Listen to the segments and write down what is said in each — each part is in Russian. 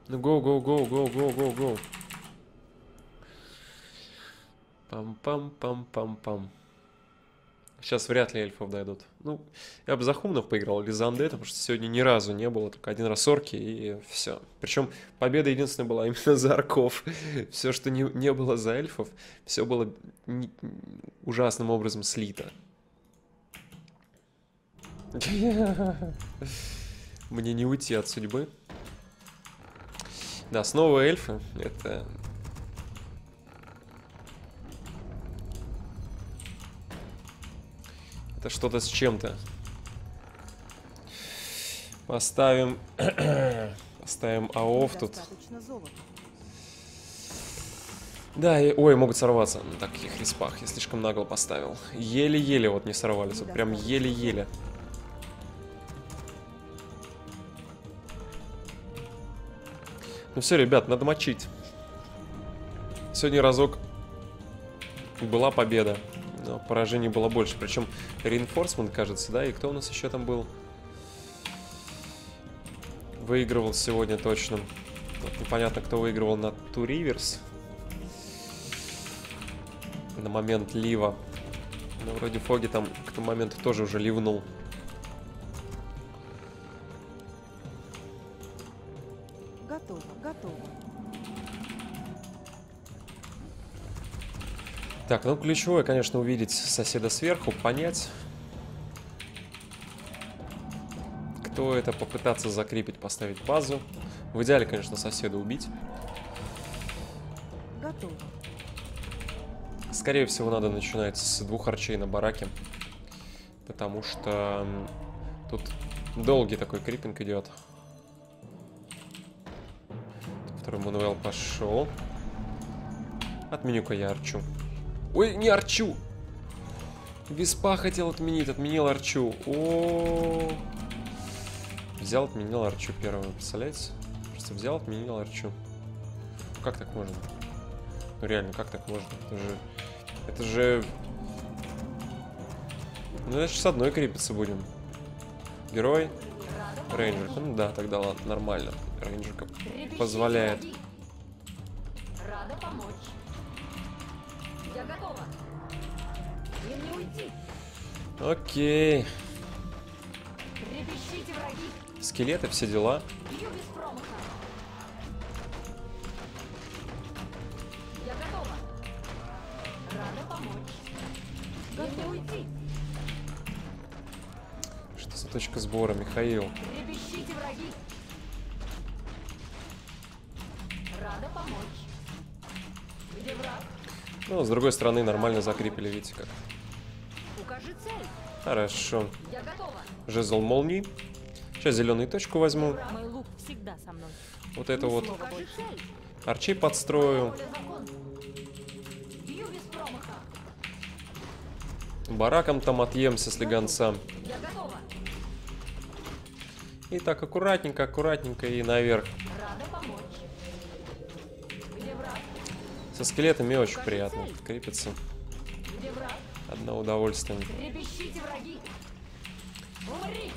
Ну, гоу, гоу, гоу, гоу, гоу, гоу, гоу. Пам-пам-пам-пам-пам. Сейчас вряд ли эльфов дойдут. Ну, я бы за хумнов поиграл или за андетов, потому что сегодня ни разу не было, только один раз орки и все. Причем победа единственная была именно за орков. Все, что не было за эльфов, все было ужасным образом слито. Мне не уйти от судьбы. Да, снова эльфы. Это что-то с чем-то. Поставим... Поставим АОФ тут. Да, ой, могут сорваться на таких респах. Я слишком нагло поставил. Еле-еле вот не сорвались. Вот прям еле-еле. Ну все, ребят, надо мочить. Сегодня разок была победа. Но поражений было больше. Причем Reinforcement, кажется, да? И кто у нас еще там был? Выигрывал сегодня точно. Вот непонятно, кто выигрывал на Two Rivers. На момент лива. Но вроде Фоги там к тому моменту тоже уже ливнул. Готово, готово. Так, ну ключевое, конечно, увидеть соседа сверху, понять, кто это, попытаться закрепить, поставить базу. В идеале, конечно, соседа убить. Готово. Скорее всего, надо начинать с 2 арчей на бараке, потому что тут долгий такой крипинг идет. Второй Мануэл пошел. Отменю-ка я арчу. Ой, не арчу! Виспа хотел отменить, отменил арчу. О, взял, отменил арчу первую, представляете? Просто взял, отменил арчу. Как так можно? Ну реально, как так можно? Это же... Ну, значит, с одной крепиться будем. Герой. Рейнджер. Ну да, тогда ладно, нормально. Рейнджерка позволяет. Рада помочь. Я готова. Им не уйти. Окей. Трепещите, враги. Скелеты, все дела. Бью без промаха. Я готова. Рада помочь. Им не уйти. Что за точка сбора, Михаил? Трепещите, враги. Рада помочь. Где враг? Ну, с другой стороны, нормально закрепили, видите как. Укажи цель. Хорошо. Я готова. Жезл молнии. Сейчас зеленую точку возьму. Мой лук всегда со мной. Вот это вот. Укажи цель. Арчей подстрою. Воля закон. Бью без промаха. Бараком там отъемся с легонца. Я готова. И так аккуратненько, аккуратненько и наверх. Рада помочь. Где враг? Со скелетами очень приятно крепится. Где враг? Одно удовольствие. Трепещите, враги. Умри.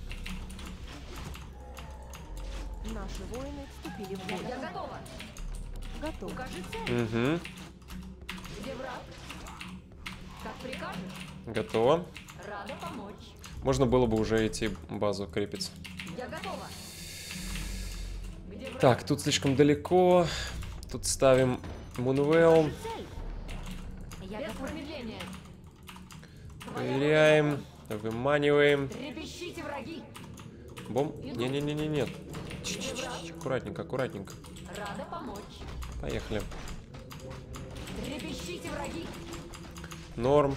Наши воины вступили в бой. Я готова. Готово. Укажи цель. Угу. Где враг? Как прикажешь. Готово. Рада помочь. Можно было бы уже идти базу крепить. Я готова. Где враг? Так, тут слишком далеко. Тут ставим Мунвелл. Укажи цель. Я без промедления. Проверяем. Выманиваем. Трепещите, враги. Бом. Не-не-не-не, нет. Аккуратненько, аккуратненько. Рада помочь. Поехали. Трепещите, враги. Норм.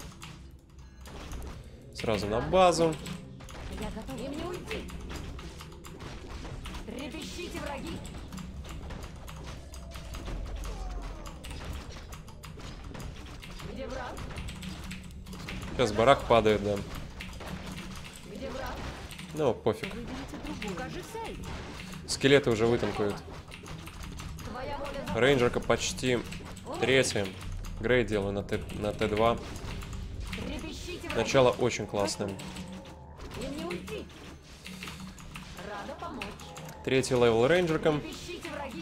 Сразу на базу. Я готова. Им не уйти. Трепещите, враги. Где враг? Сейчас барак падает, да. Где враг? Ну, пофиг. Выберите другую. Укажи цель. Скелеты уже вытанкуют. Твоя воля закон. Рейнджерка почти третья. Грей делаю на Т2. Трепещите, враги. Начало очень классное. Им не уйти. Рада помочь. Третий левел рейнджерком. Трепещите, враги.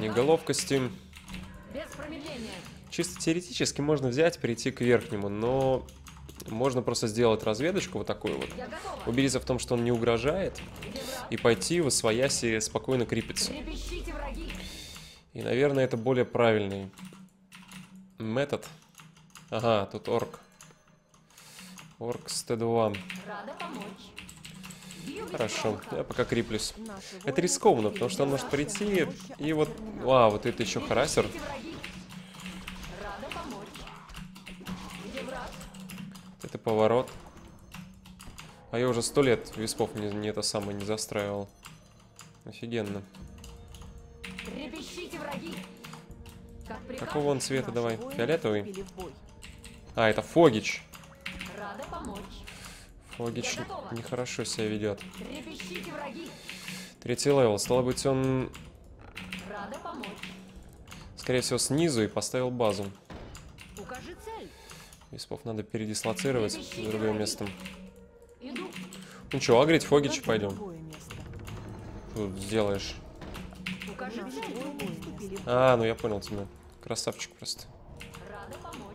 Книга ловкости. Без промедления. Чисто теоретически можно взять, перейти к верхнему, но можно просто сделать разведочку вот такую вот. Я готова. Убедиться в том, что он не угрожает, Где враг? и пойти в освояси спокойно крепиться. Трепещите, враги. И, наверное, это более правильный метод. Ага, тут орк. Орк с Т2. Рада помочь. Бью без Хорошо, промаха. я пока криплюсь. Наши Это воины рискованно, вступили потому в что он бой. может прийти Мощи и вот... от терминала. А, вот это еще харасер. Трепещите, враги. Рада помочь. Где враг? Это поворот. А я уже 100 лет виспов не это самое не застраивал. Офигенно. Трепещите, враги. Как приказ. Какого он цвета, Наши давай? воины Фиолетовый? вступили в бой. А, это Фогич. Рада помочь. Фогич Я готова. нехорошо себя ведет. Трепещите, враги. 3-й левел. Стало быть, он, Рада помочь. скорее всего, снизу и поставил базу. Укажи цель. Виспов надо передислоцировать в другое место. Иду. Ну что, агрить Фогича Готово пойдем. другое место. Что тут сделаешь? Укажи Наши цель. воины вступили в бой. А, ну я понял тебя. Красавчик просто. Рада помочь.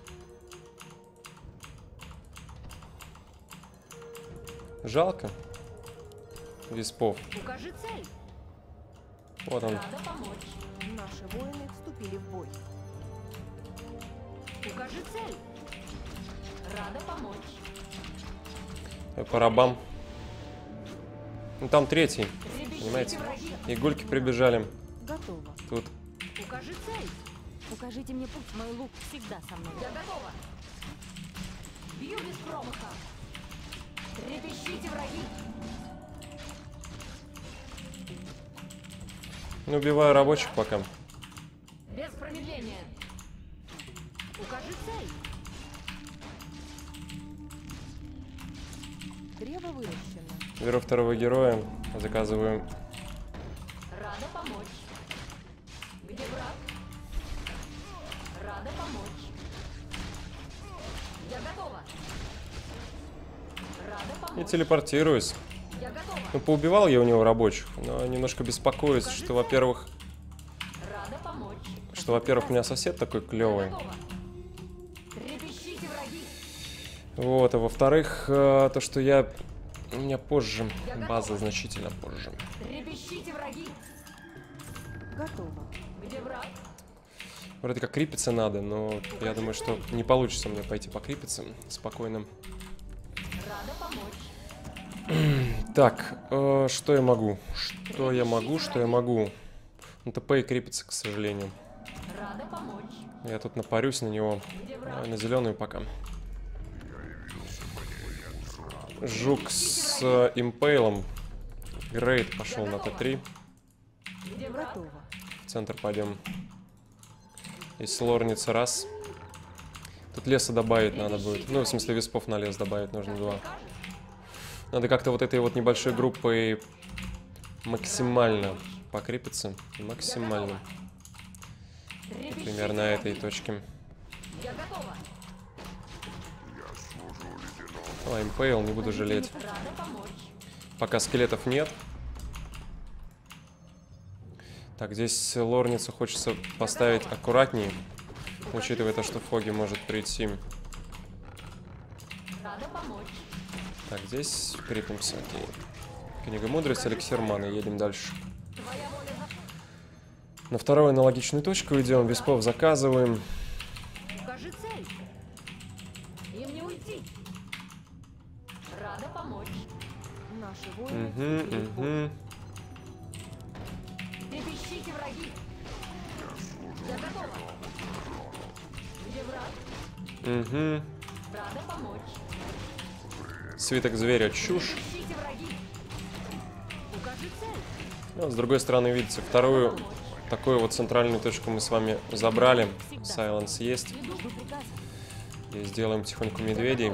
Жалко. Виспов. Укажи цель. Вот он. Рада помочь. Наши воины вступили в бой. Укажи цель. Рада помочь. По рабам. Ну там 3-й. Трепещите, Понимаете? враги. Игульки прибежали. Готово. Тут. Укажи цель. Укажите мне путь, мой лук всегда со мной. Я готова. Бью без промаха. Трепещите, враги. Ну, убиваю рабочих пока. Без промедления. Укажи цель. Древо выращено. Беру второго героя. Заказываю. Рада помочь. Где враг? Рада помочь. Я готова. Рада И помочь. телепортируюсь. Я готова. Ну, поубивал я у него рабочих, но немножко беспокоюсь, что, во-первых, Рада помочь. у меня сосед такой клевый. Готова. Трепещите, враги. Вот, а во-вторых, то, что у меня позже, база значительно позже. Трепещите, враги. Готово. Где враг? Вроде как крипиться надо, но я думаю, что не получится мне пойти покрипиться спокойно. Рада помочь. Так, что я могу? Что я могу? Ну, ТП и крипиться, к сожалению. Рада помочь. Я тут напарюсь на него. Где враг? Давай на зеленую пока. Жук с импейлом. Грейд пошел на Т3. Где враг? Готово. В центр пойдем. Есть лорница раз. Тут леса добавить надо будет. Ну, в смысле, виспов на лес добавить нужно 2. Надо как-то вот этой вот небольшой группой максимально покрепиться. Максимально. Например, на этой точке. Я готова. О, импейл, не буду жалеть. Рада помочь. Пока скелетов нет. Так, здесь лорницу хочется поставить аккуратнее, учитывая то, что Фоги может прийти. Рада помочь. Так, здесь крепимся, окей. Книга мудрости, эликсир маны, едем дальше. Твоя воля за... На вторую аналогичную точку идем, виспов заказываем. Укажи цель. Им не уйти. Рада помочь. Наши воины вступили в бой. Угу. Трепещите, враги. Я готова. Где враг? Угу. Рада помочь. Свиток зверя, чушь. Трепещите, враги. Укажи цель. Ну, с другой стороны, видите, вторую такую вот центральную точку мы с вами забрали. Сайленс есть. Иду. Жду приказа. И сделаем тихонько медведей.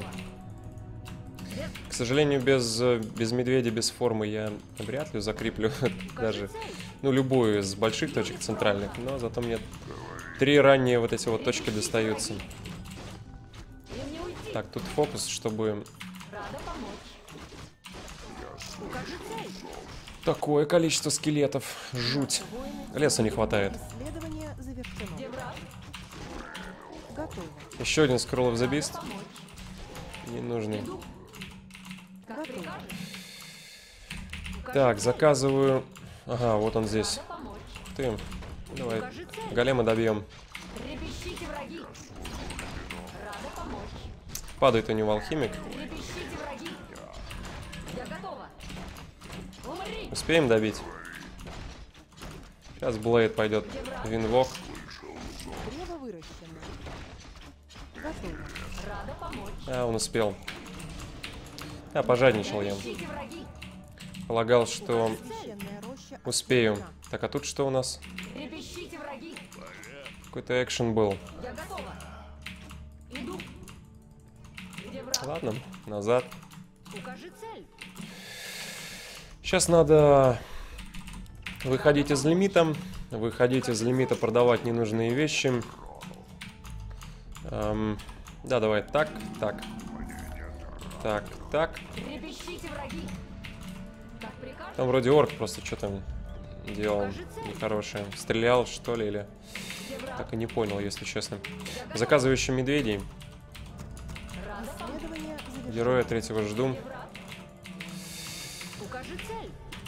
К сожалению, без медведя, без формы я вряд ли закреплю даже, ну, любую из больших точек центральных, но зато мне 3 ранние вот эти вот точки достаются. Им не уйти. Так, тут фокус, чтобы... Рада помочь. Укажи цель. Такое количество скелетов. Жуть. Наши воины Леса не хватает. Исследование завершено. Где враг? Готово. Еще один Scroll of the Beast. Помочь. Ненужный. Как Готово. прикажешь. Укажи Так, цель. заказываю. Ага, вот он здесь. Надо помочь. Ты. Давай. Укажи цель. Голема добьем. Трепещите, враги. Рада помочь. Падает у него алхимик. Трепещите, враги. Я готова. Умри. Успеем добить? Сейчас Блейд пойдет. Винвок. Древо выращено. Готово. Рада помочь. А, он успел. А, пожадничал я. Трепещите, враги. Полагал, что Священная роща успею. освобождена. Так, а тут что у нас? Трепещите, враги. Какой-то экшен был. Я готова. Иду. Где враг? Ладно, назад. Укажи цель. Сейчас надо выходить из лимита. Выходить из лимита, продавать ненужные вещи. Да, давай так, так. Так, так. Трепещите, враги. Как прикажешь. Там вроде орк просто что там делал нехорошее. Стрелял, что ли, или... Где враг? Так и не понял, если честно. Я готова. Заказываю еще медведей. Рада помочь. Исследование завершено. Героя третьего жду. Где враг? Укажи цель.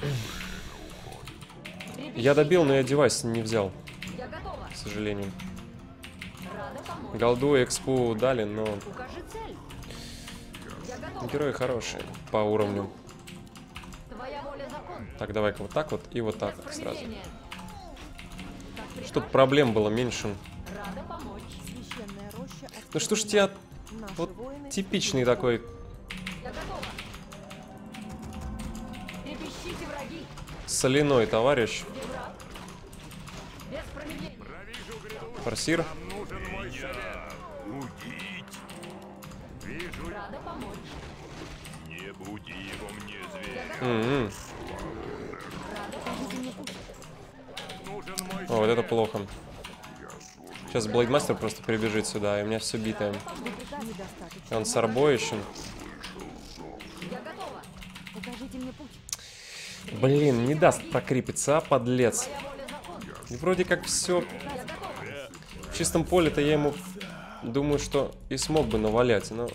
Я добил, но я девайс не взял, Я готова. к сожалению. Рада помочь. Голду и экспу дали, но Укажи цель. Я готова. герои хорошие по уровню. Твоя воля закон. Так, давай-ка вот так вот и вот так Без вот сразу. промедления. Как прикажешь. Чтобы проблем было меньше. Рада помочь. Священная роща Ну что ж освобождена. тебя Наши вот воины типичный идут в такой Я готова. Трепещите, враги. соляной товарищ. Где враг? Без промедления. Форсир. Рада помочь. Не буди его мне, зверь. М-м. Покажите мне путь. Нужен мой О, вот это плохо. Сейчас Блейдмастер просто прибежит сюда, и у меня все битое. Недостаточно. И он с арбой еще. Я готова. Покажите мне путь. Блин, не даст прокрепиться, а, подлец. Твоя воля закон. И вроде как все Я готова. в чистом поле-то я ему, думаю, что и смог бы навалять, но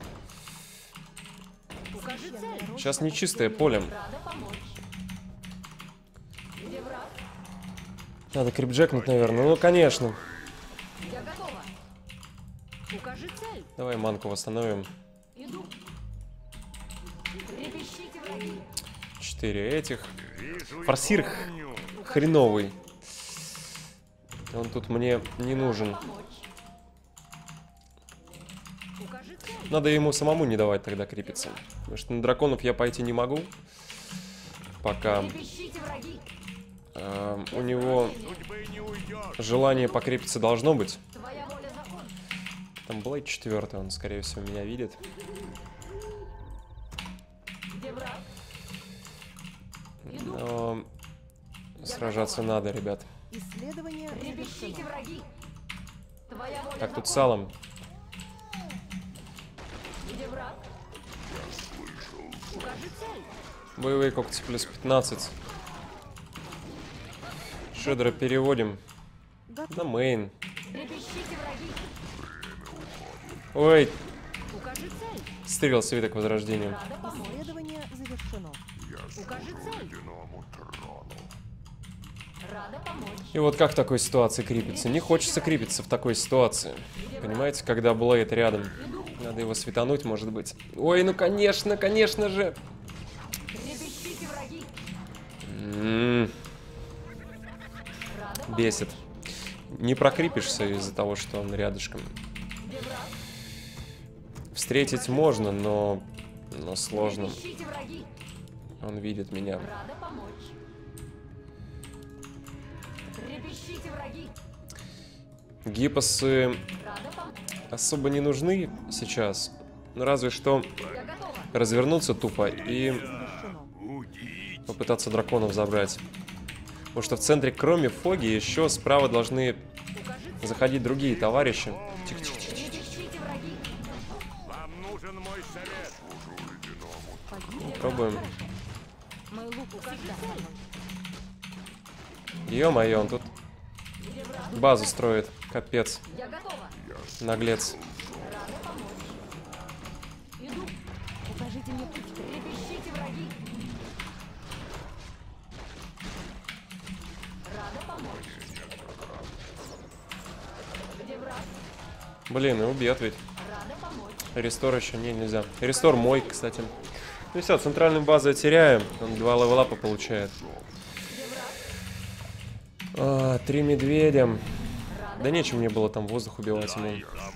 Укажи цель. сейчас не чистое поле. Рада помочь. Где враг? Надо крипджекнуть, наверное. Ну, конечно. Я готова. Укажи цель. Давай манку восстановим. Иду. Трепещите, враги. 4 этих. вижу и Форсир помню. хреновый. Он тут мне не нужен. Помочь. Укажи цель. Надо ему самому не давать тогда крепиться. Потому что на драконов я пойти не могу. Пока Трепещите, враги. у него Судьбы не уйдешь. желание покрепиться должно быть. Твоя воля закон. Там Блейд 4, он, скорее всего, меня видит. Где враг? Иду. Но сражаться надо, ребят. Исследование Трепещите, завершено. враги. Твоя воля Так, тут закон. салом. Где враг? Укажи цель. Боевые когти плюс 15. Шедера переводим на мейн. Трепещите, враги. Ой, Укажи цель. стрел свиток возрождения. Рада помочь. Исследование завершено. Укажи цель. Рада помочь. И вот как в такой ситуации крипиться? Не хочется крипиться в такой ситуации. Понимаете, когда Блейд рядом. Надо его светануть, может быть. Ой, ну конечно, конечно же. Трепещите, враги. Рада Бесит. Не прокрипишься из-за того, что он рядышком. Где враг? Встретить можно, но сложно. Трепещите, враги. Он видит меня. Рада помочь. Трепещите, враги. Гипосы Рада помочь. особо не нужны сейчас. Ну, разве что Я готова. развернуться тупо и Завершено. попытаться драконов забрать. Потому что в центре, кроме Фоги, еще справа должны Укажи цель. заходить другие товарищи. Тихо-тихо-тихо. Трепещите, враги. Вам нужен мой совет. Погибли. Пробуем. Хорошо. Исследование завершено. Наши воины исследуют. Где враг? Укажи цель. Рада помочь. Исследование завершено. Наши воины исследуют. Мой лук всегда со мной. Ё-моё, он тут базу строит. Капец. Я готова. Наглец. Рада помочь. Иду. Укажите мне путь. Трепещите, враги. Рада помочь. Где враг? Блин, и убьет ведь. Рада помочь. Рестор еще нельзя. Рестор мой, кстати. Ну все, центральную базу теряем. Он 2 левелапа получает. 3 медведя. Да нечем мне было там воздух убивать ему.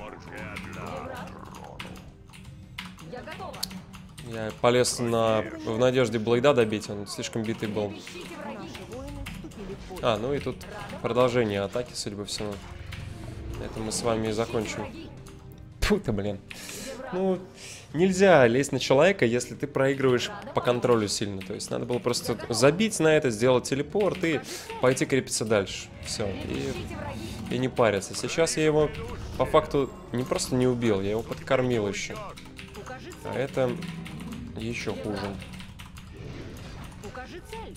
Я готова. Я полез в надежде Блейда добить, он слишком битый был. Трепещите, враги. Наши воины вступили в бой. А, ну и тут продолжение атаки, судя по всему. Это мы с вами и закончим. Фу ты, блин. Ну, нельзя лезть на человека, если ты проигрываешь по контролю сильно. То есть надо было просто забить на это, сделать телепорт и пойти крепиться дальше. Все. И не париться. Сейчас я его по факту не просто не убил, я его подкормил еще. Укажи А цель. это еще хуже. Укажи цель.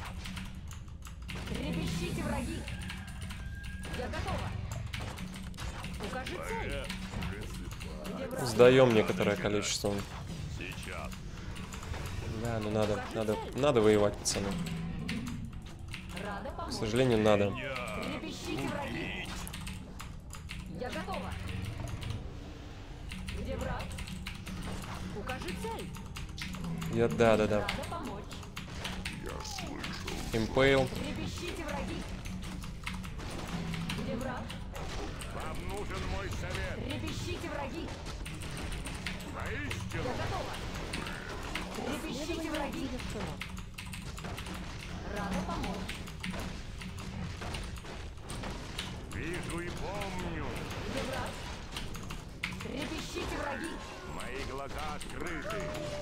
Трепещите, враги. Я готова. Укажи цель. Где враг? Сдаем некоторое количество. Сейчас. Да, ну надо воевать, пацаны. Рада К помочь. сожалению, надо. Трепещите, враги. Я готова. Где враг? Укажи цель. Да. Рада помочь. Импейл. Трепещите, враги. Где враг? Вам нужен мой совет. Трепещите, враги. Воистину. Я готова. Трепещите, враги. Завершено. Рада помочь. Вижу и помню. Где враг? Трепещите, враги. Мои глаза открыты.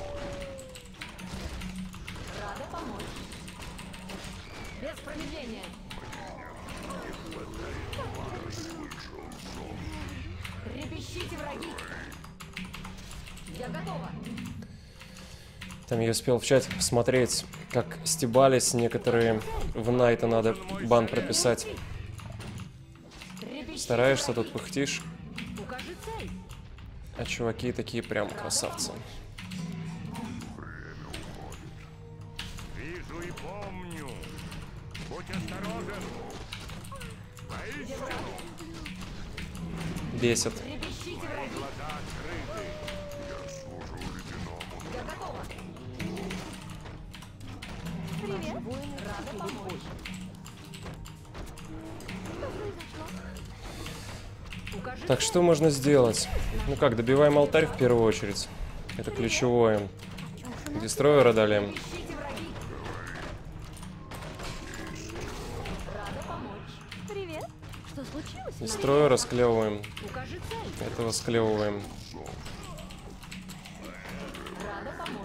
Рада помочь. Без промедления. Трепещите, враги. Я готова. Там я успел в чате посмотреть, как стебались некоторые. В Найта надо бан прописать. Трепещите, Стараешься, враги. тут пыхтишь, Укажи цель. а чуваки такие прям красавцы. Вижу и помню. Будь осторожен. Воистину. Бесит. Трепещите, враги. Глаза открыты. Я готова. Наши воины Рада вступили в бой. помочь. Укажи Так, что можно сделать? Ну как, добиваем алтарь в первую очередь. Это ключевое. Дестройера дали. Трепещите, враги. Рада помочь. Привет. Что случилось? Дестройера склевываем. Укажи цель. Этого склевываем. Рада помочь.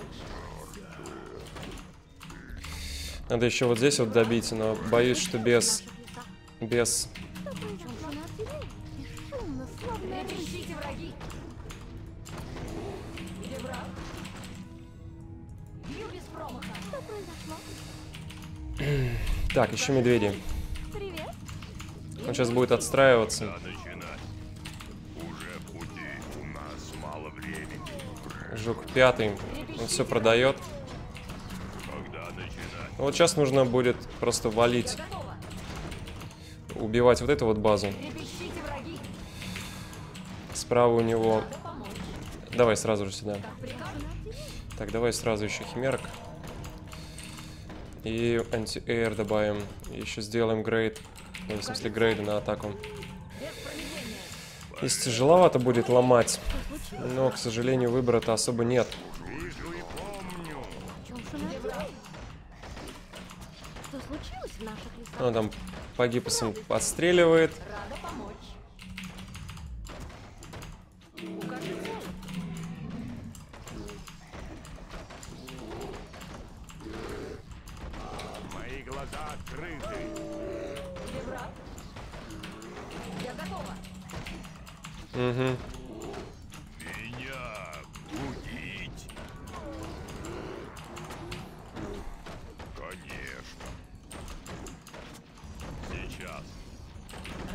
Надо еще вот здесь вот добить, но боюсь, что без... Трепещите, враги. Где враг? Бью без промаха. Что произошло? Так, еще медведи. Привет. Он сейчас будет отстраиваться. Начинать. Уже в пути. У нас мало времени. Жук 5. Он все продает. Когда начинать? Вот сейчас нужно будет просто валить, Готово. убивать вот эту вот базу. Трепещите, враги. Справа у него... Рада помочь. Давай сразу же сюда. Как прикажешь? Так, давай сразу еще химерок. И анти-эйр добавим. И еще сделаем грейд. Ну, в смысле грейды на атаку. Без промедления. Если тяжеловато будет ломать. Но, к сожалению, выбора-то особо нет. Вижу и помню. Где враг? Что случилось в наших лесах? Он там по гипсам отстреливает. Рада помочь. Укажи цель. Мои глаза открыты. Где враг? Я готова. Угу. Меня будить.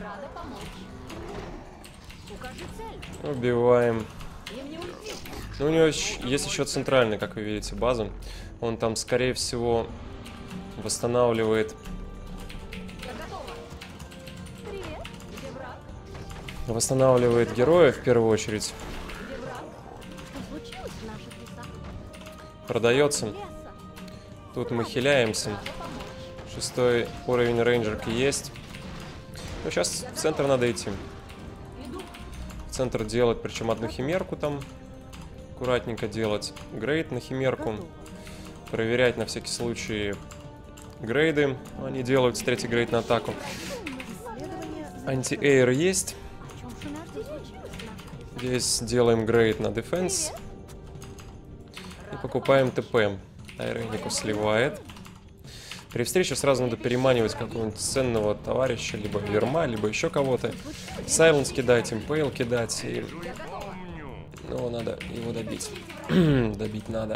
Рада помочь. Укажи цель. Убиваем. Им не уйти. Ну, у него есть еще центральный, как вы видите, база. Он там, скорее всего, восстанавливает... Я готова. Привет. Где враг? Восстанавливает героя в первую очередь. Где враг? Что случилось в наших лесах? Продается. Леса. Тут мы хиляемся. Рада помочь. 6 уровень рейнджерки есть. Ну, сейчас в центр надо идти. Иду. В центр делать, причем одну химерку там. Аккуратненько делать. Грейд на химерку. Готово. Проверять на всякий случай грейды. Они делают с 3-й грейд на атаку. Анти-эйр есть. Что случилось в наших лесах? Здесь делаем грейд на дефенс. И покупаем ТП. Айренику сливает. При встрече сразу надо переманивать какого-нибудь ценного товарища, либо Верма, либо еще кого-то. Сайленс кидать, импейл кидать. И... Ну, надо его добить. Добить надо.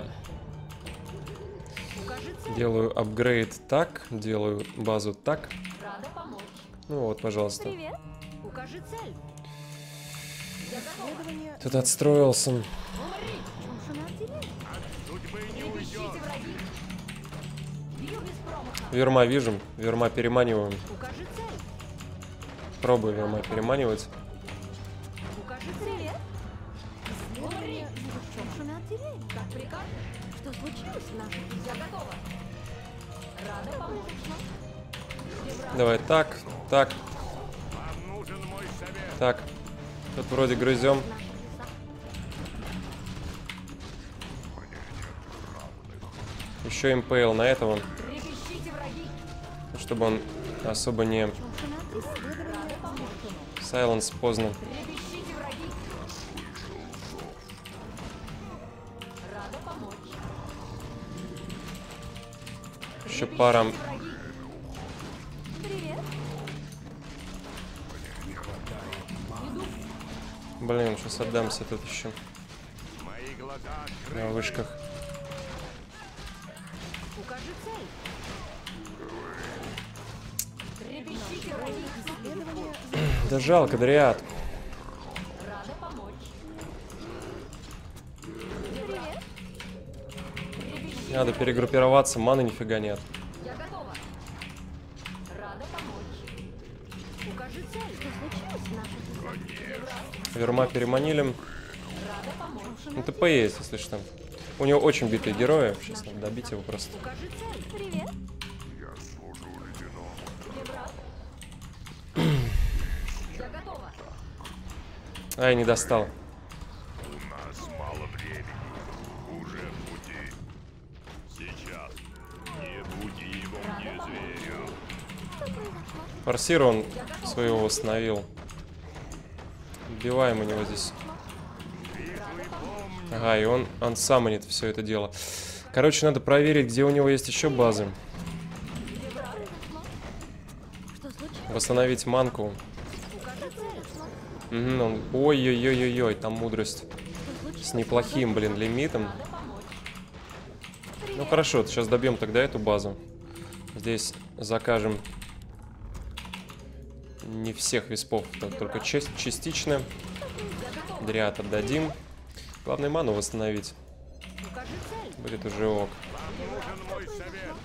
Укажи цель. Делаю апгрейд так, делаю базу так. Рада помочь. Ну вот, пожалуйста. Привет. Укажи цель. Я готова. Тут отстроился. Умри. Шумшина отделение. Трепещите, враги. Бью без промаха. Верма вижу. Верма переманиваем. Укажи цель. Пробую Верма переманивать. Укажи цель. Умри. Шумшина отделение. Как приказ. Что случилось в наших Я лесах? готова. Рада помочь. Где враг? Давай так, так, Вам нужен мой совет. так. Тут вроде грызем. В наших лесах. Еще импейл на этого, Трепещите, враги. чтобы он особо не... Шумшина отделение. Рада помочь. Сайленс поздно. Трепещите, враги. Рада помочь. Еще пара... Враги. Привет. Блин, сейчас отдамся тут еще Мои глаза на вышках. Укажи цель. Трепещите, враги. Да жалко, Дриад. Рада помочь. Привет. Надо перегруппироваться, маны нифига нет. Я готова. Рада помочь. Укажи цель. Что случилось в наших лесах? Верма переманили. Рада помочь. Ну, ТП есть, если что. У него очень битые герои. Сейчас надо добить его просто. Укажи цель. Привет. Где враг? Я готова. Ай, не достал. У нас мало времени. Уже в пути. Сейчас. Не буди его мне, зверю. Форсир он своего восстановил. Убиваем у него здесь. Ага, и он ансаммонит все это дело. Короче, надо проверить, где у него есть еще базы. Что случилось? Восстановить манку. Угу, он... Ой-ой-ой-ой-ой, там мудрость. Что случилось? С неплохим, блин, лимитом. Ну хорошо, сейчас добьем тогда эту базу. Здесь закажем не всех виспов, только частично. Дриад отдадим. Главное ману восстановить. Укажи цель. Будет уже ок. Нужен мой совет.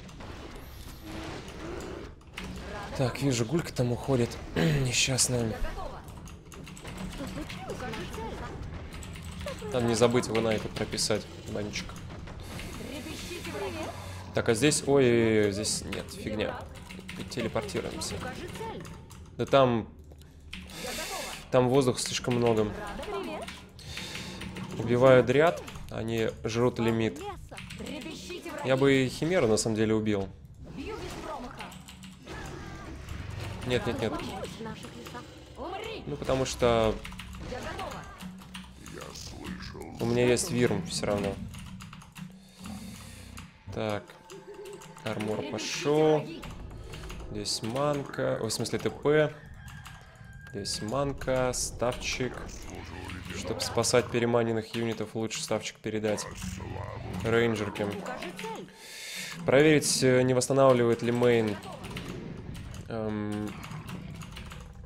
Так, вижу, гулька там уходит. Несчастная. Я готова. Что случилось? Укажи цель. Надо не забыть его на это прописать, банчик. Трепещите, враги. Так, а здесь... Ой, здесь нет, фигня. Телепортируемся. Укажи цель. Да там... Я готова. Там воздуха слишком много. Рада помочь. Убиваю дриад, они жрут лимит. Леса. Трепещите, враги. Я бы и химеру на самом деле убил. Бью без промаха. Нет, нет, нет. Что случилось в наших лесах? Умри. Ну, потому что Я готова. у меня есть вирм все равно. Так. Армор пошел. Враги. Здесь манка. Ой, в смысле ТП. Здесь манка, ставчик. Чтобы спасать переманенных юнитов, лучше ставчик передать. Рейнджерки. Укажи цель. Проверить, не восстанавливает ли мейн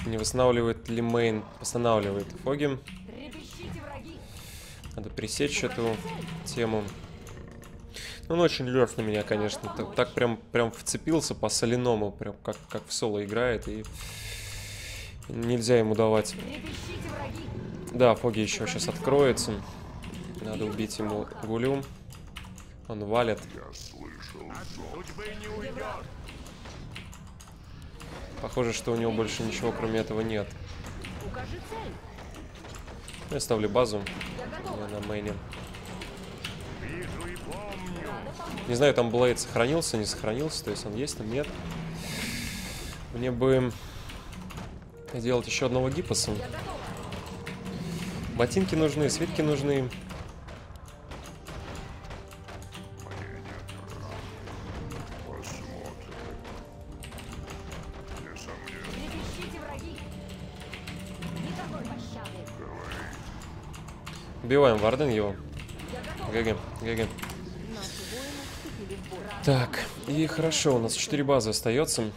Не восстанавливает ли мейн? Восстанавливает. Фоги. Трепещите, враги! Надо пресечь эту тему. Он очень лёг на меня, конечно. Так прям вцепился по соляному. Прям как в соло играет. И нельзя ему давать. Трепещите, враги! Да, Фоги еще сейчас откроется. Надо убить ему гулю. Он валит. Судьбы не уйдет. Похоже, что у него больше ничего кроме этого нет. Укажи цель! Я ставлю базу. Я готова! Я на мейне. Вижу и помню. Не знаю, там Блейд сохранился, не сохранился. То есть он есть, там нет. Мне бы сделать еще одного гипоса. Я готова! Ботинки нужны, свитки нужны. Трепещите, враги! Никакой пощады! Убиваем Варден его. Я готова! ГГ, ГГ. Наши воины вступили в бой. Так, и хорошо, у нас 4 базы остается.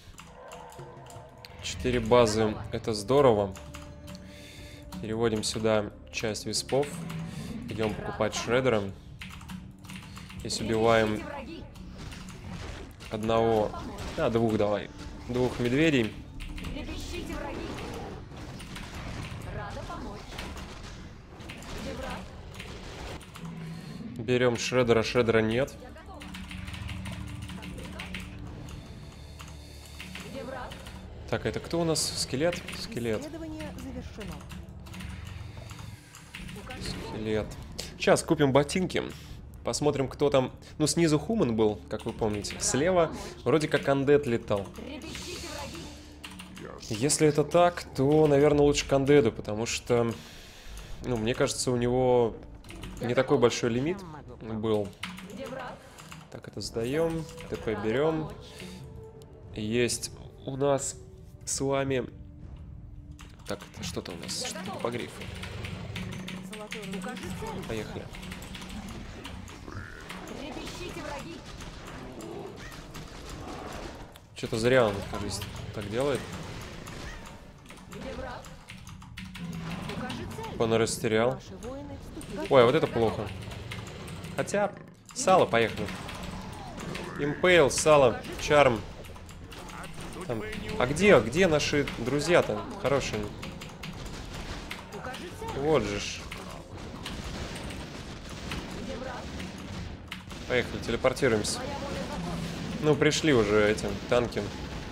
4 базы, это здорово. Переводим сюда часть виспов. Идем покупать шредера. Здесь убиваем Трепещите, враги! одного, двух давай. 2 медведей. Трепещите, враги! Рада помочь! Где враг? Берем шредера, шредера нет. Я готова! Где враг? Так, это кто у нас? Скелет? Скелет. Исследование завершено. Скелет. Сейчас купим ботинки. Посмотрим, кто там. Ну, снизу Хуман был, как вы помните. Слева вроде как Андед летал. Трепещите, враги! Если это так, то, наверное, лучше к Андеду, потому что, ну, мне кажется, у него не такой большой лимит был. Где враг? Так, это сдаем. ТП берем. Есть у нас с вами... Так, это что-то у нас, что-то по грифу. Золотой Укажи цель! Поехали. Трепещите, враги! Что-то зря он, кажется, так делает. Где враг? Укажи цель! Он растерял. Наши воины вступили. Ой, а вот это плохо. Хотя, сало, поехали. Импейл, сало, чарм. Там. А где наши друзья-то хорошие? Укажи цель! Вот же ж. Где враг? Поехали, телепортируемся. Моя воля закон! Ну, пришли уже эти танки.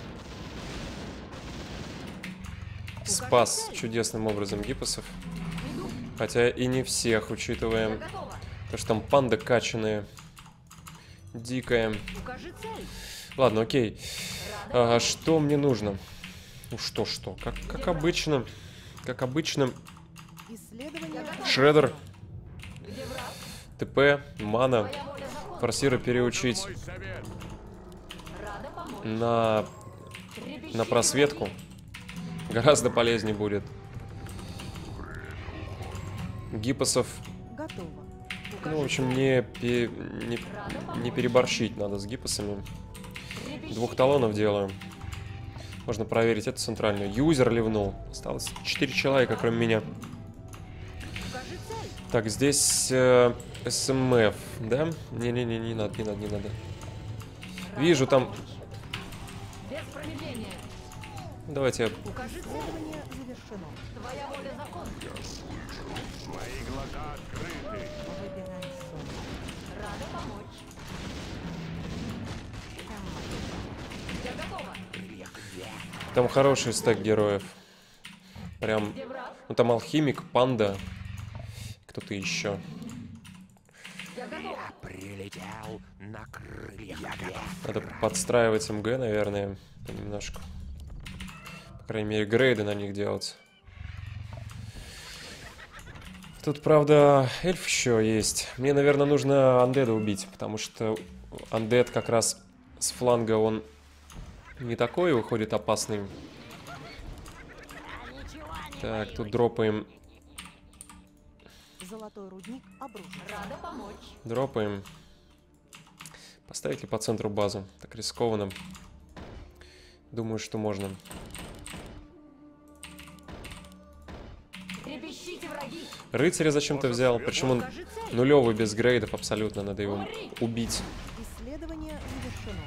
Спас чудесным образом гипосов. Хотя и не всех, Я учитывая, готова! то, что там панда качаная. Дикая. Укажи цель! Ладно, окей. А, что мне нужно? Ну что? Как обычно. Как обычно. Исследование Шредер. Где враг? ТП, мана. Моя воля закон! Форсира переучить Мой совет. Рада помочь! на Трепещите, просветку. Гораздо полезнее будет. Гипосов, готово. ну, в общем, не переборщить надо с гипосами. враги! 2 талонов делаю. Можно проверить эту центральную. Юзер ливнул. Осталось 4 человека, кроме меня. Укажи цель! Так, здесь СМФ, да? Не надо. Вижу там... Без промедления! Давайте... Укажи цель! Исследование завершено. Твоя воля закон! Мои глаза открыты. Выбирай сон. Рада помочь! Я готова! Там хороший стек героев. Прям... Где враг? Ну, там алхимик, панда. Кто-то еще. Я готова! Прилетел на крыльях. Я готов. Надо подстраивать МГ, наверное, понемножку. По крайней мере, грейды на них делать. Тут, правда, эльф еще есть. Мне, наверное, нужно андеда убить, потому что андед как раз с фланга он не такой выходит опасный. Так, тут дропаем. Золотой рудник обрушен. Рада помочь! Дропаем. Поставить ли по центру базу? Так рискованно. Думаю, что можно. Трепещите, враги! Рыцаря зачем-то взял. Причем он Укажи цель! нулевый, без грейдов абсолютно. Надо его убить. Исследование завершено.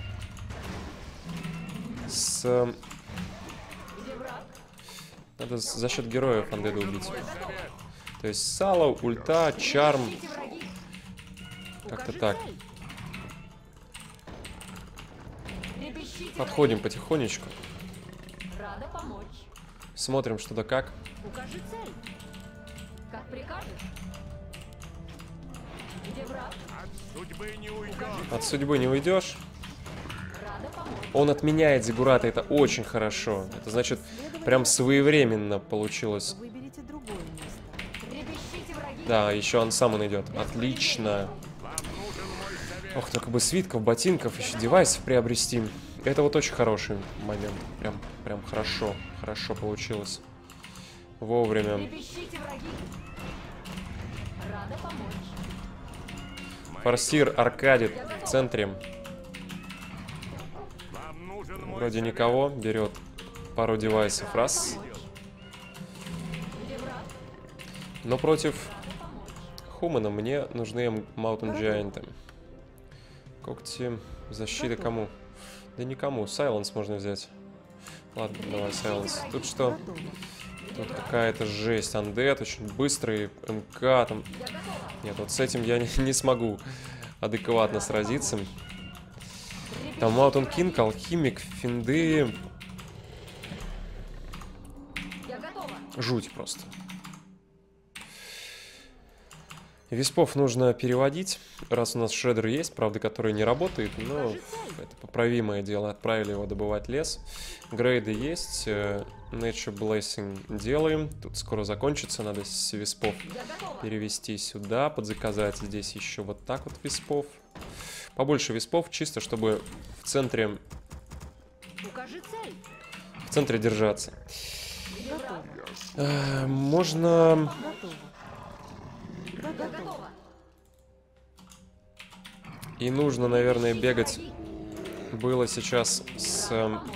Где враг? Надо за счет героев Андеда убить. То есть сало, ульта, чарм. Трепещите, враги! Как-то Укажи так. цель! Трепещите, Подходим потихонечку. враги! Рада помочь. Смотрим, что да как. Укажи цель. Как прикажешь. Где враг? Судьбы не уйдет. От судьбы не уйдешь. Рада помочь. Он отменяет зиггураты. Это очень хорошо. Это значит, прям своевременно получилось. Выберите другое место. Трепещите, враги! Да, еще он сам он идет. Отлично. Ох, только бы свитков, ботинков, еще девайсов приобрести. Это вот очень хороший момент. Прям хорошо. Хорошо получилось. Вовремя. Трепещите, враги! Рада помочь. Форсир аркадит в центре. Вам нужен мой Вроде никого. Берет пару девайсов. Раз. Где враг? Но против Хумана мне нужны Mountain Giant. Когти. Защита кому? Да никому. Сайленс можно взять. Ладно, давай Сайленс. Тут что? Готово. Тут какая-то жесть. Undead очень быстрый. МК там. Нет, вот с этим я не смогу адекватно сразиться. Там Mountain King, Алхимик, Финды. Я готова. Жуть просто. Виспов нужно переводить, раз у нас шредер есть, правда, который не работает, но это поправимое дело. Отправили его добывать лес. Грейды есть, Nature Blessing делаем. Тут скоро закончится, надо с виспов Я готова. перевести сюда, подзаказать здесь еще вот так вот виспов. Побольше виспов, чисто чтобы в центре Укажи цель. держаться. Где враг? Можно... Готово. Я готова. И нужно, наверное, бегать было сейчас с,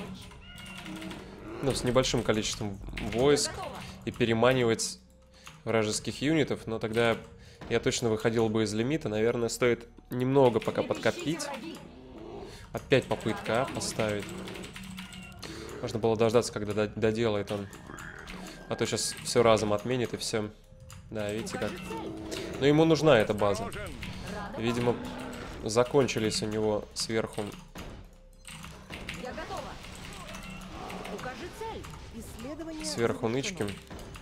ну, с небольшим количеством войск и переманивать вражеских юнитов, но тогда я точно выходил бы из лимита. Наверное, стоит немного пока подкопить. Опять попытка поставить. Можно было дождаться, когда доделает он. А то сейчас все разом отменит и все. Да, видите как. Но ему нужна эта база. Видимо, закончились у него сверху. Я готова. Укажи цель. Исследование Сверху завершено. нычки.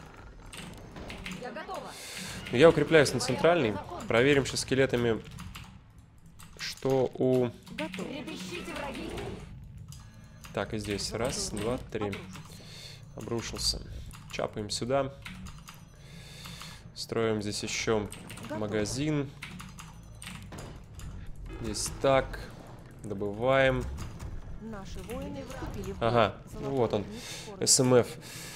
Я готова. Я укрепляюсь на центральный. Проверим сейчас скелетами, что у... Готово. Трепещите, враги. Так, и здесь. Раз, два, три. Обрушился. Чапаем сюда. Строим здесь еще магазин. Здесь так. Добываем. Наши воины вступили в Ага, бой. ну Золотой вот он. лимит скоро. СМФ.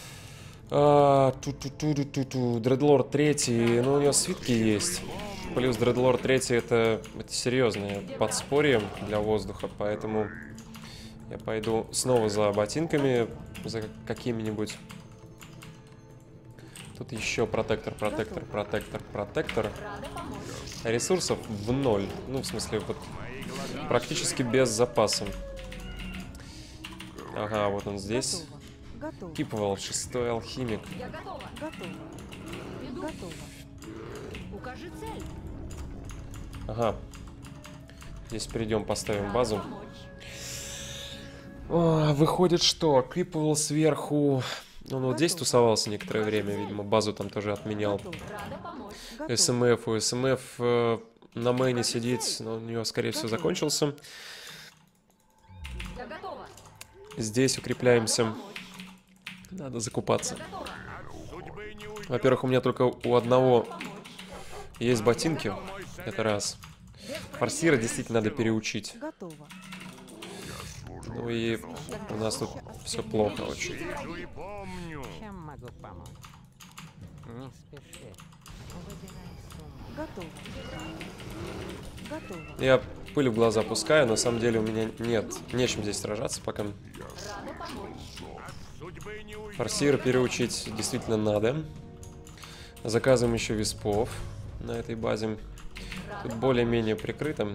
Дредлорд 3. Ну, у него свитки есть. Плюс Дредлорд 3 это серьезное подспорье для воздуха. Поэтому я пойду снова за ботинками. За какими-нибудь. Тут еще протектор. Рада помочь. Ресурсов в ноль. Ну, в смысле, вот практически без запаса. Ага, вот он здесь. Готово. Кипвелл, 6-й алхимик. Я готова. Готово. Иду. Готово. Укажи цель. Ага. Здесь перейдем, поставим базу. Рада помочь. О, выходит, что Кипвелл сверху... Он вот здесь тусовался некоторое время, видимо, базу там тоже отменял. Готово. Рада помочь. Готово. СМФ, у СМФ на мейне сидит, но у нее, скорее всего, закончился. Я готова. Здесь укрепляемся. Помочь. Надо закупаться. Я готова. судьбы не уйдет. Во-первых, у меня только у одного Помочь. есть ботинки. Это раз. Форсира действительно надо переучить. Готово. Ну и у нас тут все плохо очень. Вижу и помню. Чем могу помочь? Не спеши. Выбирай сумму. Готово. Готово. Я пыль в глаза пускаю, на самом деле у меня нечем здесь сражаться пока. Рада помочь. Судьбы не уйдет. Форсира переучить действительно надо. Заказываем еще виспов на этой базе. Тут более-менее прикрыто.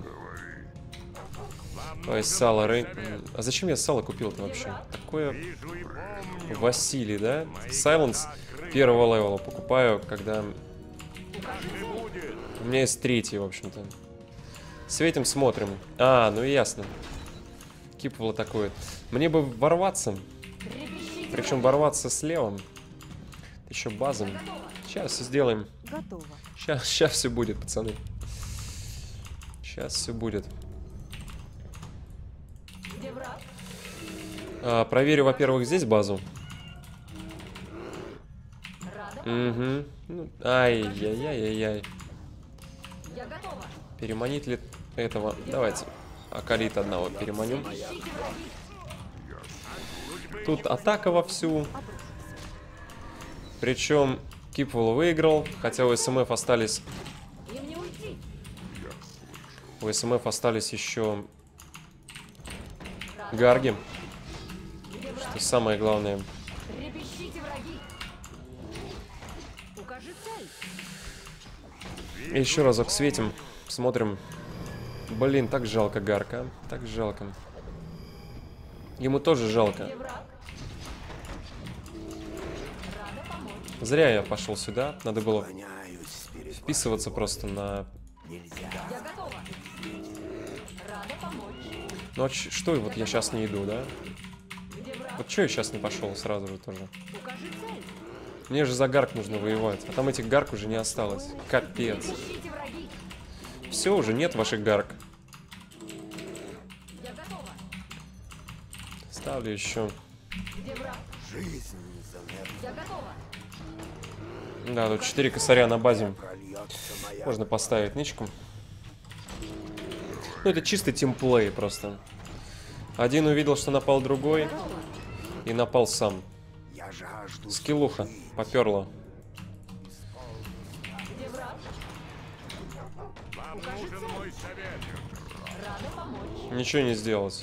Ой, сало, А зачем я сало купил-то вообще? Такое... Василий, да? Сайленс первого левела покупаю, когда... У меня есть третий, в общем-то. Светим, смотрим. А, ну ясно. Кипвол атакует. Мне бы ворваться. Причем ворваться слева. Еще базом. Сейчас все сделаем. Готово. Сейчас все будет, пацаны. Сейчас все будет. Проверю, во-первых, здесь базу. Угу. Ну, ай-яй-яй-яй-яй. Переманить ли этого? Давайте. Акалит одного переманим. Тут атака вовсю. Причем Кипвол выиграл, хотя у СМФ остались... У СМФ остались еще гарги. Что самое главное. И еще разок светим, смотрим. Блин, так жалко гарка, так жалко. Ему тоже жалко. Зря я пошел сюда, надо было вписываться просто на... Ну а что вот я сейчас не иду, да? Вот что я сейчас не пошел сразу же тоже? Мне же за гарк нужно воевать, а там этих гарк уже не осталось. Капец. Все, уже нет ваших гарк. Ставлю еще. Да, тут 4 косаря на базе. Можно поставить нычку. Ну, это чистый тимплей просто. Один увидел, что напал другой. И напал сам. Скиллуха поперла. Ничего не сделалось.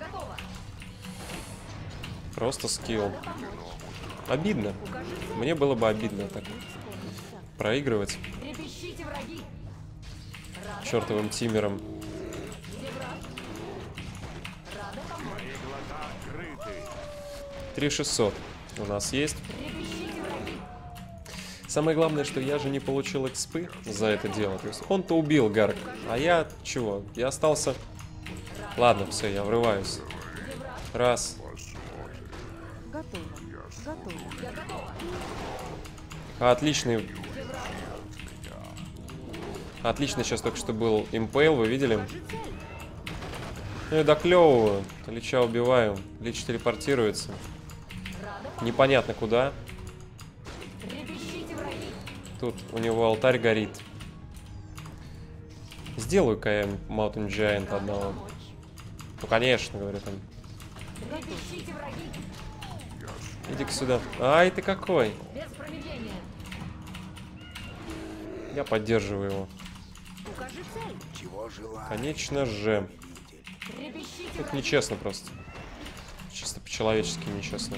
Просто скилл. Обидно. Мне было бы обидно так проигрывать чертовым тимером. 3600 у нас есть. Самое главное, что я же не получил экспы за это дело. То есть он-то убил гарк, а я чего? Я остался... Ладно, все, я врываюсь. Раз. Готово. Готово. Отличный. Отлично сейчас только что был импейл, вы видели? Ну и доклевываю. Лича убиваю. Лич телепортируется. Непонятно куда. Тут у него алтарь горит. Сделаю-ка я Mountain Giant одного. Ну конечно, говорю там. Иди-ка сюда. Ай, ты какой? Я поддерживаю его. Конечно же. Это нечестно просто. Чисто по-человечески нечестно.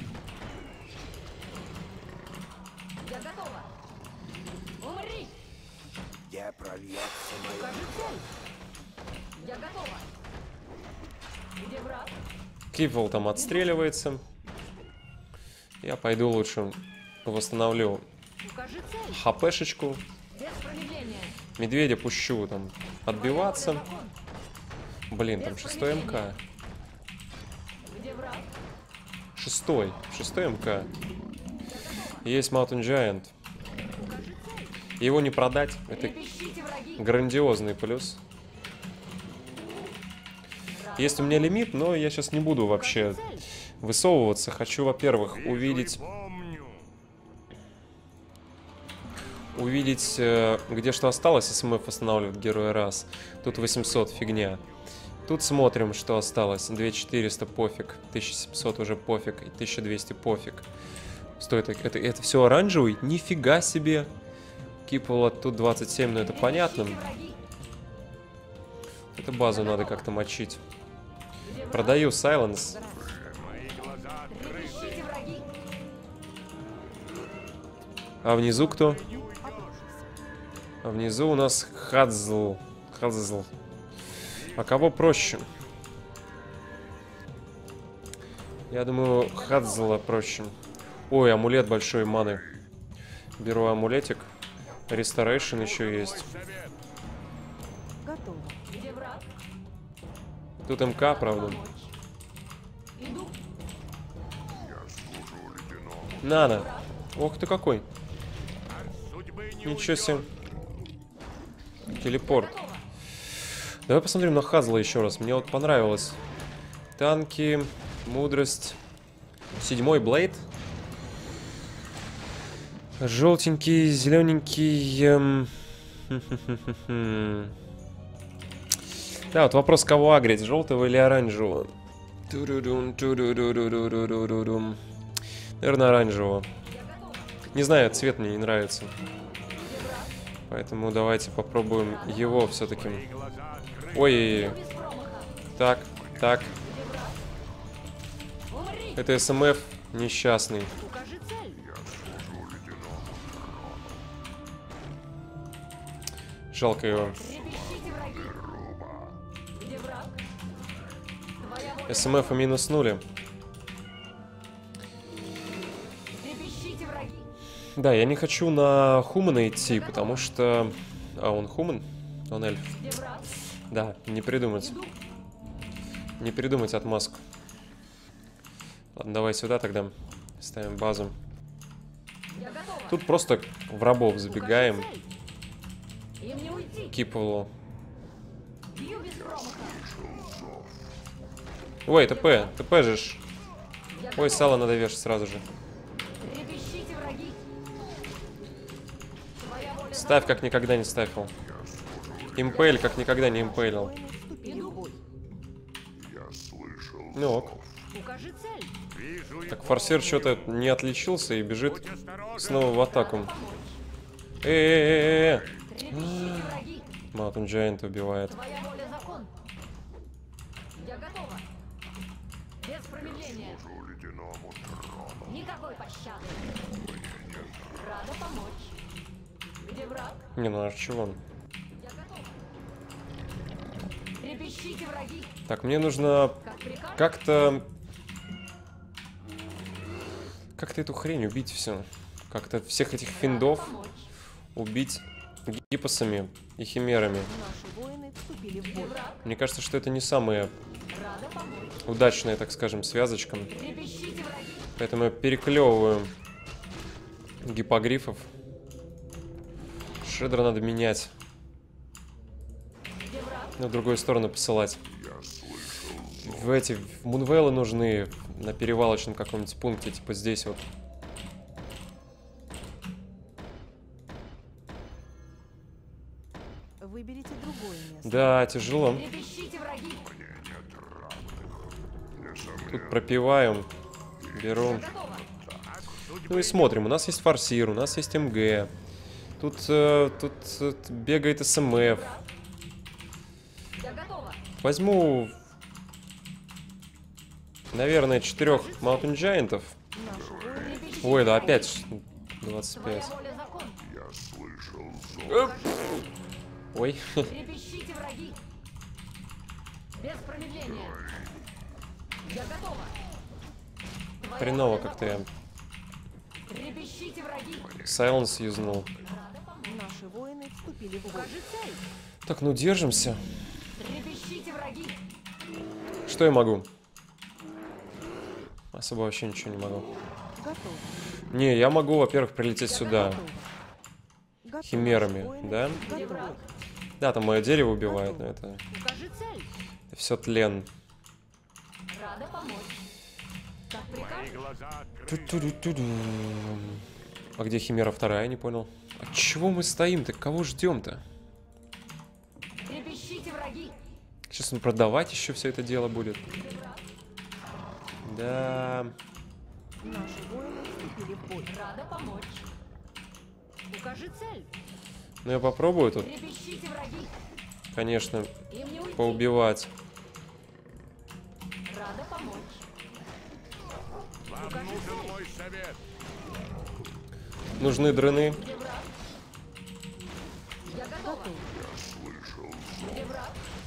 Кипвол там отстреливается. Я пойду лучше восстановлю хпшечку. Медведя пущу там отбиваться. Блин, там 6 МК. 6 МК. Есть Mountain Giant. Его не продать. Это грандиозный плюс. Есть у меня лимит, но я сейчас не буду вообще высовываться. Хочу, во-первых, увидеть, где что осталось. СМФ восстанавливает героя раз. Тут 800, фигня. Тут смотрим, что осталось. 2400, пофиг. 1700 уже пофиг. И 1200 пофиг. Стоит это все оранжевый? Нифига себе. Кипвола тут 27, но это понятно. Эту базу надо как-то мочить. Продаю Сайленс. А внизу кто? А внизу у нас Хадзл. Хадзл. А кого проще? Я думаю, Хадзла проще. Ой, амулет большой маны. Беру амулетик. Restoration еще есть. Готово. Где враг? Тут МК, правда. Иду. Нана. Ох ты какой. Судьбы не Ничего себе. Телепорт. Давай посмотрим на Хазла еще раз. Мне вот понравилось. Танки, мудрость. 7-й Блейд. Желтенький, зелененький. Да, вот вопрос, кого агрить, желтого или оранжевого? Наверное, оранжевого. Не знаю, цвет мне не нравится. Поэтому давайте попробуем его все-таки. Ой, так, так. Это СМФ несчастный. Укажи цель. Жалко его. Трепещите, враги. Где враг? Твоя воля. СМФ минуснули. Трепещите, враги. Да, я не хочу на Хумана идти, потому что... А, он Хуман? Он эльф. Где враг? Да, не придумать. Иду. Не придумать отмазку. Ладно, давай сюда тогда. Ставим базу. Я готова. Тут просто в рабов забегаем. Укажи цель. Им не уйти. Кипулу. Бью без промаха. Ой, ТП. ТП же ж. Я Ой, готова. сало надо вешать сразу же. Трепещите, враги. Твоя воля. Ставь, как никогда не ставил. Импель, как никогда не импелил. Воины вступили в бой. Ну ок. Укажи цель. вижу Так, форсер что-то не отличился и бежит Будь осторожен. снова в атаку. Э-э-э-э! Трепещите, враги. Mountain Giant убивает. Твоя воля закон. Я готова. Без промедления. Никакой пощады. Рада помочь. Где враг? Не, ну а чего? Я готова. Трепещите, враги. Так, мне нужно Как приказ. как-то эту хрень убить все. Как-то всех этих финдов Помочь. убить гипосами и химерами. Наши воины вступили в бой. Враг. Мне кажется, что это не самая Рада помочь. удачная, так скажем, связочка. Трепещите, враги. Поэтому я переклевываю гипогрифов. Шредера надо менять. Где враг? На другую сторону посылать. В мунвеллы нужны на перевалочном каком-нибудь пункте, типа здесь вот. Выберите другое место. Да, тяжело. Трепещите, враги. Тут пропиваем. Беру. Готова. Ну и смотрим. У нас есть форсир, у нас есть МГ. Тут бегает СМФ. Я готова. Возьму, наверное, 4 Mountain Giant'ов. Наши воины Трепещите, Ой, да, враги. опять Твоя 25. воля закон. Ой, Трепещите, враги. Без промедления. Я готова. Твоя хреново воля как-то я закон. Трепещите, враги. Silence юзнул. Рада помочь. Наши воины вступили в бой. Укажи цель. Так, ну держимся. Трепещите, враги. Что я могу? Особо вообще ничего не могу. Готово. Не, я могу, во-первых, прилететь сюда. Готово. Готово. Химерами, Наши воины да? Где готовы. враг? Да, там мое дерево убивает, но это Укажи цель. все тлен. Рада помочь. Как прикажешь? Глаза открыты. Ту-ту-ду-ту-ду. А где химера вторая, не понял. А чего мы стоим-то? Кого ждем-то? Трепещите, враги. Сейчас он продавать еще все это дело будет. Да. Наши воины вступили в бой. Рада помочь. Укажи цель. Ну я попробую тут, Трепещите, враги. конечно, Им не уйти. поубивать. Рада помочь. Вам Укажи нужен цель. мой совет. Нужны дрыны. Где враг? Я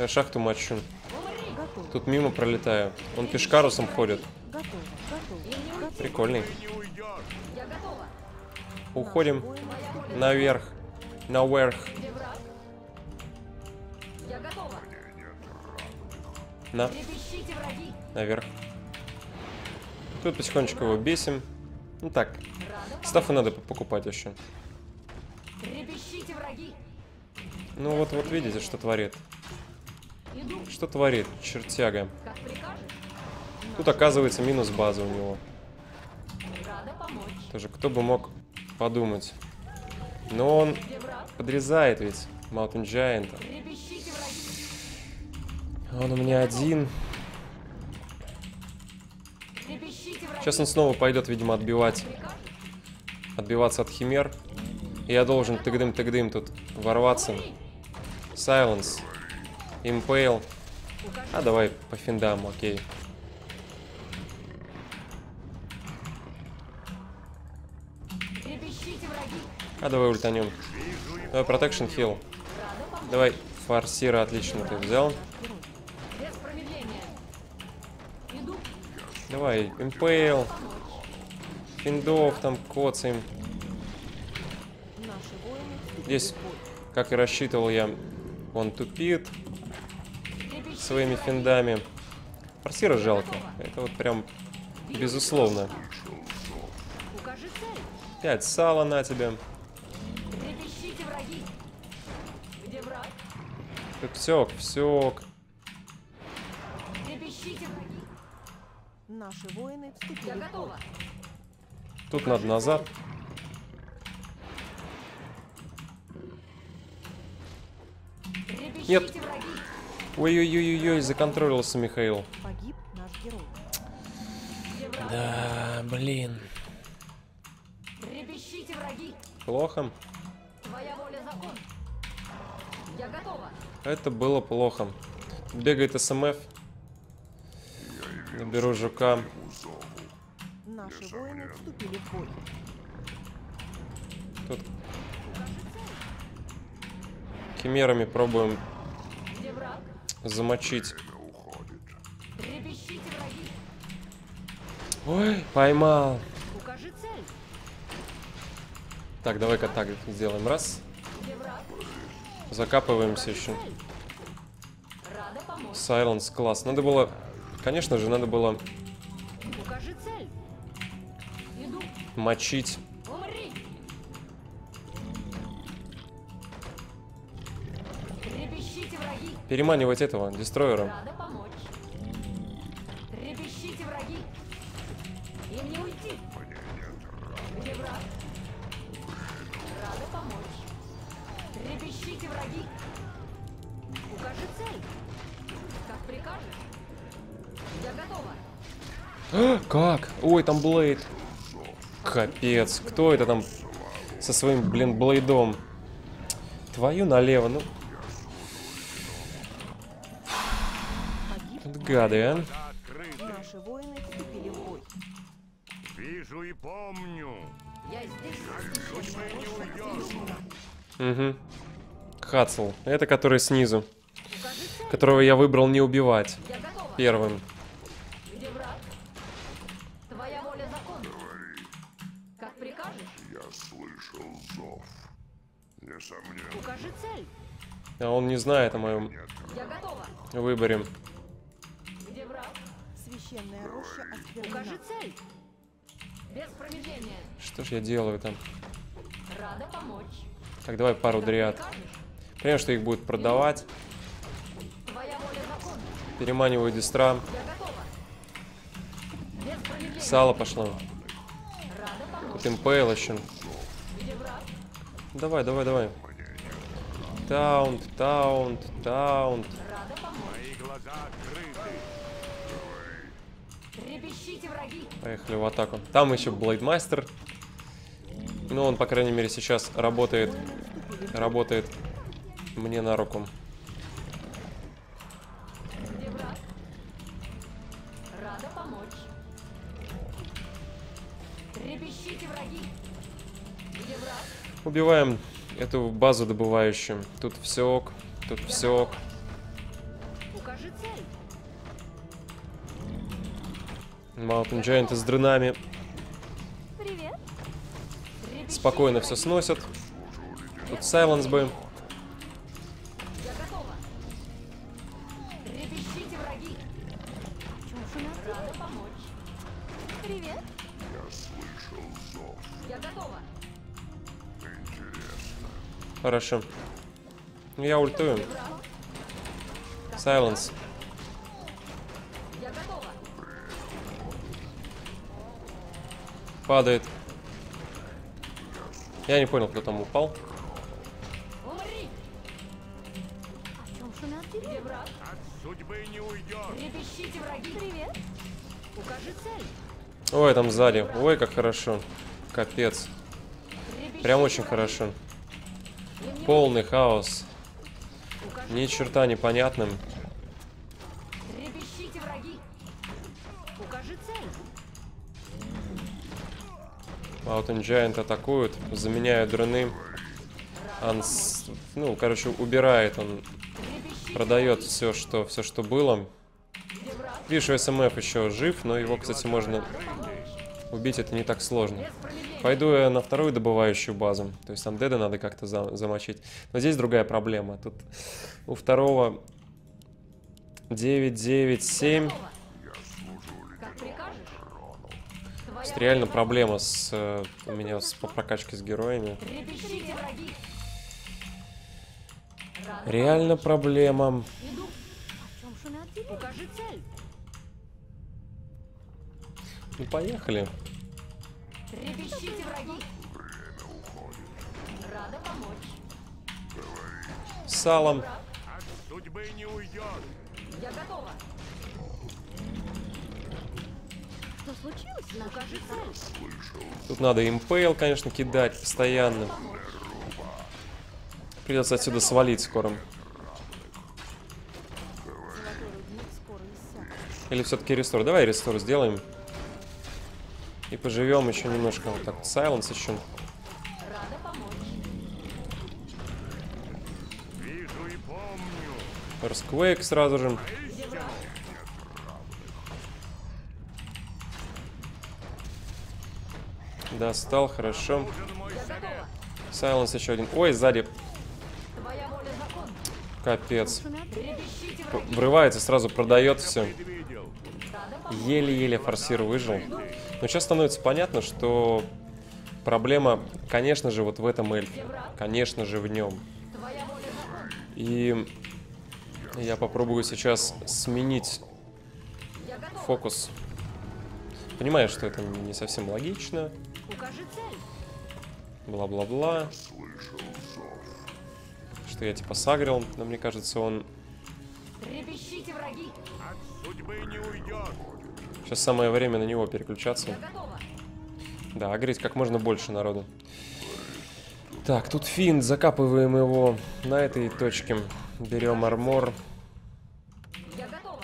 Я шахту мочу. Готово. Тут мимо пролетаю. Он пешкарусом ходит. Готово. Готово. Прикольный. Не уйдешь. Я готова. Уходим Воины вступили наверх. Наверх. Где враг? Я готова. На. Трепещите, враги. Наверх. Тут потихонечку его бесим. Ну так. Рада Стафы надо покупать еще. Трепещите, враги. Ну вот видите, что творит. Иду, Что творит, чертяга. как прикажешь. Тут оказывается минус база у него. Рада помочь. Тоже кто бы мог подумать. Но он Где враг? подрезает ведь Mountain Giant. Трепещите, враги. Он у меня один. Трепещите, враги. Сейчас он снова пойдет, видимо, Прикажешь? отбиваться от химер. И я должен тыгдым-тыгдым тут ворваться. Silence. Impale. А давай по финдам, окей. Трепещите, враги. А давай ультанем. Давай Protection Heal. Давай форсира, отлично ты взял. Без промедления. Иду. Давай Impale. Финдов там коцаем. Наши воины вступили Здесь, в бой. как и рассчитывал я, он тупит Трепещите, своими финдами. Форсира жалко. Это вот прям безусловно. укажи цель. 5 сала на тебе. Трепещите, враги. Где враг? Всек. Трепещите, враги. Наши воины вступили Я в бой. готова. Тут надо назад. Трепещите, Нет. враги. Ой-ой-ой-ой, законтролился Михаил. Погиб наш герой. Где враг? Да, блин. Трепещите, враги. Плохо. Твоя воля закон. Я готова. Это было плохо. Бегает СМФ. Наберу жука. Наши воины вступили в бой. Тут химерами пробуем Где враг? замочить. Трепещите, враги. Ой, поймал. Укажи цель. Так, давай-ка так сделаем. Раз. Где враг? Закапываемся еще. Рада помочь. Сайленс, класс. Надо было... Конечно же, надо было Укажи цель. Иду. мочить. Умри. Трепещите, враги. Переманивать этого, дестройера. Рада помочь. Трепещите, враги. Им не уйти. Где враг? Рада помочь. Трепещите, враги. Укажи цель. Как прикажешь. Я готова. Как? Ой, там Блейд. Капец. Кто это там со своим, блин, Блейдом? Твою налево, ну. Погиб. Тут гады, а? Открыты. Наши воины вступили в бой. Вижу и помню. Я здесь. Священная роща освящена. Угу. Хацл. Это который снизу. Укажи цель. Которого я выбрал не убивать. Я готова. Первым. Где враг? Твоя воля закон. Как прикажешь. Я слышал зов. Несомненно. Укажи цель. А он не знает о моем Я готова. выборе. Где враг? Священная роща Укажи осквернена. цель. Без промедления. Что ж я делаю там? Рада помочь. Так, давай пару Как дриад. прикажешь. Понимаю, что их будет продавать. Твоя воля закон. Переманиваю дистра. Я готова. Без промедления. Сало пошло. Рада помочь. Тут импейл еще. Где враг? Давай. Таунт. Рада помочь. Мои глаза открыты. Трепещите, враги. Поехали в атаку. Там еще Блейдмастер. Ну, он, по крайней мере, сейчас работает мне на руку. Где враг? Рада помочь. Трепещите, враги. Где враг? Убиваем эту базу добывающую. Тут все ок. Mountain Giant с дрынами Привет. спокойно все сносят. Тут Сайленс бы. Я готова. Трепещите, враги. Рада помочь. Привет. Я готова. Хорошо. Я ультую. Сайленс. Я готова. Падает. Я не понял, кто там упал. Умри. О чем шумят Где деревья? враг? От судьбы не уйдет. Трепещите, враги. Привет. Укажи цель. Ой, там сзади. Ой, как хорошо. Капец. Трепещите, Прям очень враги. хорошо. Полный хаос. Укажи Ни цель. черта непонятным. Трепещите, враги. Укажи цель. Mountain Giant атакуют, заменяют дрыны. Ну, короче, убирает он. Трепещите. Продает все, что было. Где враг? Вижу, СМФ еще жив, но его, кстати, можно убить, это не так сложно. Без промедления. Пойду я на вторую добывающую базу. То есть там деда надо как-то замочить. Но здесь другая проблема. Тут у второго 997. Готова. Как прикажешь. То Твоя есть реально воля. проблема у меня по прокачке с героями. Трепещите, враги. Рада Реально проблема. помочь. Иду. О чем шумят деревья? Укажи цель. Ну, поехали. Трепещите, враги. Рада помочь. С салом. Враг. От судьбы не уйдет. Я готова. Что случилось? Укажи цель. Тут надо импейл, конечно, кидать постоянно. Помочь. Придется отсюда свалить скоро. Золотой рудник скоро иссякнет. Или все-таки рестор. Давай рестор сделаем. И поживем еще немножко. Вот так вот. Сайленс еще. Рада помочь. Вижу и помню. Earthquake сразу же. Где враг? Достал, хорошо. Нужен мой Я совет. готова. Сайленс еще один. Ой, сзади. Твоя воля закон. Капец. Шумят деревья. Трепещите, враги. Врывается, сразу продает все. Предвидел. Рада помочь. Еле-еле форсир выжил. Но сейчас становится понятно, что проблема, конечно же, вот в этом эльфе. Конечно же, в нем. Твоя воля закон. И я попробую сейчас сменить Я готова. фокус. Понимаю, что это не совсем логично. Укажи цель. Бла-бла-бла. Что я типа сагрил, но мне кажется, он... Трепещите, враги. От судьбы не уйдет. Сейчас самое время на него переключаться. Я готова. Да, агрить как можно больше народу. Так, тут финт, закапываем его на этой точке. Берем армор. Я готова.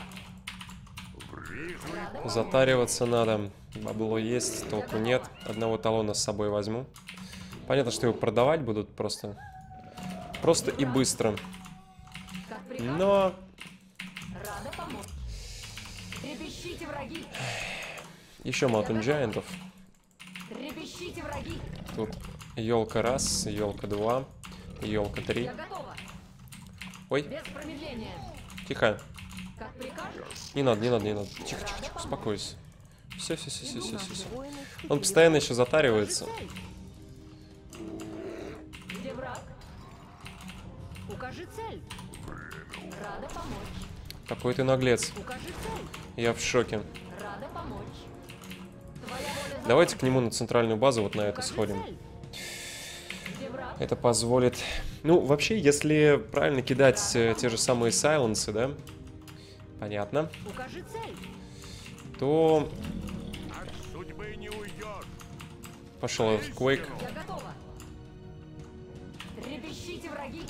Затариваться надо. Бабло есть, толку нет. Одного талона с собой возьму. Понятно, что его продавать будут просто и быстро. Как прикажешь. Но Рада помочь. Трепещите, враги. еще Mountain Giant'ов. Трепещите, враги. Тут елка раз, елка два, елка три. Я готова. Ой, Без промедления. тихо. Как прикажешь. Не надо. Тихо, успокойся. Все. Наши воины вступили Он постоянно в еще затаривается. Укажи цель. Где враг? Укажи цель. Рада помочь. Какой ты наглец. Укажи цель. Я в шоке. Рада помочь. Твоя воля Давайте к нему на центральную базу вот на это Укажи сходим. цель. Это позволит... Ну, вообще, если правильно кидать те же самые сайленсы, да? Понятно. Укажи цель. То От судьбы не уйдет. пошел Earthquake. Я готова. Трепещите, враги.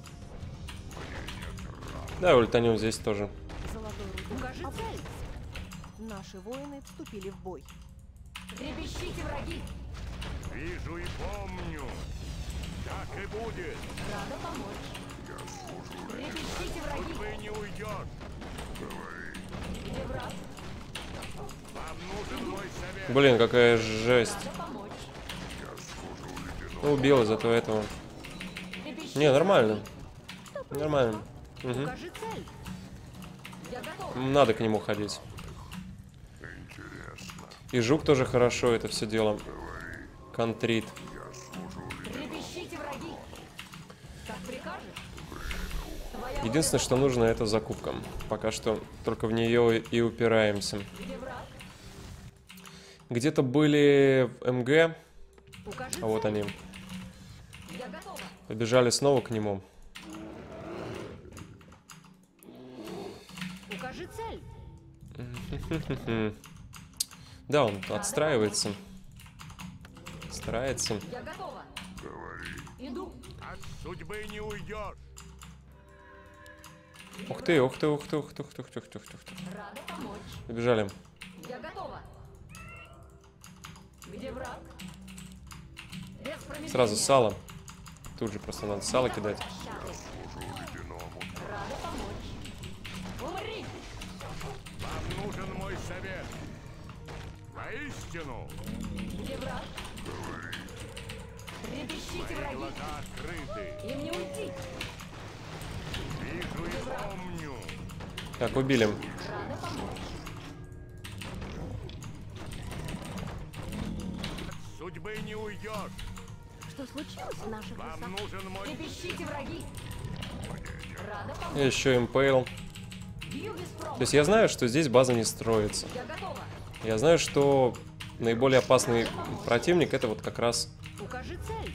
Да, ультанем здесь тоже. Золотой рудник Укажи обрушился. цель. Наши воины вступили в бой. Трепещите, враги. Вижу и помню. Так и будет. Рада помочь. Трепещите, враги. Судьбы не уйдет. Где враг? Блин, какая жесть. Ну, убил из-за этого. Не, нормально. Нормально. Угу. Укажи цель. Я готов. Надо к нему ходить. И жук тоже хорошо это все дело контрит. Трепещите, враги. Как прикажешь. Твоя Единственное, что нужно, это закупка. Пока что только в нее и упираемся. где враг? Где-то были в МГ, Укажи а вот цель. они. Я готова. Побежали снова к нему. Укажи цель. Да, он отстраивается. Старается. Я готова. Иду. От судьбы не уйдешь. Ух ты, ух ты, ух ты, ух ты, ух ты, ух ты, ух ты, ух ты, ух ты. Рада помочь. Побежали. Я готова. Где враг? Без промедления. Сразу сало. Тут же просто надо сало кидать. Рада помочь. Умри. Вам нужен мой совет. Воистину, Где враг? Трепещите, враги. глаза открыты. Им не уйти. Вижу и помню. Так, убили. Рада помочь. От судьбы не уйдешь. Что случилось в наших Вам лесах? нужен мой... Трепещите, враги. Рада помочь. Еще импейл. Бью без То промаха. есть я знаю, что здесь база не строится. Я готова. Я знаю, что наиболее опасный противник это вот как раз Укажи цель.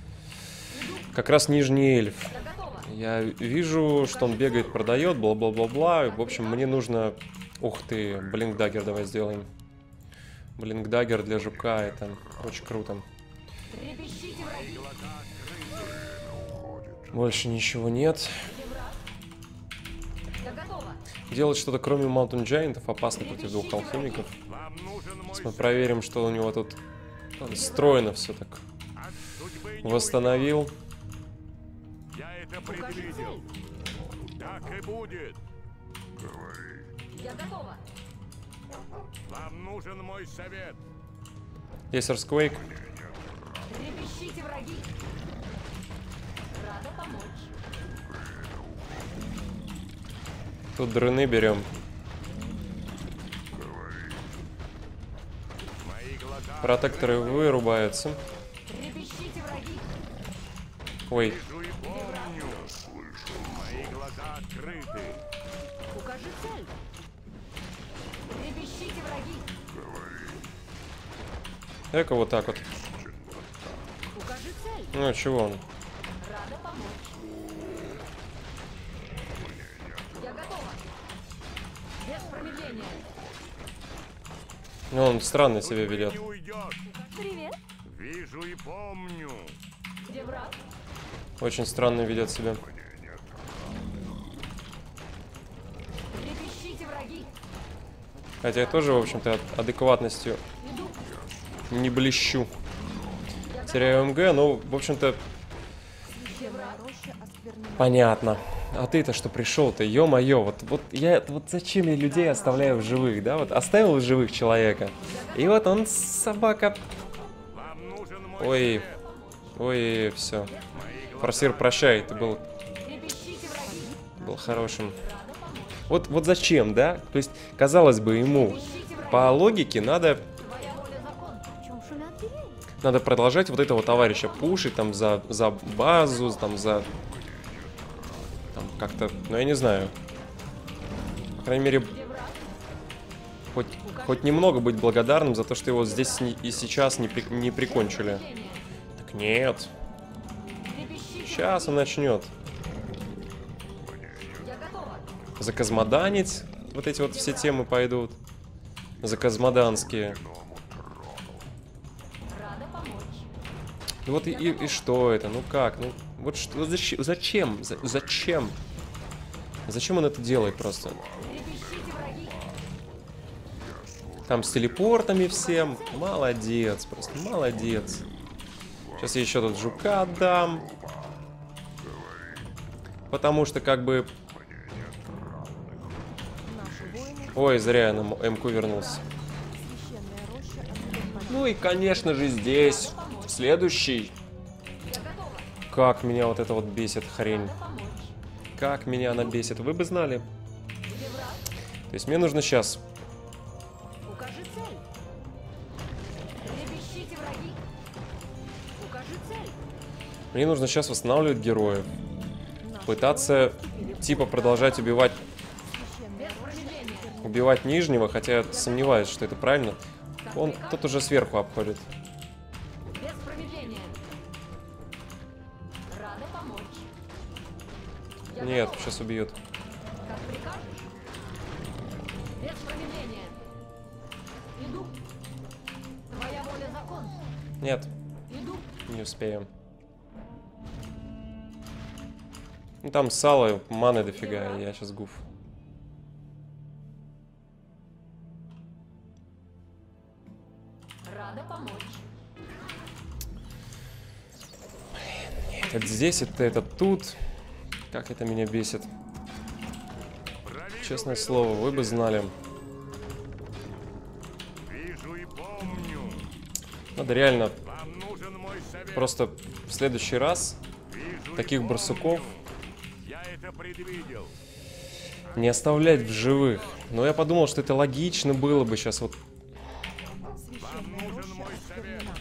нижний эльф. Я готова. Я вижу, что он бегает, продает, бла-бла-бла-бла. В общем, мне нужно... Ух ты, блинк-даггер давай сделаем. Блинк-даггер для жука, это очень круто. Трепещите, враги. Больше ничего нет. Где враг? Я готова. Делать что-то кроме Mountain Giant'ов опасно против двух алхимиков. Вам нужен мой Сейчас мы проверим, что у него тут встроено все так. От судьбы не Восстановил. уйдешь. Я это Укажи предвидел. цель. Так и будет. Я готова. Вам нужен мой совет. Есть Earthquake. Трепещите, враги. Рада помочь. Тут дрыны берем. Мои глаза Протекторы вырубаются. Трепещите, враги. Ой, вижу и помню. Мои глаза открыты. Укажи цель. Трепещите, враги. эко вот так вот. Укажи цель. Ну, чего он? Рада помочь. Я готова. Без промедления. Ну, он странно себя ведет. Не уйдешь. Привет. Вижу и помню. Где враг? Очень странно ведет себя. Трепещите, враги. Хотя я тоже, в общем-то, адекватностью Иду. не блещу. Теряю МГ, но, в общем-то, Священная роща осквернена. понятно. А ты-то что пришел-то? Ё-моё, вот зачем я людей оставляю в живых, да? Вот оставил в живых человека. И вот он, собака. Вам нужен мой Ой, ой, все. Форсир, прощай, ты был Трепещите, враги. хорошим. Вот зачем, да? То есть, казалось бы, ему Трепещите, враги. по логике надо Твоя воля закон. О чем шумят деревья? Надо продолжать вот этого товарища пушить там за базу, там за... Там как-то, ну я не знаю. По крайней мере, Где враг? хоть немного быть благодарным за то, что его здесь и сейчас не прикончили. Промедление. Так нет, Трепещите, сейчас он начнет я готова. заказмоданить. Вот эти вот все темы пойдут. Заказмоданские. Рада помочь. Ну вот и что это? Ну как? Ну вот что? Зачем? Зачем? Зачем он это делает просто? Трепещите, враги. Там с телепортами всем. Молодец, просто молодец. Сейчас я еще тут жука отдам. Потому что как бы... Наши воины Ой, зря я на МК вернулся. Ну и, конечно же, здесь, следующий. Как меня вот это вот бесит хрень. Как меня она бесит. Вы бы знали. То есть мне нужно сейчас... Укажи цель. Перемещите враги. Укажи цель. Мне нужно сейчас восстанавливать героев. Пытаться, типа, продолжать убивать... Убивать нижнего, хотя я сомневаюсь, что это правильно. Он тут уже сверху обходит. Без промедления. Рада помочь. Я Нет, готова. сейчас убьют. Как прикажешь. Без промедления. Иду. Твоя воля закон. Нет, Иду. не успеем. Ну там сало, маны дофига, я сейчас гуф. Рада помочь. Это здесь, это тут. Как это меня бесит. Честное слово, вы бы знали. Вижу и помню. Надо реально Вам нужен мой совет. просто в следующий раз Вижу и таких помню. барсуков Я это предвидел. не оставлять в живых. Но я подумал, что это логично было бы сейчас вот. Священная нужен роща мой совет. осквернена.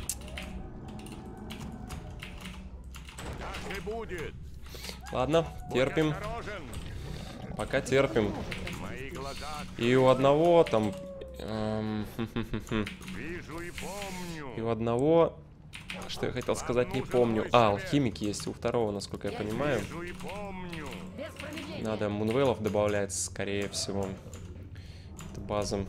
Так и будет. Ладно, терпим. Будь осторожен. Пока терпим. Мои глаза И у одного там... вижу и помню. И у одного... Что я хотел сказать, не помню. А, алхимик есть у второго, насколько я понимаю. Вижу и помню. Без промедления. Надо мунвейлов добавлять, скорее всего. Это база.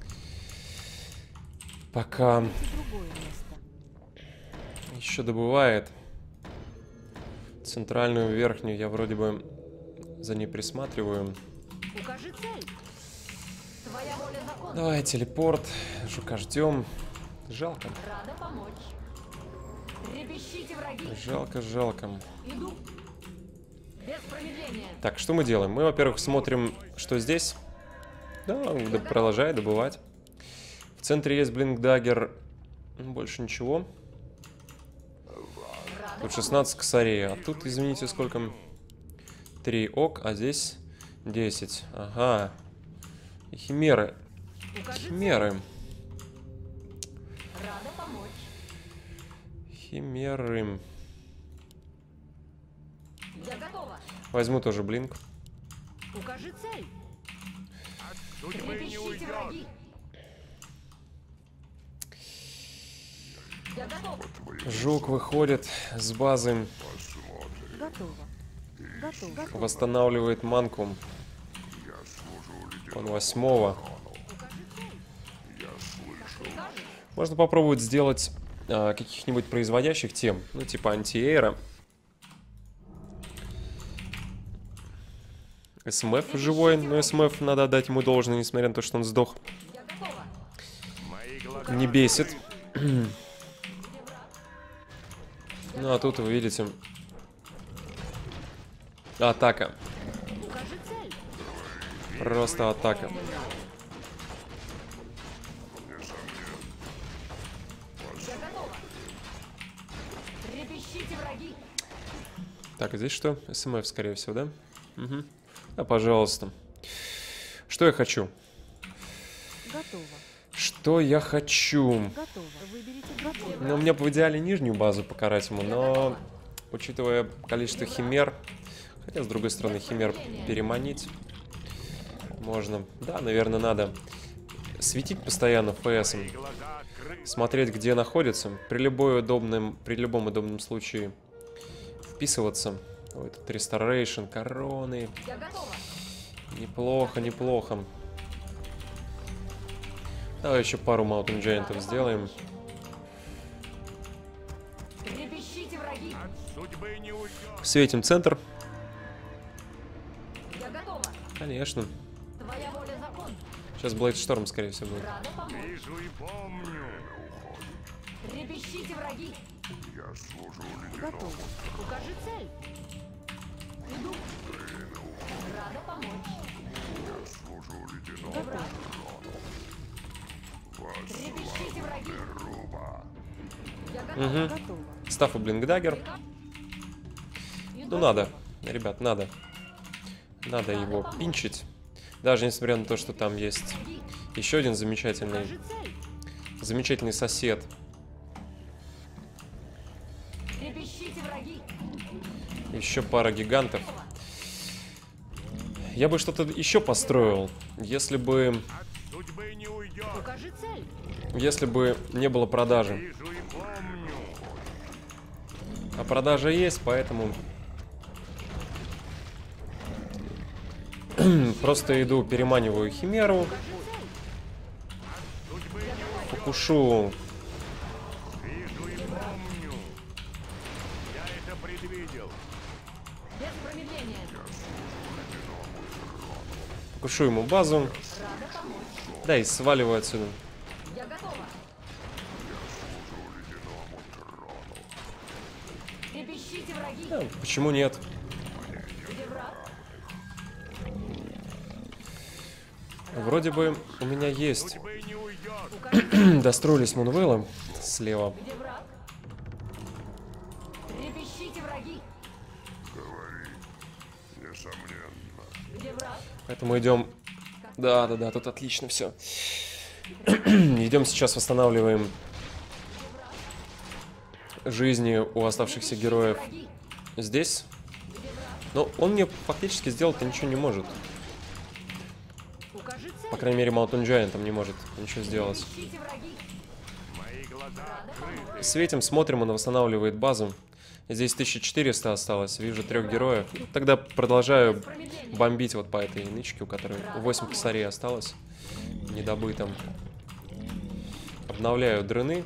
Пока Другое место. еще добывает. Центральную, верхнюю я вроде бы за ней присматриваю. Укажи цель. Твоя воля закон. Давай, телепорт. Жука ждем. Жалко. Рада помочь. Трепещите враги. Жалко, жалко. Иду. Без промедления. Так, что мы делаем? Мы, во-первых, смотрим, что здесь. Да, продолжай добывать. В центре есть блинк-даггер. Больше ничего. Тут 16 косарей. А тут, извините, сколько? 3 ок, а здесь 10. Ага. И химеры. Укажи Химеры. цель. Рада помочь. Химеры. Я готова. Возьму тоже блинк. Укажи цель. Судьбы не Трепещите уйдет. враги. Я готова. Жук выходит с базы. Готово. Готово. Восстанавливает манку. Он 8-го. Можно попробовать сделать каких-нибудь производящих тем. Ну, типа антиэйра. СМФ живой, но СМФ надо отдать ему должное, несмотря на то, что он сдох. Я готова. Мои глаза Не бесит. Ну, а тут вы видите. Атака. Укажи цель. Просто атака. Я готова. Трепещите враги. Так, а здесь что? СМФ, скорее всего, да? Угу. Да, пожалуйста. Что я хочу? Готово. Что я хочу? Готово. Выберите готово. Ну, мне бы в идеале нижнюю базу покарать ему, но, учитывая количество химер, хотя, с другой стороны, химер переманить можно. Да, наверное, надо светить постоянно ФСом, глаза открыты. смотреть, где находится, при любом удобном случае вписываться. Ой, тут Restoration, короны. Я готова. Неплохо, неплохо. Давай еще пару Mountain Giant'ов сделаем. Трепещите враги. От судьбы не уйдет. Светим центр. Я готова. Конечно. Твоя воля закон. Сейчас Блейдшторм, скорее всего, будет. Рада помочь. Вижу и помню. Трепещите враги. Готово. Укажи цель. Иду. Рада помочь. Готово. Трепещите, враги! Я готова. Угу. Готово. Стаффа Блинкдаггер. Ну надо, ребят, надо. Надо его пинчить. Даже несмотря на то, что там есть еще один замечательный сосед. Трепещите, враги! Еще пара гигантов. Я бы что-то еще построил, если бы Судьбы не уйдет. Укажи цель! не было продажи. Вижу и помню. А продажа есть, поэтому просто иду, переманиваю химеру, покушу. Вижу и помню. Я это предвидел. Без промедления! Покушу ему базу. Рада помочь! Да, и сваливаю отсюда. Я готова! Трепещите, враги! Да, почему нет? Где враг? Вроде бы у меня есть. Судьбы не уйдет. Укажи, Достроились Мунвейлы слева. где враг? Трепещите, враги! Где враг? Поэтому идем. Да, тут отлично все. Идем сейчас, восстанавливаем жизни у оставшихся героев Враги! здесь. Но он мне фактически сделать-то ничего не может. Укажи цель! По крайней мере, Mountain Giant там не может ничего сделать. Трепещите, враги! Мои глаза открыты. Светим, смотрим, он восстанавливает базу. Здесь 1400 осталось, вижу 3 героев. Тогда продолжаю бомбить вот по этой нычке, у которой 8 косарей осталось недобытым. Обновляю дрыны.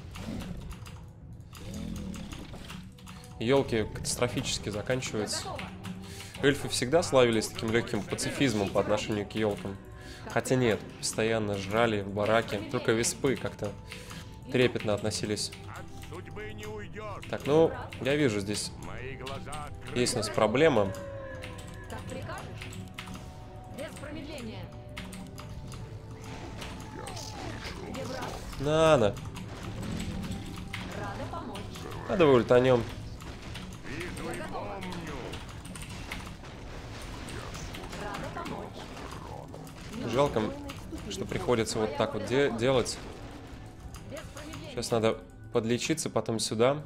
Елки катастрофически заканчиваются. Готово! Эльфы всегда славились таким легким пацифизмом по отношению к елкам. Хотя нет, постоянно жрали в бараке. Только виспы как-то трепетно относились. От судьбы не уйдет. Так, ну, я вижу, здесь Мои глаза открыты. есть у нас проблема. Как прикажешь? Без промедления! Где враг? На. Рада помочь! А давай ультанем. Вижу и помню. Рада помочь! Жалко, что приходится вот так вот делать. Без промедления! Сейчас надо подлечиться, потом сюда.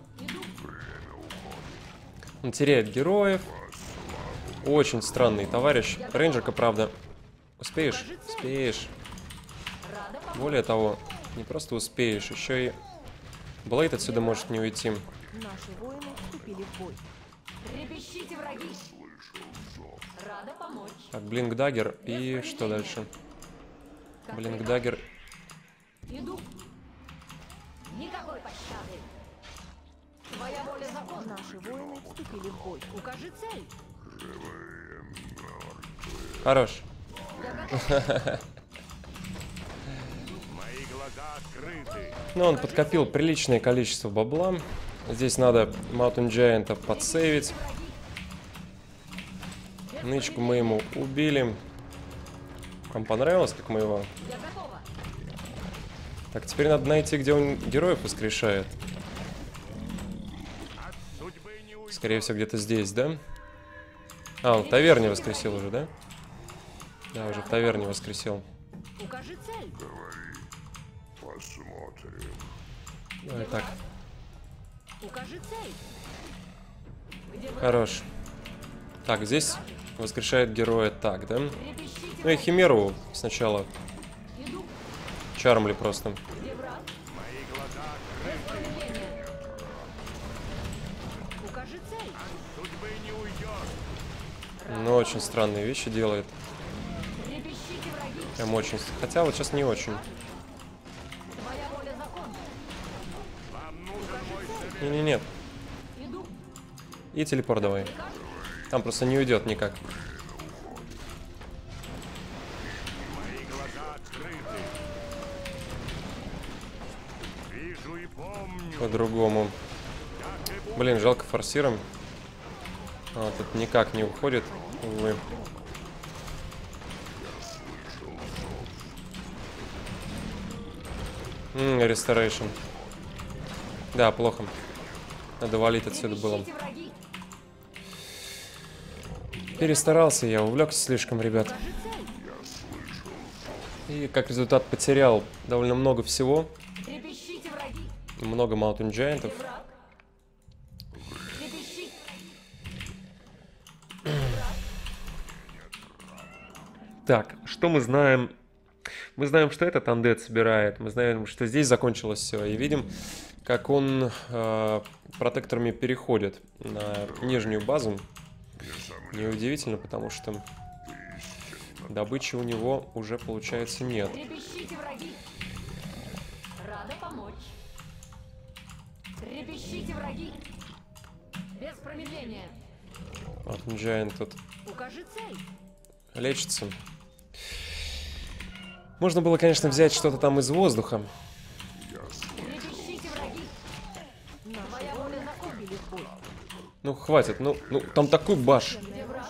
Он теряет героев. Очень странный товарищ. Рейнджерка, правда. Успеешь? Успеешь. Рада помочь! Более того, не просто успеешь, еще и Блейд отсюда может не уйти. Наши воины вступили в бой. Трепещите, враги! Рада помочь! Так, Блинкдаггер и что дальше? Как Блинкдаггер. Иду! Никакой пощады! Твоя воля закон! Наши воины вступили в бой. Укажи цель! Хорош. Мои глаза открыты. Ну, он подкопил приличное количество бабла. Здесь надо Mountain Giant подсейвить. Нычку мы ему убили. Вам понравилось, как мы его? Я готова! Так, теперь надо найти, где он героев воскрешает. Судьбы не уйдет. Скорее всего, где-то здесь, да? А, он в таверне воскресил уже, да? Да, уже в таверне воскресил. Укажи цель! Давай так. Укажи цель! Где враг? Хорош. Так, здесь воскрешает героя так, да? Трепещите, Ну и Химеру сначала. иду! Чармли просто. Где враг? Мои глаза Без промедления! Укажи цель! судьбы не уйдет. Ну, очень странные вещи делает. Трепещите, враги! Прям очень. Хотя вот сейчас не очень. Твоя воля закон! Вам нужен мой совет. Не-не-нет. Иду! И телепорт давай. Там просто не уйдет никак. Мои глаза открыты. Вижу и помню. По-другому. Как и буду. Блин, жалко форсируем. А, тут никак не уходит, увы. Restoration. Да, плохо. Надо валить отсюда было. Трепещите, враги. Перестарался я, увлекся слишком, ребят. Покажи цель. И как результат потерял довольно много всего. Трепещите, враги. Много Mountain Giant'ов. Враг. Трепещи. Так, что мы знаем? Мы знаем, что этот Undead собирает. Мы знаем, что здесь закончилось все. И видим, как он протекторами переходит на нижнюю базу. Неудивительно, потому что добычи у него уже, получается, нет. Трепещите, враги. Рада помочь. Трепещите, враги. Без промедления. Mountain Giant тут Укажи цель. лечится. Можно было, конечно, взять что-то там из воздуха. Трепещите, враги. Наши воины вступили в бой. Ну, хватит. Ну там такой баш. Где враг?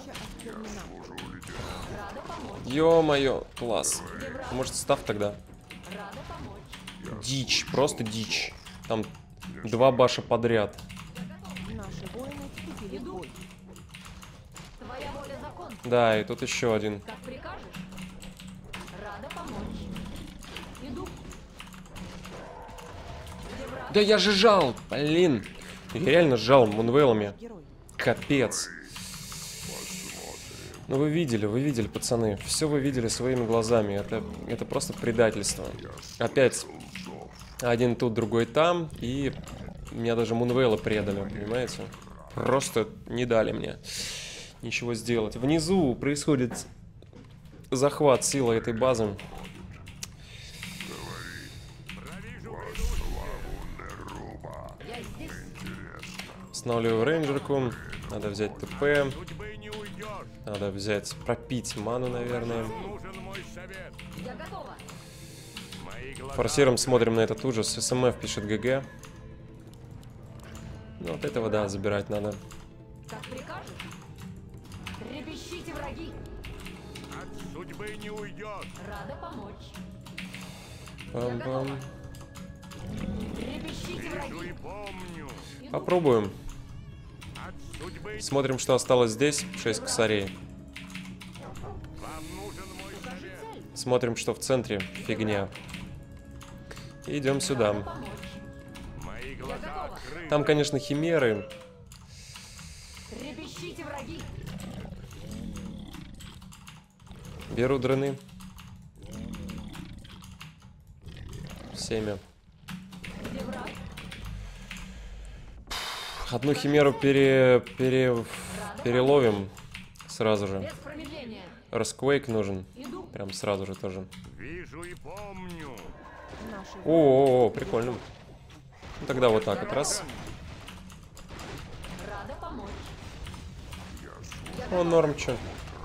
Рада помочь. Ё-моё, класс. Может, став тогда? Рада помочь. Дичь, просто дичь. Там 2 баша подряд. Наши воины вступили в бой. Твоя воля закон. Да, и тут еще один. Как прикажешь. Рада помочь. Иду. Где враг? Да я же жал, блин. Я реально жал мунвелами. Герой. Капец. Ну вы видели, пацаны. Все вы видели своими глазами. Это просто предательство. Опять один тут, другой там. И меня даже мунвелы предали, понимаете? Просто не дали мне ничего сделать. Внизу происходит захват силы этой базы. Я здесь. Устанавливаю рейнджерку. Надо взять ТП. Судьбы не уйдешь. Надо взять, пропить ману, наверное. Нужен мой совет. Я готова. Мои глаза Форсируем, смотрим на этот ужас. СМФ пишет ГГ. Ну, вот этого, да, забирать надо. Как прикажешь. Трепещите, враги. от судьбы не уйдешь. Рада помочь. Пам-пам. Трепещите, Вижу враги. и помню. Попробуем. От судьбы Смотрим, что осталось здесь. 6 косарей. вам нужен мой совет. Смотрим, что в центре. Фигня. И идем сюда. Помочь. Мои глаза открыты. Там, конечно, химеры. Трепещите, враги. Беру дрыны. Семя. Где враг? Одну химеру переловим сразу же. Без промедления. Расквейк нужен. Иду. Прям сразу же тоже. Вижу и помню. Наши О, прикольно. Ну, тогда вот так вот. Раз. Рада помочь. О, норм, чё.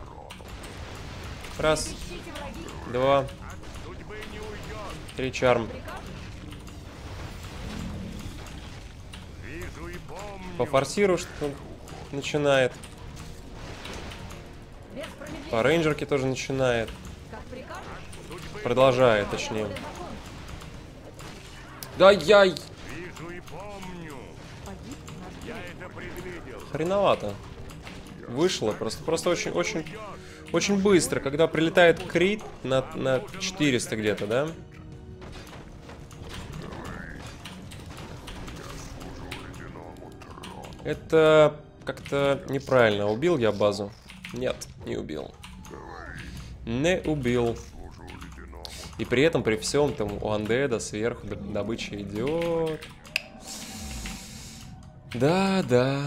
Раз, Трепещите, враги. 2, От судьбы не уйдешь. 3 чарм. Прикажешь. Вижу и помню. По что начинает. Без промедления. По рейнджерке тоже начинает. Как прикажешь. Продолжает, точнее. Воля закон. Да яй! Вижу и помню. погиб наш Я герой. это предвидел. Хреновато. Вышло просто очень быстро. Когда прилетает крит на 400 где-то, да? Это как-то неправильно. Убил я базу? Нет, не убил. Не убил. И при этом, при всем, там у Undead сверху добыча идет. Да.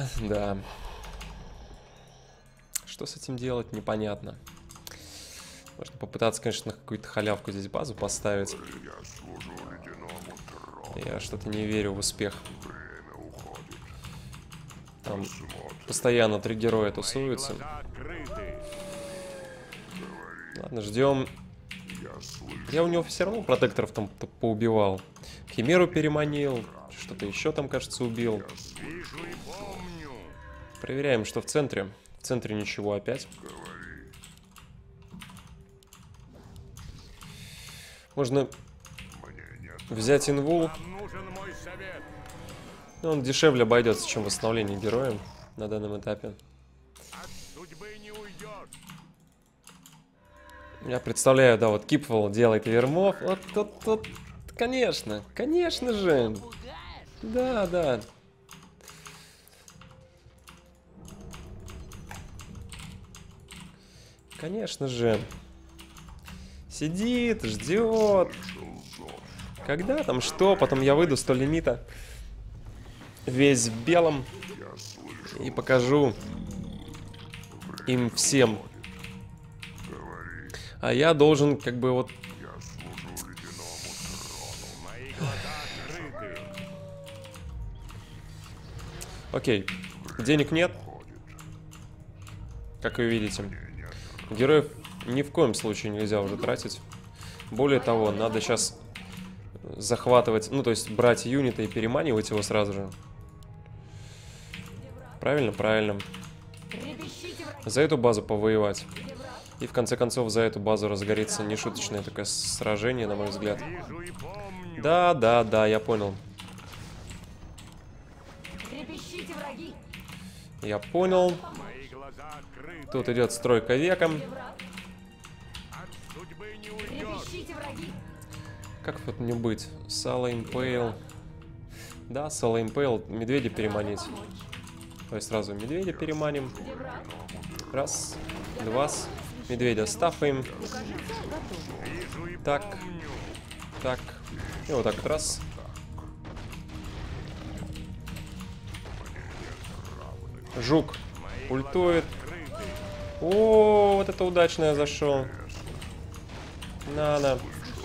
Что с этим делать, непонятно. Можно попытаться, конечно, какую-то халявку здесь базу поставить. Я что-то не верю в успех. Там постоянно 3 героя тусуются. Глаза открыты. Ладно, ждем. Я у него все равно протекторов там поубивал. Химеру переманил. Что-то еще там, кажется, убил. Вижу и помню. Проверяем, что в центре. В центре ничего опять. Можно Взять инвул. Вам нужен мой совет. Ну, он дешевле обойдется, чем восстановление героя на данном этапе. От судьбы не уйдешь. Я представляю, да, вот Кипфол делает вермов. Вот, конечно, конечно же. Да, да. Конечно же. Сидит, ждет. Когда там что? Потом я выйду с то лимита. Весь в белом. И покажу им всем. А я должен как бы вот... Мои глаза открыты. Окей. Денег нет. Как вы видите. Героев ни в коем случае нельзя уже тратить. Более того, надо сейчас захватывать, ну то есть брать юнита и переманивать его сразу же. Правильно? Правильно. За эту базу повоевать. И в конце концов за эту базу разгорится нешуточное такое сражение, на мой взгляд. Вижу и помню. Да, да, да, я понял. Трепещите, враги! Я понял. Мои глаза открыты. Тут идет стройка веком. От судьбы не уйдешь. Трепещите, враги! Как тут не быть? Сало импейл. Да, сало импейл. Медведя переманить. То есть сразу медведя переманим. Раз, два. Медведя стафаем. Так. Так. И вот так вот раз. Жук ультует. О, вот это удачно я зашел. На.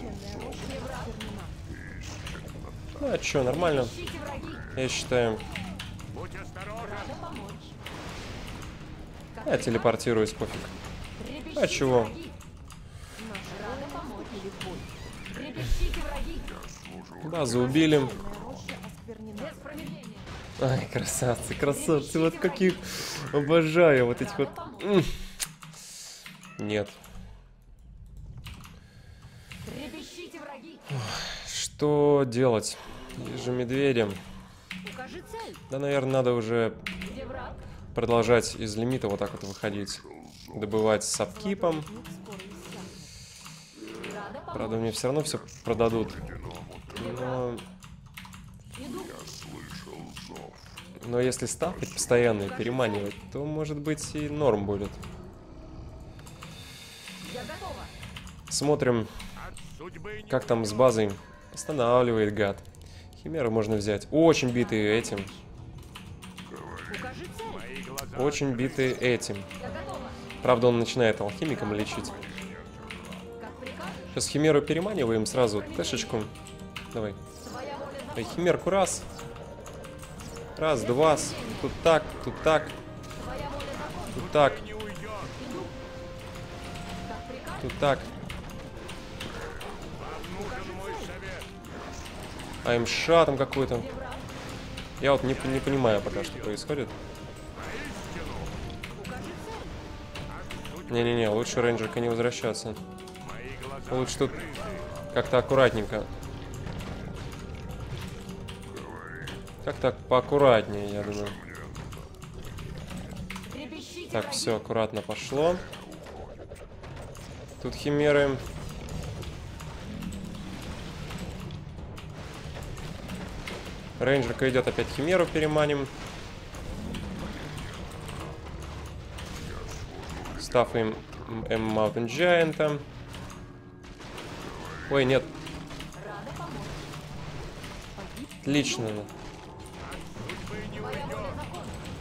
Ну, а чё, нормально. Я считаю. Будь осторожен. Я телепортируюсь, пофиг. А чего? Трепещите, враги! Базу убили. Роща осквернена. Без промедления! Ай, красавцы, красавцы. Вот каких обожаю. Вот этих вот. Нет. Трепещите, враги! Что делать? Вижу медведя. Укажи цель! Да, наверное, надо уже Где враг? продолжать из лимита вот так вот выходить. Добывать с апкипом. Рада помочь. Правда, мне все равно все продадут. Но если стафать постоянно и переманивать, то, может быть, и норм будет. Я готова! Смотрим, От судьбы не как там с базой. Останавливает гад. Химеру можно взять. Очень битые этим. Укажи цель! мои глаза. Очень битые этим. Я готова! Правда, он начинает алхимиком лечить. Как прикажешь? Сейчас химеру переманиваем сразу. Тэшечку. Давай. Твоя воля Ой, закон! химерку раз. Раз, два. Тут так, тут так, Твоя воля закон! тут так, Не уйдешь. Иду! Как прикажешь? тут так. Нужен мой совет. АМШ там какой-то. Я вот не понимаю пока, что происходит. Не-не-не, лучше рейнджерка не возвращаться. Мои глаза. Лучше тут как-то аккуратненько. Как-то поаккуратнее, я думаю. Трепещите, Так, враги! все, аккуратно пошло. Тут химеры. Рейнджерка идет, опять химеру переманим. Стафаем Mountain Giant. Ой, нет. Отлично. Твоя воля закон!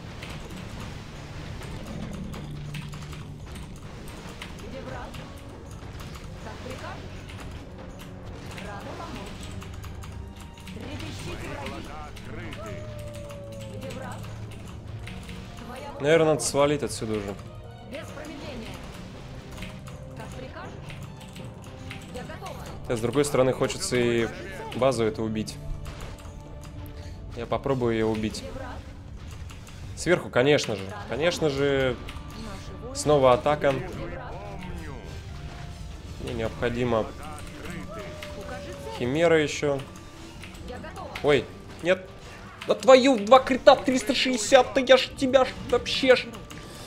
Где враг? Как прикажешь? Рада помочь! Трепещите, враги! Открыты. Где враг? Твоя воля Наверное, надо свалить отсюда уже. без промедления! Как прикажешь? Я готова! С другой стороны, хочется и базу эту убить. Я попробую ее убить. Где враг? Сверху, конечно же. Конечно же, снова атака. Мне необходимо Укажи цель! химера еще. Ой, нет. Да твою, 2 крита, 360, да я ж тебя ж вообще ж.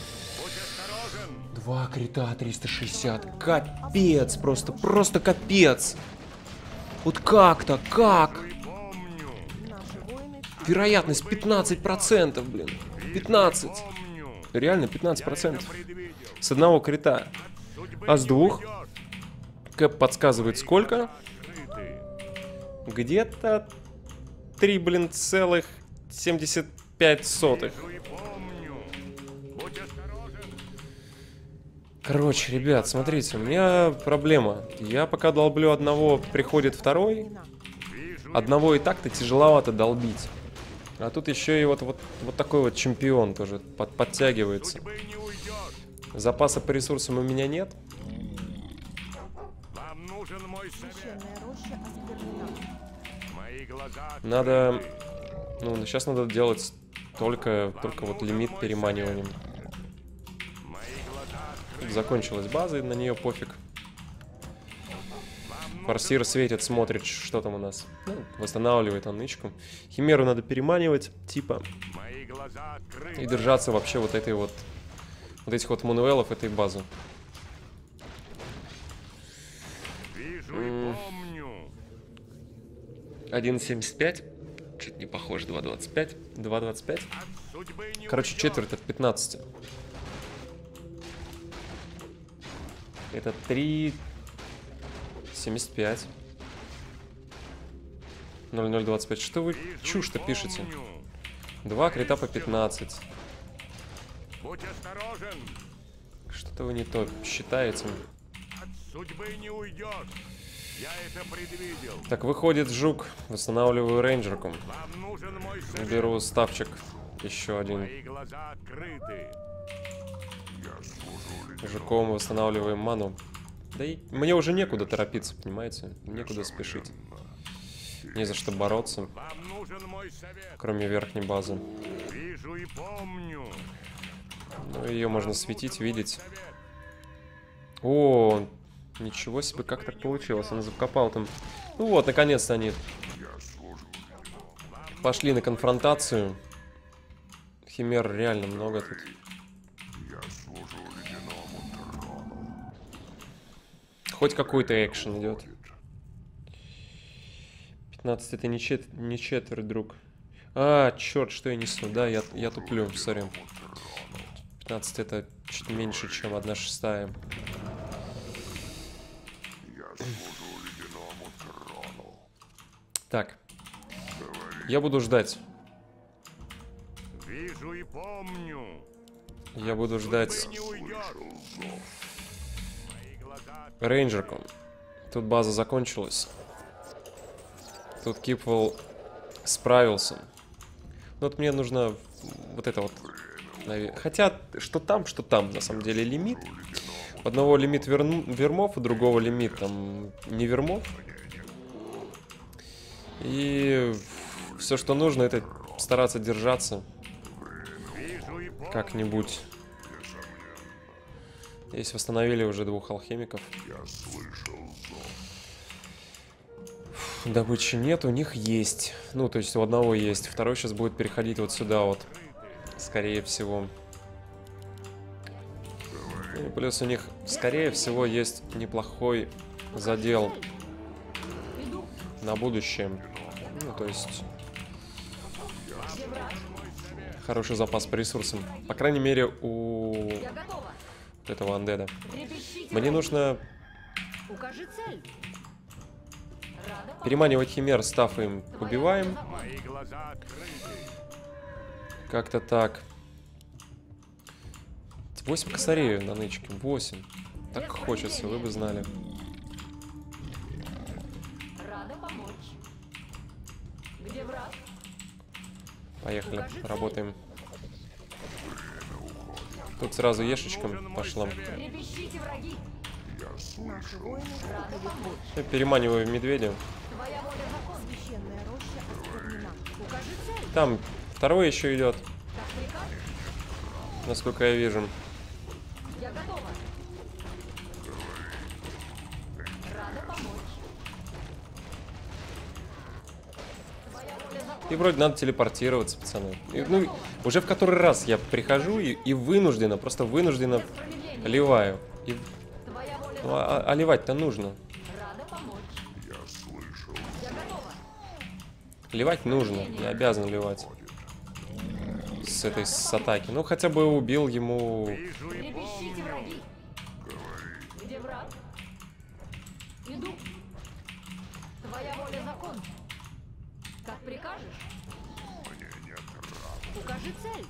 2 крита, 360. Капец, просто капец. Вот как-то, как? Наши воины Вероятность 15%, блин. 15. Реально 15%. С одного крита. А с 2? Кэп подсказывает сколько? Где-то 3, блин, целых 75 сотых. Короче, ребят, смотрите, у меня проблема. Я пока долблю одного, приходит второй. вина. Одного и так-то тяжеловато долбить. А тут еще и вот такой вот чемпион тоже подтягивается. Запаса по ресурсам у меня нет. Вам нужен мой совет. Священная роща осквернена. Мои глаза Надо... Ну, сейчас надо делать только вот лимит переманиванием. Тут закончилась база, и на нее пофиг. Форсир светит, смотрит, что там у нас. Ну, восстанавливает он нычку. Химеру надо переманивать, типа. Мои глаза открыты. И держаться вообще вот этой вот... Вот этих вот мануэлов, этой базы. Вижу и помню. 1.75. Чуть не похоже, 2.25. 2.25. От судьбы не Короче, уйдет. четверть от 15. Это 3.75. 0.025. Что вы Вижу и чушь-то пишете? помню. 2 крита по 15. Будь осторожен. Что-то вы не то считаете. От судьбы не уйдет. Я это предвидел. Так, выходит жук. Восстанавливаю рейнджерку. Вам нужен мой совет. Беру ставчик. Еще один. Мои глаза открыты. Жуком восстанавливаем ману. Да и мне уже некуда торопиться, понимаете? Некуда спешить. Не за что бороться, Вам нужен мой совет. кроме верхней базы. Вижу и помню. Ну, ее можно светить, видеть. О, ничего себе, как так получилось. Он закопал там. Ну вот, наконец-то они пошли на конфронтацию. Химер реально много тут. Хоть какой-то экшен идет. 15 это не четверть, друг. А, черт, что я несу. Да, я туплю, сори. 15 это чуть меньше, чем 1/6. Так. Я буду ждать. Вижу и помню. Я буду ждать Не уйдет. Мои глаза рейнджерку. Тут база закончилась. Тут Кипвелл справился. Ну вот мне нужно вот это вот. Хотя, что там, на самом деле, лимит. У одного лимит вермов, у другого лимит там не вермов. И все, что нужно, это стараться держаться вижу и помню. как-нибудь. Здесь восстановили уже 2 алхимиков. Добычи нет, у них есть. Ну, то есть у одного есть. Второй сейчас будет переходить вот сюда вот. Скорее всего. И плюс у них, скорее всего, есть неплохой задел на будущее. Ну, то есть... Хороший запас по ресурсам. По крайней мере, у Я готова. вот этого андеда. Трепещите. Мне нужно Укажи цель. Рада переманивать химер, стаф им убиваем. Мои глаза открыты. Как-то так. 8 косарей на нычке. 8. Так хочется, вы бы знали. Рада помочь. Где враг? Поехали, работаем. Тут сразу ешечком пошла. Трепещите, враги. Наши воины вступили в бой. Я переманиваю медведя. Твоя воля закон. Священная роща осквернена. Укажи цель. Там второй еще идет, Как приказ? насколько я вижу. Я готова. Рада помочь. Твоя воля И вроде надо телепортироваться, пацаны. Ну, уже в который раз я прихожу и вынужденно, просто вынужденно ливаю. Твоя воля. Ну, а ливать-то нужно. Рада помочь. Я слышал. Я готова. Ливать нужно, я обязан ливать. С атаки. Ну, хотя бы убил ему... Трепещите, враги. Где враг? Иду. Твоя воля закон. Как прикажешь? Мне нет рад. Укажи цель.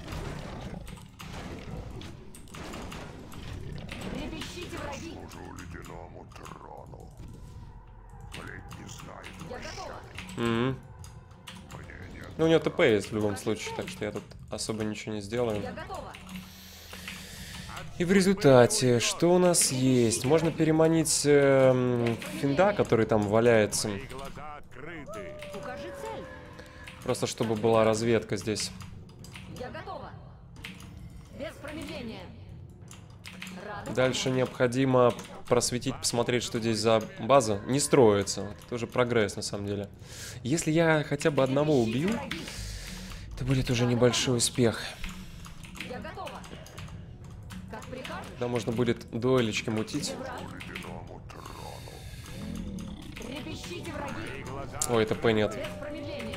Трепещите, враги. Служу ледяному трону. Блядь, не знаю. Я готова. Мгм. Мне нет. Ну, у него ТП есть в любом случае, так что я тут особо ничего не сделаю. Я готова. И в результате, что у нас есть? Можно переманить Финда, который там валяется. Мои глаза открыты. Укажи цель. Просто чтобы была разведка здесь. Я готова. Без промедления. Рада Дальше необходимо просветить, посмотреть, что здесь за база. Не строится. Вот это уже прогресс, на самом деле. Если я хотя бы одного убью, враги. это будет уже небольшой успех. Я готова. Как прикажешь? Тогда можно будет дуэлечки мутить. Враг. Ледяному трону. Трепещите, враги. Ой, ТП нет. Без промедления.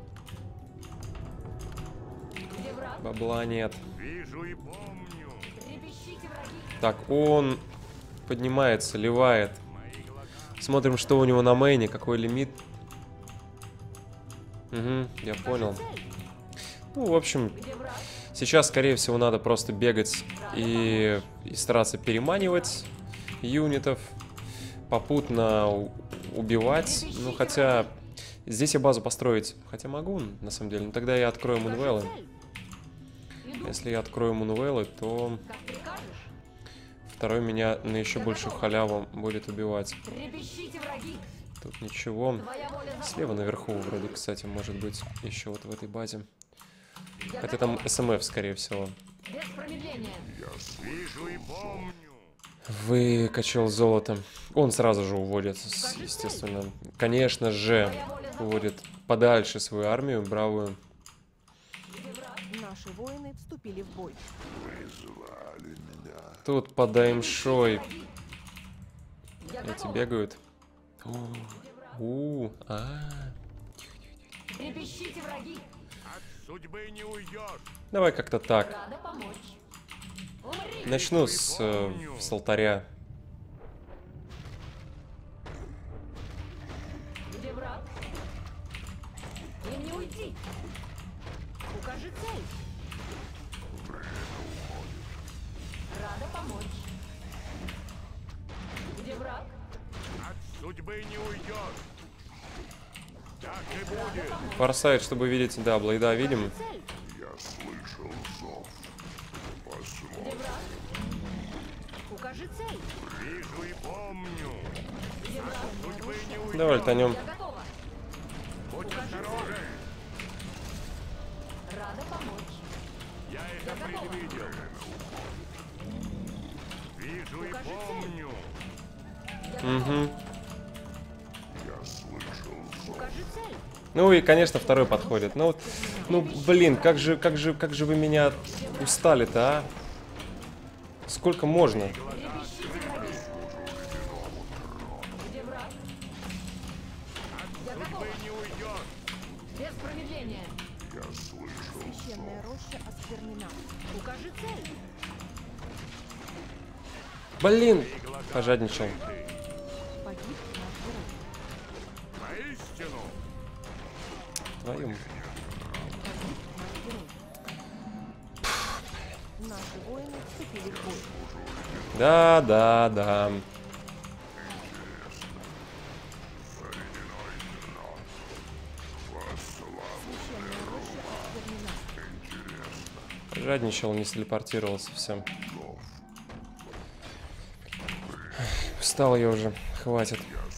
Где враг? Бабла нет. Вижу и помню. Трепещите, враги. Так, он поднимается, ливает. Смотрим, что у него на мейне, какой лимит. Угу, я понял. Цель. Ну, в общем, Где враг? сейчас, скорее всего, надо просто бегать и стараться переманивать юнитов, попутно убивать. Ну, хотя здесь я базу построить, хотя могу, на самом деле. Но тогда я открою Мунвеллы. Цель. Иду. Если я открою Мунвеллы, то Как прикажешь? второй меня на еще большую халяву будет убивать. Трепещите, враги. Тут ничего. Твоя воля закон. Слева наверху вроде, кстати, может быть еще вот в этой базе. Я Хотя готова. там СМФ, скорее всего. Без промедления. Вижу и помню. Выкачал золото. Он сразу же уводит, естественно. Конечно же, уводит подальше свою армию бравую. Наши воины вступили в бой. Звали меня. Тут под АМШой Я эти готова. бегают. Трепещите, враги. От судьбы не уйдешь. Давай как-то так. Рада помочь. Умри. Начну с алтаря. Где враг? Им не уйти. Укажи цель. Рада помочь. Где враг? От судьбы не уйдешь. Так и будет. Форсайт, чтобы видеть, да, Блейда видим. Цель. Я слышал зов. Посмотрим. Где враг? Укажи цель. Вижу и помню. Где враг? Судьбы не уйдешь. Давай альтанем. Я готова. Будь осторожен. Рада помочь. Я это предвидел. Вижу и помню. Угу. Я слышал зов. Укажи цель. Ну и, конечно, второй подходит. Ну, вот, ну, блин, как же вы меня устали-то, а? Сколько можно? Трепещите, враги. Где враг? Я готова. Не уйдешь. Без промедления. Я слышал. Священная роща осквернена. Укажи цель. Блин, пожадничал. Погиб наш герой. Поистину. Твою. Наш герой. Наши воины вступили в бой. Да. Священная роща осквернена. Пожадничал, не телепортировался, все. Устал я уже, хватит.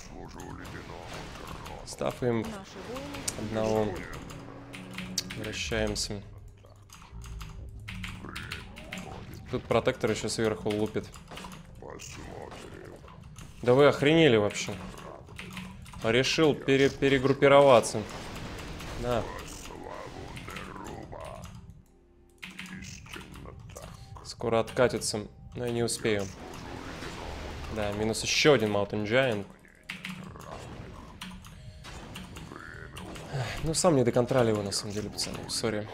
Стафаем Наши воины одного. Возвращаемся. Тут протектор еще сверху лупит. Да вы охренели вообще. Решил перегруппироваться. На. Скоро откатится, но я не успею. Да, минус еще один Mountain Giant. Ну, сам не доконтролировал, на самом деле, пацаны. Сори.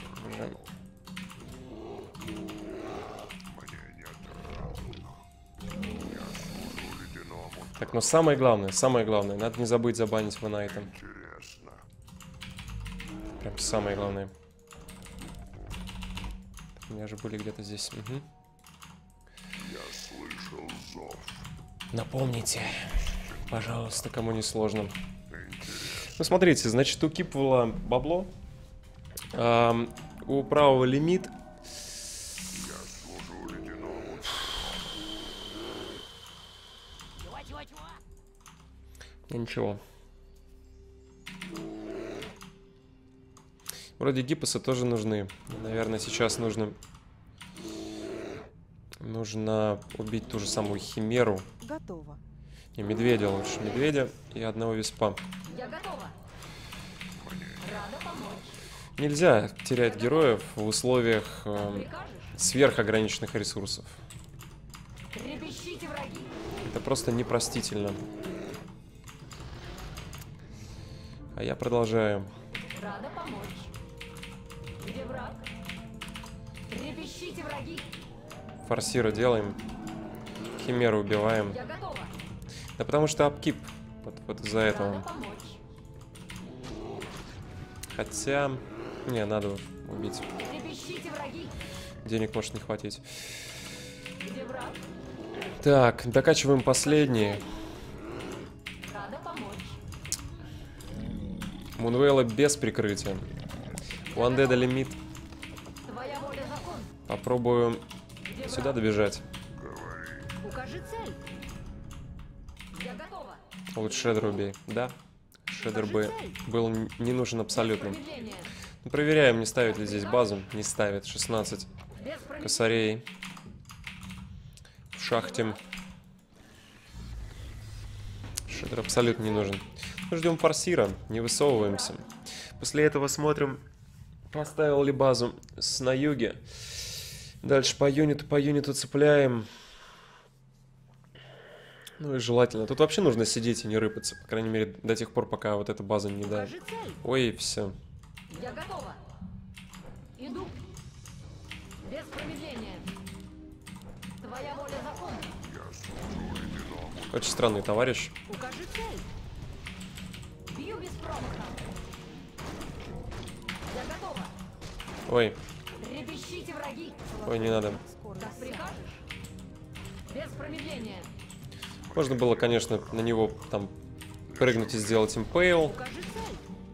Так, но самое главное, надо не забыть забанить Ванайта. Прям самое главное. У меня же были где-то здесь. Угу. Напомните, пожалуйста, кому не сложно. Ну, смотрите, значит, у Кипвелла бабло. У правого лимит. Ничего. Вроде гипосы тоже нужны. Наверное, сейчас нужно убить ту же самую химеру. Готово. Не, медведя лучше. Медведя и одного виспа. Я готова. Рада помочь. Нельзя терять героев в условиях Прикажешь? сверхограниченных ресурсов. Трепещите, враги. Это просто непростительно. А я продолжаю. Рада помочь. Где враг? Трепещите, враги. Форсира делаем. Химеру убиваем. Я готова. Да потому что апкип. Вот из-за этого. Рада помочь. Хотя... Не, надо убить. Трепещите, враги. Денег может не хватить. Где враг? Так, докачиваем последние. Рада помочь. Мунвейла без прикрытия. У Андеда лимит. Твоя воля закон. Попробую Где сюда враг? добежать. Укажи цель. Я готова. Лучше Шредер убей. Да. Шредер бы был не нужен абсолютно. Промедление. Ну, проверяем, не ставит ли здесь базу. Не ставит. 16 Без промедления. косарей. В шахте. Шредер абсолютно не нужен. Мы ждем форсира. Не высовываемся. После этого смотрим, поставил ли базу на юге. Дальше по юниту цепляем. Ну и желательно. Тут вообще нужно сидеть и не рыпаться. По крайней мере, до тех пор, пока вот эта база не даст. Укажи цель. Ой, все. Я готова. Иду. Без промедления. Твоя воля закон. Очень странный товарищ. Укажи цель. Бью без промаха. Я готова. Ой, Трепещите, враги. ой, не надо. Скорость. Как прикажешь. Без промедления. Можно было, конечно, на него там прыгнуть и сделать импейл. Укажи цель.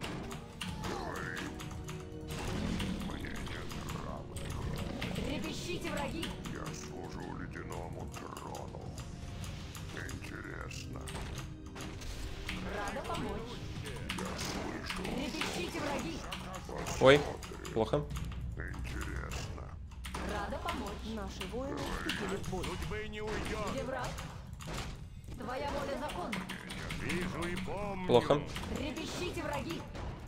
Трепещите, враги. Я служу ледяному трону. Интересно. Рада помочь. Трепещите, враги. Ой, плохо. Интересно. Рада помочь. Наши воины вступили в бой. Судьбы не уйдет. Где враг? Твоя воля закон. Вижу и помню. Плохо. Трепещите, враги.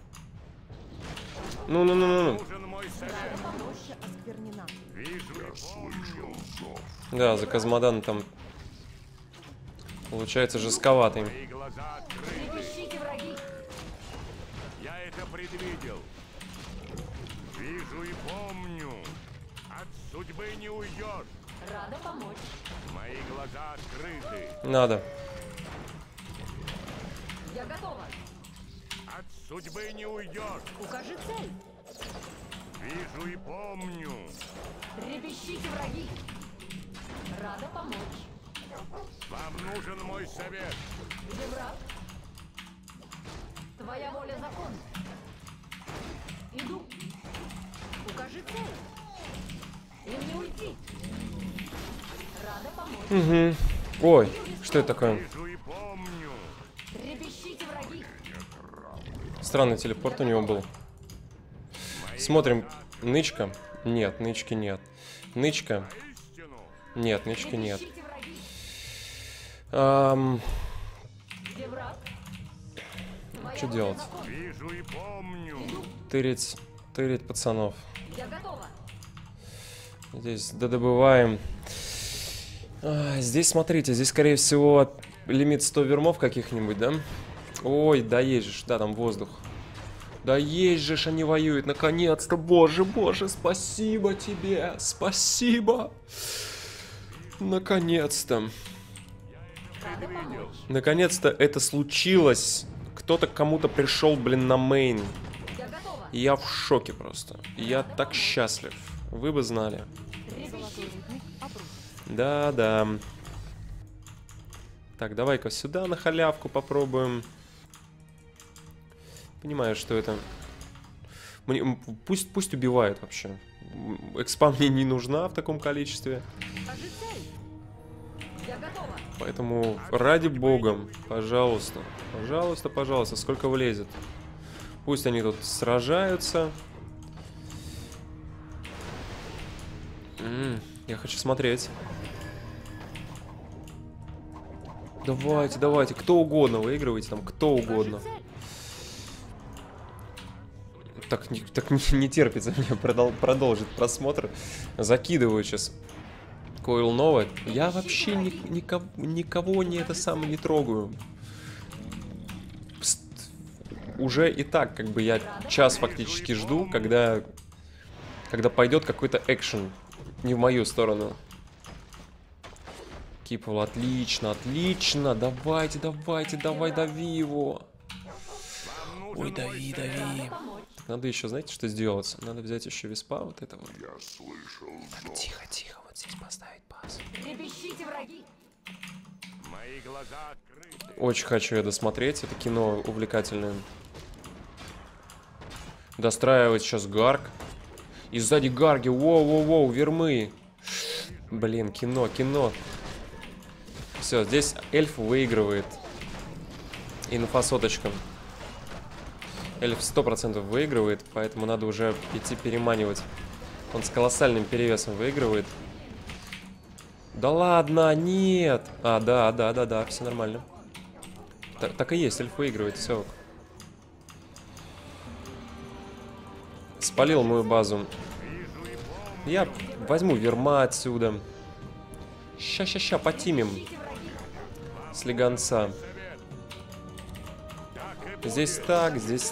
Ну. Нужен мой совет. Роща осквернена. Вижу и помню. Да, за Казмодан там получается жестковатый. Мои глаза открыты. Трепещите, враги. Я это предвидел. Вижу и помню. От судьбы не уйдешь. Рада помочь. Мои глаза открыты. Надо. Я готова. От судьбы не уйдешь. Укажи цель. Вижу и помню. Трепещите, враги. Рада помочь. Вам нужен мой совет. Где враг? Твоя воля закон. Иду. Укажи цель. Им не уйти. Рада помочь. Угу. Ой, что это такое? Вижу и помню. Трепещите, враги. Странный телепорт у него был. Смотрим. Нычка. Нет, нычки нет. Нычка. Истину. Нет, нычки нет. Трепещите, враги. Ам, Где враг? Что делать? Вижу и помню. Тырить пацанов. Я готова. Здесь додобываем. Здесь, смотрите, здесь, скорее всего, лимит 100 вермов каких-нибудь, да? Ой, да есть же, да, там воздух. Да есть же, они воюют, наконец-то, боже, спасибо тебе, спасибо. Наконец-то. Наконец-то это случилось. Кто-то к кому-то пришел, блин, на мейн. Я готова. И я в шоке просто. Я так счастлив. Вы бы знали. Да. Так, давай-ка сюда на халявку попробуем. Понимаю, что это... Пусть убивает вообще. Экспа мне не нужна в таком количестве. Покажи цель. Я готова. Поэтому, ради бога, пожалуйста. Пожалуйста, сколько влезет. Пусть они тут сражаются. Я хочу смотреть. Давайте, кто угодно, выигрывайте там, кто угодно. Так не терпится мне продолжить просмотр. Закидываю сейчас Койл Нова. Я вообще никого не это самое не трогаю. Уже и так, как бы я час фактически жду, когда пойдет какой-то экшен не в мою сторону. Кипл, отлично. Давайте, давай, дави его. Ой, дави. Так, надо еще, знаете, что сделать? Надо взять еще виспа, вот это вот. Я слышал. Так, тихо, вот здесь поставить пас. Трепещите, враги. Мои глаза открыты. Очень хочу я досмотреть, это кино увлекательное. Достраивать сейчас гарк. И сзади гарги, воу, вермы. Блин, кино. Все, здесь эльф выигрывает. Инфосоточка. Эльф 100% выигрывает, поэтому надо уже идти переманивать. Он с колоссальным перевесом выигрывает. Да ладно, нет. Да, все нормально. Так и есть, эльф выигрывает, все. Спалил мою базу. Я возьму верма отсюда. Ща, потимим. Слегонца. Здесь так.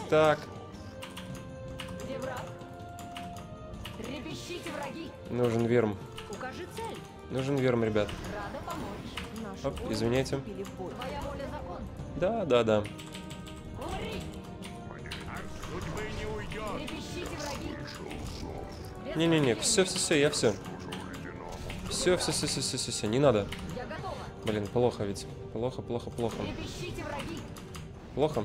Где враг? Трепещите, враги. Нужен верм. Укажи цель. Нужен верм, ребят. Рада помочь. Наши Оп, воины извините. вступили в бой. Твоя воля закон. Да. Умри. От судьбы не уйдешь. Трепещите, враги. Без Не, промедления. все, я все. Все, не надо. Я готова. Блин, плохо ведь. Плохо. Трепещите, враги. Плохо?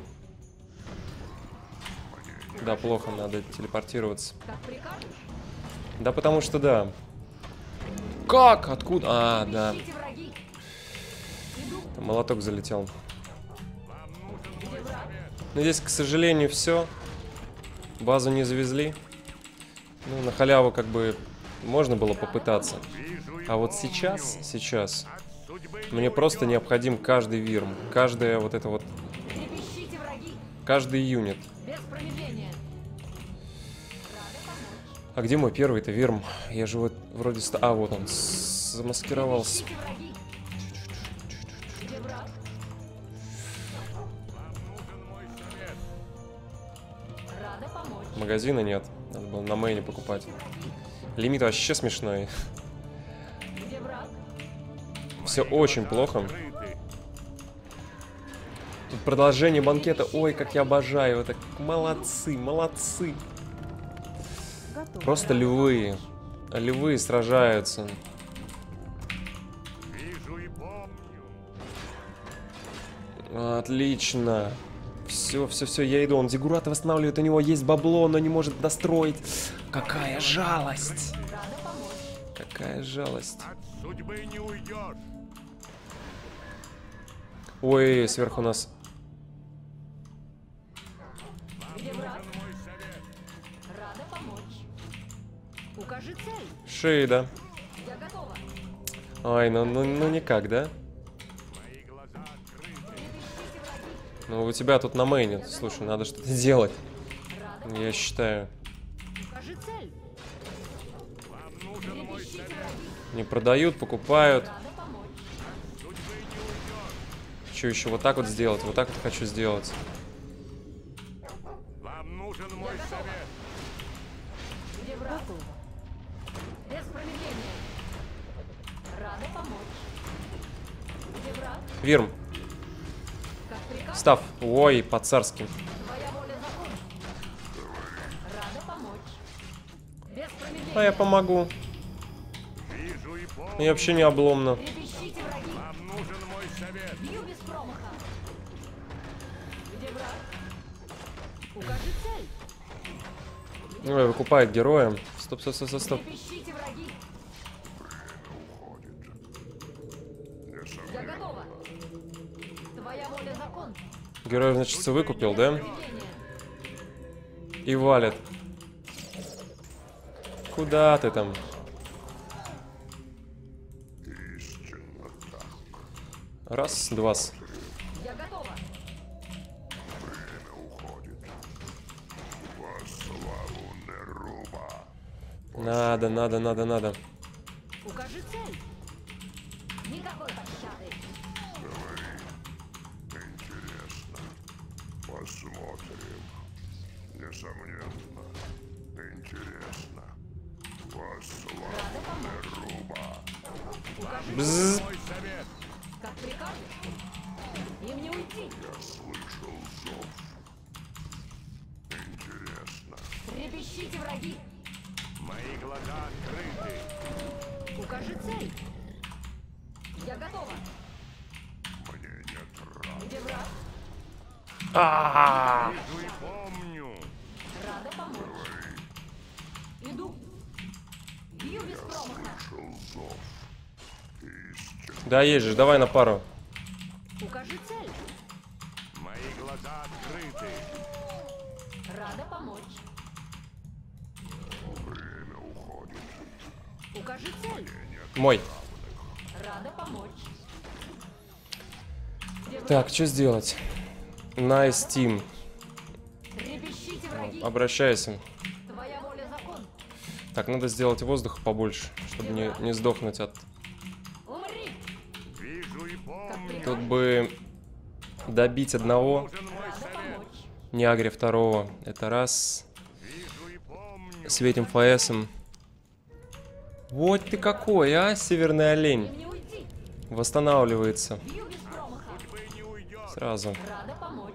Да, плохо, надо телепортироваться. Как прикажешь. Да, потому что да. Как? Откуда? Да. Трепещите, враги. Иду. Там молоток залетел. Где враг? Но здесь, к сожалению, все. Базу не завезли. Ну, на халяву как бы можно было попытаться. А вот сейчас мне просто необходим каждый вирм. Каждая вот это вот... Трепещите, враги. Каждый юнит. Без промедления. Рада помочь. А где мой первый-то вирм? Я же вот вроде... вот он. Замаскировался. Трепещите, враги. Где враг? Рада помочь. Магазина нет. Надо было на мейне покупать. Лимит вообще смешной. Где враг? Все очень плохо. Тут продолжение банкета. Ой, как я обожаю. Это молодцы. Готово. Просто львы. Львы сражаются. Вижу и помню. Отлично. Все, я иду. Он зиггурата восстанавливает. У него есть бабло, но не может достроить. Какая жалость. Рада помочь. Какая жалость. От судьбы не уйдешь. Ой, сверху нас. Где враг? Рада помочь. Укажи цель. Шейда. Я готова. Ай, ну никак, да? Мои глаза открыты. Трепещите, враги. Ну, у тебя тут на мейне. Слушай, надо что-то делать. Я считаю. Укажи цель. Не продают, покупают. Рада помочь. Что еще вот так вот сделать? Вот так вот хочу сделать. Вам нужен мой совет. Где враг? Без промедления. Рада помочь. Где враг? Вирм, Как приказ. став. Ой, по-царски. Твоя воля закон. Рада помочь. Без промедления. А я помогу. Вижу и помню. Мне вообще не обломно. Трепещите, враги. Вам нужен мой совет. Бью без промаха. Где враг? Укажи цель. Ой, выкупает героя. Стоп, стоп, стоп, стоп, стоп. Трепещите, враги. Я готова. Твоя воля закон. Герой, значит, выкупил, да? Промедления. И валит. Куда ты там? Раз, два. Я готова. Надо. Укажи цель. Никакой пощады. Посмотрим. Несомненно. Интересно. Рада помочь. Бзз. Мой совет. Как прикажешь. Им не уйти. Слышал зов. Интересно. Трепещите, враги. Мои глаза открыты. Укажи цель. Я готова. Мне нет рад. Где враг? Вижу и помню. Рада помочь. Иду. Бью без промаха. Слышал зов. Истинно. Да, есть же, давай на пару. Укажи цель. Мои глаза открыты. Рада помочь. Время уходит. Укажи цель. Мой. Рада помочь. Где враг? Так, что сделать? Nice team. Трепещите, враги. Обращайся. Твоя воля закон. Так, надо сделать воздуха побольше, чтобы не сдохнуть от... Умри. Вижу и Как помню. Тут прикажешь. бы добить одного, Нужен мой Рада совет. помочь. не агри второго. Это раз. Вижу и помню. Светим ФСом. Вот ты какой, а, северный олень. Им не уйти. Восстанавливается Бью без промаха. Вы не уйдете. сразу. Рада помочь.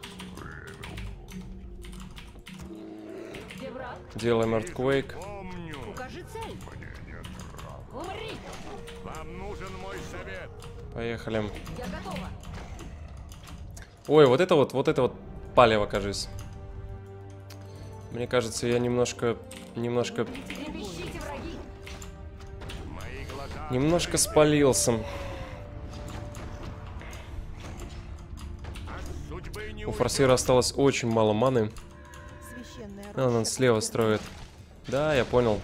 Где враг? Делаем Earthquake. Помню. Укажи цель. Мне нет рад. Умри. Вам нужен мой совет. Поехали. Я готова. Ой, вот это вот палево, кажется. Мне кажется, я немножко Трепещите, враги. Мои глаза немножко спалился. от судьбы не У форсира осталось очень мало маны. Священная А, он роща слева осквернена. строит. Да, я понял.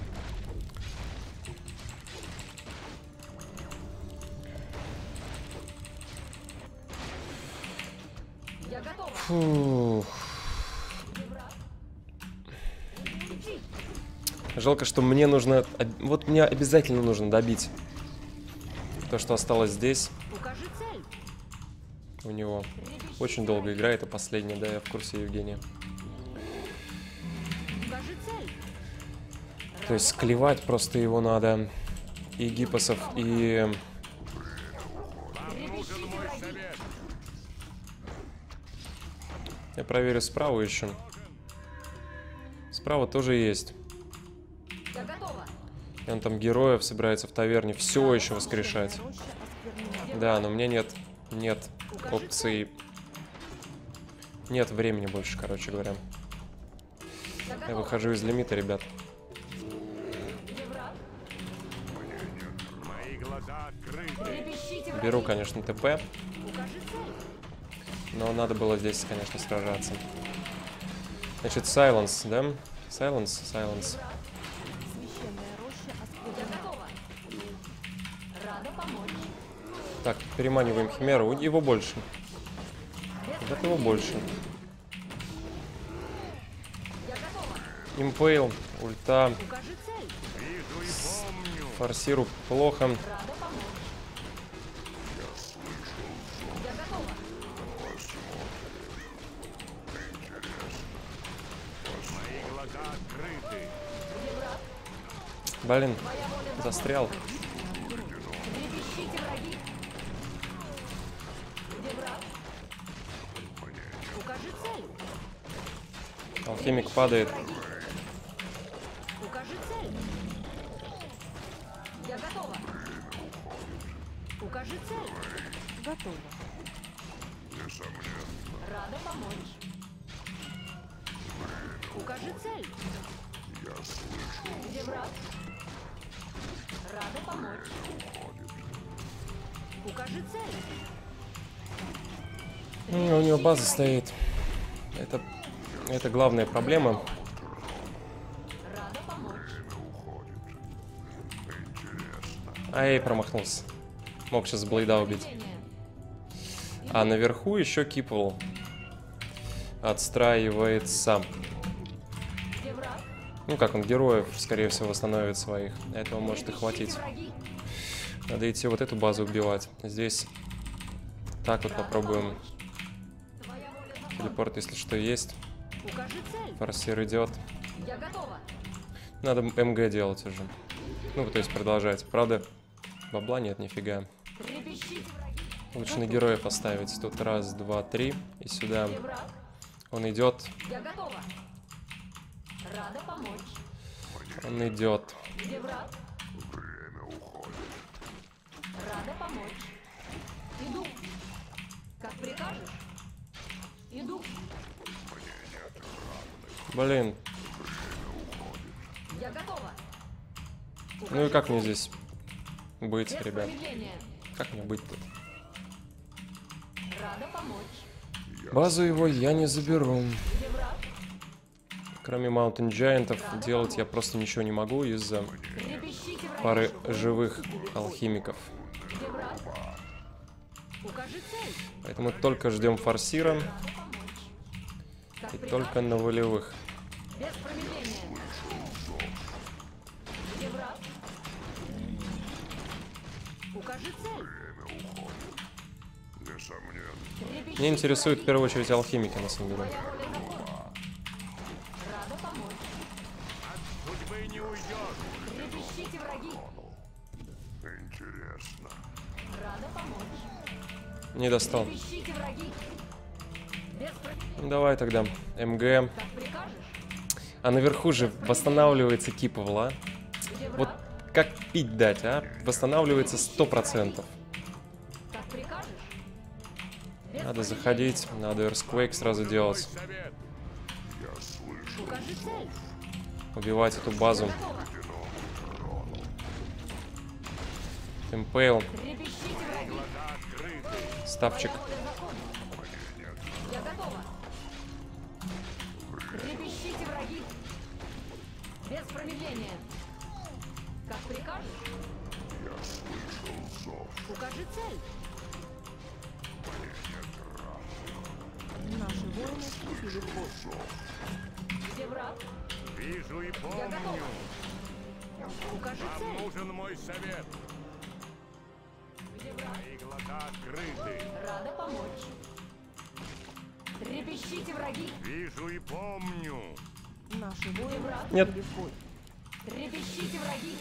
Я готова. Фух. Жалко, что мне нужно... Вот мне обязательно нужно добить то, что осталось здесь Укажи цель. у него. Трепещите, Очень долго играет, и последняя, да, я в курсе, Евгения. Укажи цель. То есть склевать просто его надо. И гипосов, и... Трепещите, враги. Я проверю справа еще. Справа тоже есть. Я готова. И он там героев собирается в таверне все еще воскрешать. Роща осквернена. Да, но у меня нет опции. Нет времени больше, короче говоря. Я Я готова. выхожу из лимита, ребят. Где враг? Мои глаза открыты. Трепещите, враги. Беру, конечно, ТП, Укажи цель. но надо было здесь, конечно, сражаться. Значит, Silence, да? Silence. Священная роща Я осквернена. готова. Рада помочь. Так, переманиваем Химеру. Его больше. Этого больше. Импейл, ульта. Укажи цель. Вижу и помню. Форсиру плохо. Рада помочь. Я готова. Мои глаза открыты. Где враг? Блин, Моя воля застрял. Трепещите, враги. Где враг? Укажи цель. Алхимик падает. Враги. Укажи цель. Я готова. Укажи цель. Готово. Рада помочь. Укажи цель. Где враг? Рада помочь. Укажи цель. У него база стоит. Это главная проблема. Рада помочь. Ай, промахнулся. Мог сейчас Блейда убить. Движение. А наверху еще Кипл отстраивается. Где враг? Ну как он героев, скорее всего, восстановит своих. Этого может и хватить. Враги. Надо идти вот эту базу убивать. Здесь так вот попробуем. Твоя воля за мной. Телепорт, если что, есть. Укажи цель. Форсир идет. Я готова. Надо МГ делать уже. Ну, то есть продолжать. Правда, бабла нет, нифига. Трепещите, враги. Лучше на героев оставить. Тут раз, два, три. И сюда Где враг? он идет. Я готова. Рада помочь. Он идет. Где враг? Рада помочь. Иду. Как прикажешь? Иду. Блин. Я готова. Ну и как мне здесь быть, Без ребят? промедления. Как мне быть тут? Рада помочь. Базу его я не заберу. Где враг? Кроме Mountain Giant'ов делать я просто ничего не могу из-за Трепещите, враги. пары живых алхимиков. Где враг? Укажи цель. Поэтому только ждем форсира Рада помочь. Как и прикажешь? только на волевых. Без промедления. Где враг? Укажи цель. Трепещите, Меня интересуют в враги. первую очередь алхимики, на самом деле. Твоя воля закон. Рада помочь. Судьбы не уйдешь. Трепещите, враги. Интересно. Рада помочь. Не достал. Трепещите, враги. Без промедления. Ну, давай тогда МГ. Как прикажешь? А наверху же восстанавливается Кипвла. Где Вот враг? как пить дать, а? Восстанавливается 100%. Как прикажешь? Без Надо промедления. заходить, надо Earthquake сразу делать. Совет. Укажи цель. Убивать эту базу. Готово. Импейл, Трепещите, враги. ставчик. Твоя воля закон. Я готова. Трепещите, враги. Без промедления. Как прикажешь? Укажи цель. Наши воины вступили в бой. Где враг? Вижу и Я помню. готова. Укажи Вам цель. нужен мой совет. Где враг? Мои глаза открыты. Рада помочь. Трепещите, враги. Вижу и помню. Наши воины Нет. вступили в бой. Трепещите, враги.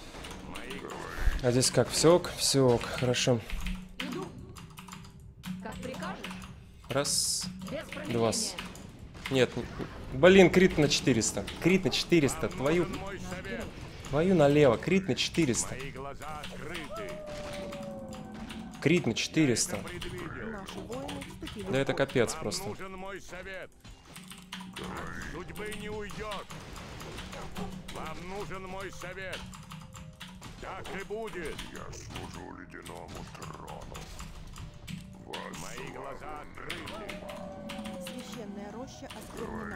А здесь как? Все ок? Все ок, хорошо. Иду. Как прикажешь? Раз, Без промедления. два. Нет, блин, крит на 400. Крит на 400. Твою Мой совет. налево. Крит на 400. Мои глаза открыты. Крит на 400. Предвидел. Наши воины вступили Да в это бой. капец Вам просто. нужен мой совет. От судьбы не уйдет. Вам нужен мой совет. Так и будет. Я служу ледяному трону. Мои глаза открыты. Священная роща осквернена.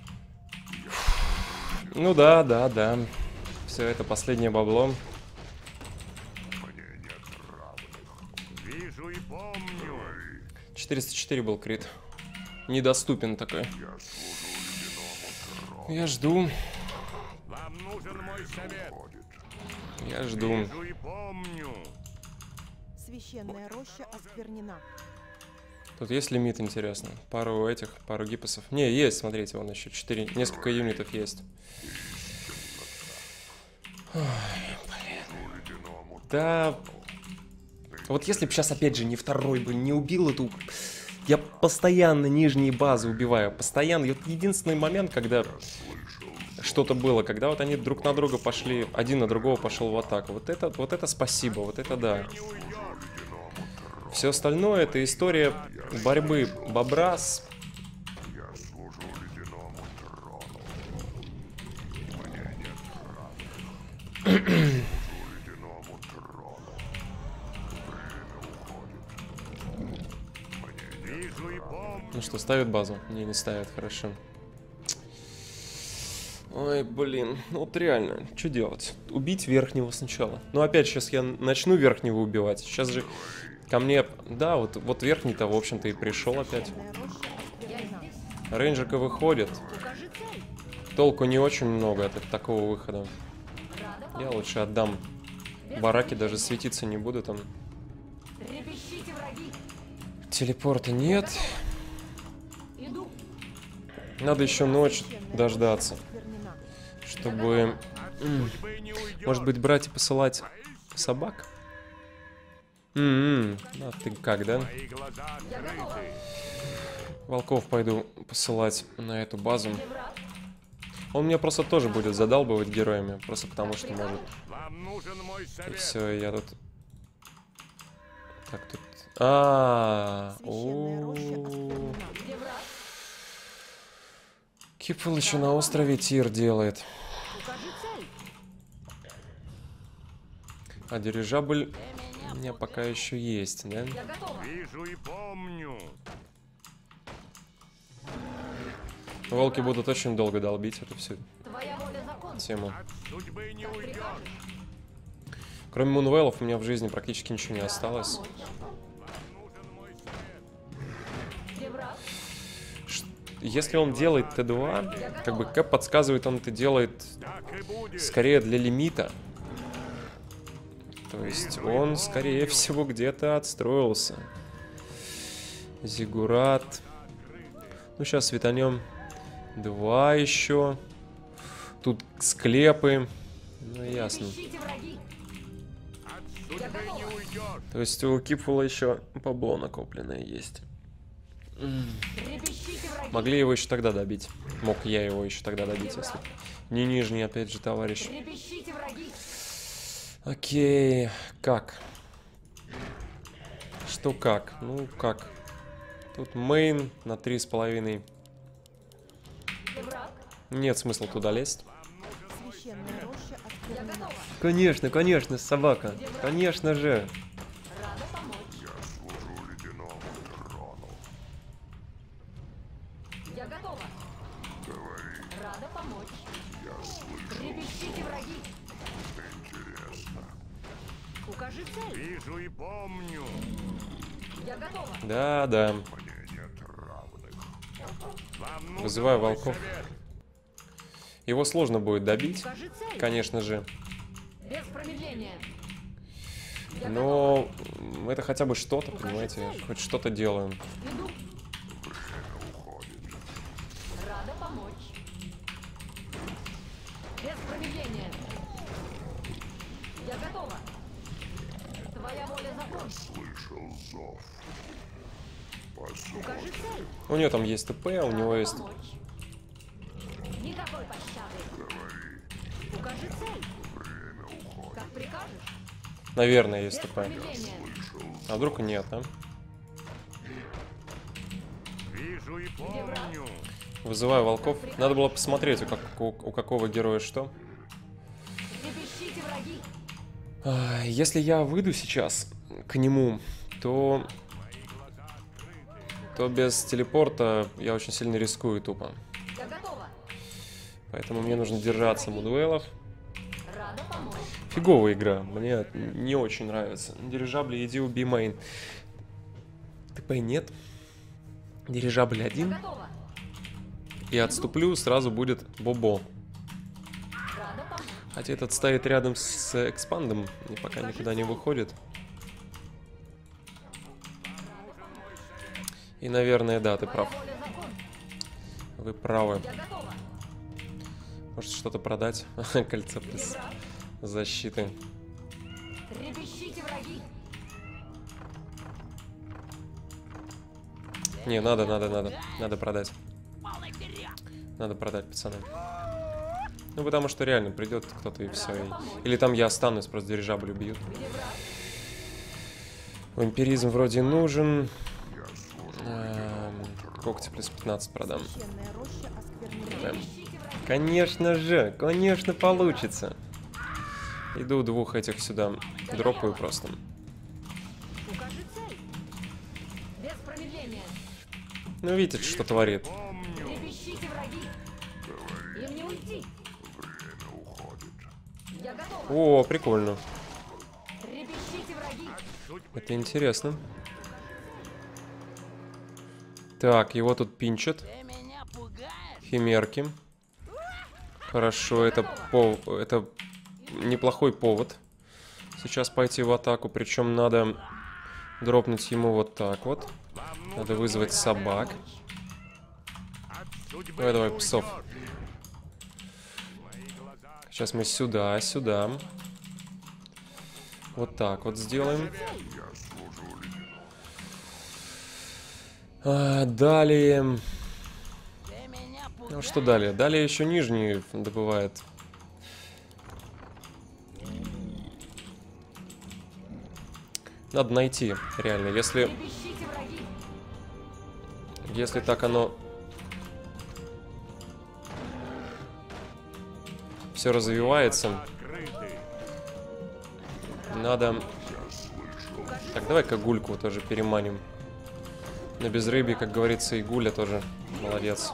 Ну да. Все это последнее бабло. Вижу и помню. 404 был крит. недоступен такой. Я жду. Вам нужен мой совет. Я жду. Вижу и помню. Священная роща осквернена. Тут есть лимит, интересно? Пару этих, пару гипосов. Не, есть, смотрите, вон еще 4, несколько юнитов есть. Ой, блин. Да. Вот если бы сейчас, опять же, не второй бы не убил эту... Я постоянно нижние базы убиваю, постоянно. И вот единственный момент, когда что-то было, когда вот они друг на друга пошли, один на другого пошел в атаку. Вот это спасибо, вот это да. Все остальное это история борьбы бобра с... Вижу и помню. Ну что, ставят базу? Не ставят, хорошо. Ой, блин, ну вот реально, что делать? Убить верхнего сначала. Ну опять, сейчас я начну верхнего убивать. Сейчас же ко мне... Да, вот верхний-то, в общем-то, и пришел опять. Священная роща осквернена. Рейнджерка выходит. Укажи цель. Толку не очень много от такого выхода. Рада Я лучше отдам. Бараки даже светиться не буду там. Трепещите, враги. Телепорта нет. Иду. Надо еще ночь Священная дождаться, роща осквернена. чтобы... Судьбы не уйдешь. Может быть, брать и посылать собак? А ты как, да? Мои глаза открыты. Волков пойду посылать на эту базу. Где враг? Он меня просто тоже будет задалбывать героями, просто потому что может. Вам нужен мой И совет. все, я тут... Так, тут... Священная роща осквернена. Где враг? Кипл еще на острове тир делает. Укажи цель. А дирижабль у меня пока еще есть, да? Я готова. Вижу и помню. Волки будут очень долго долбить эту всю Твоя воля закон. тему. От судьбы не Как уйдешь. прикажешь. Кроме Мунвеллов у меня в жизни практически ничего не осталось. Помочь. Нужен мой совет. Где враг? Если он делает Т2, как бы Кэп подсказывает, он это делает Так и будет. скорее для лимита. То есть он, скорее всего, где-то отстроился. Зигурат. Ну, сейчас светанем. 2 еще. Тут склепы. Ну, ясно. Трепещите, враги. От судьбы не уйдешь. То есть у Кипфула еще бабло накопленное есть. Трепещите, враги. Могли его еще тогда добить. Мог я его еще тогда добить, если б не нижний, опять же, товарищ. Трепещите, враги. Окей, как? Что как? Ну, как? Тут мейн на 3,5. Где враг? Нет смысла туда лезть. Священная роща Я осквернена. готова. Конечно, конечно, собака. Конечно же. Рада помочь. Я готова. Рада помочь. Трепещите, враги. Укажи цель. Вижу и помню. Я готова. Да, да. Вам нужен Вызываю мой волков. совет. Его сложно будет добить, Укажи цель. конечно же. Без промедления. Я Но это хотя бы что-то, понимаете? Хоть что-то делаем. иду. Рада помочь. Без промедления. Я готова. Твоя воля закон. Укажи цель. У нее там есть ТП, у него есть... Помочь. Никакой пощады. Укажи цель. Как прикажешь. Наверное, Без есть ТП. промедления. А вдруг и нет, а? Вижу и помню. Вызываю волков. Надо было посмотреть, у какого героя что. Трепещите, враги. Если я выйду сейчас к нему, то без телепорта я очень сильно рискую тупо. Я готова. Поэтому мне нужно держаться мудуэлов. Рада помочь. Фиговая игра, мне не очень нравится. Дирижабли, иди убей мейн. ТП нет. Дирижабль один. Готово. И отступлю, сразу будет Бобо. Рада помочь. Хотя этот стоит рядом с экспандом и пока никуда не выходит. И, наверное, да, ты прав. Воля закон. Вы правы. Я готова. Может, что-то продать? Кольцо плюс защиты. Трепещите, враги. Не, надо. Надо продать. Надо продать, пацаны. Ну, потому что реально придет кто-то и все. Или там я останусь, просто дирижабль убьют. Где враг? Вампиризм вроде нужен. Когти плюс 15 продам. Священная роща осквернена. Прям. Конечно получится. Иду двух этих сюда. Дропаю просто. Укажи цель. Без промедления. Ну, видите, что творит. Трепещите, враги. Им не уйти. Я готова. О, прикольно. Трепещите, враги. Это интересно. Так, его тут пинчат. Ты меня пугаешь? Химерки. Хорошо, это неплохой повод. Сейчас пойти в атаку, причем надо дропнуть ему вот так вот. Надо вызвать собак. Давай, псов. Сейчас мы сюда. Вот так вот сделаем. Далее... Ну что далее? Далее еще нижний добывает. Надо найти, реально. Если так оно все развивается, надо... Так, давай-ка гульку тоже переманим. На безрыбье, как говорится, и гуля тоже молодец.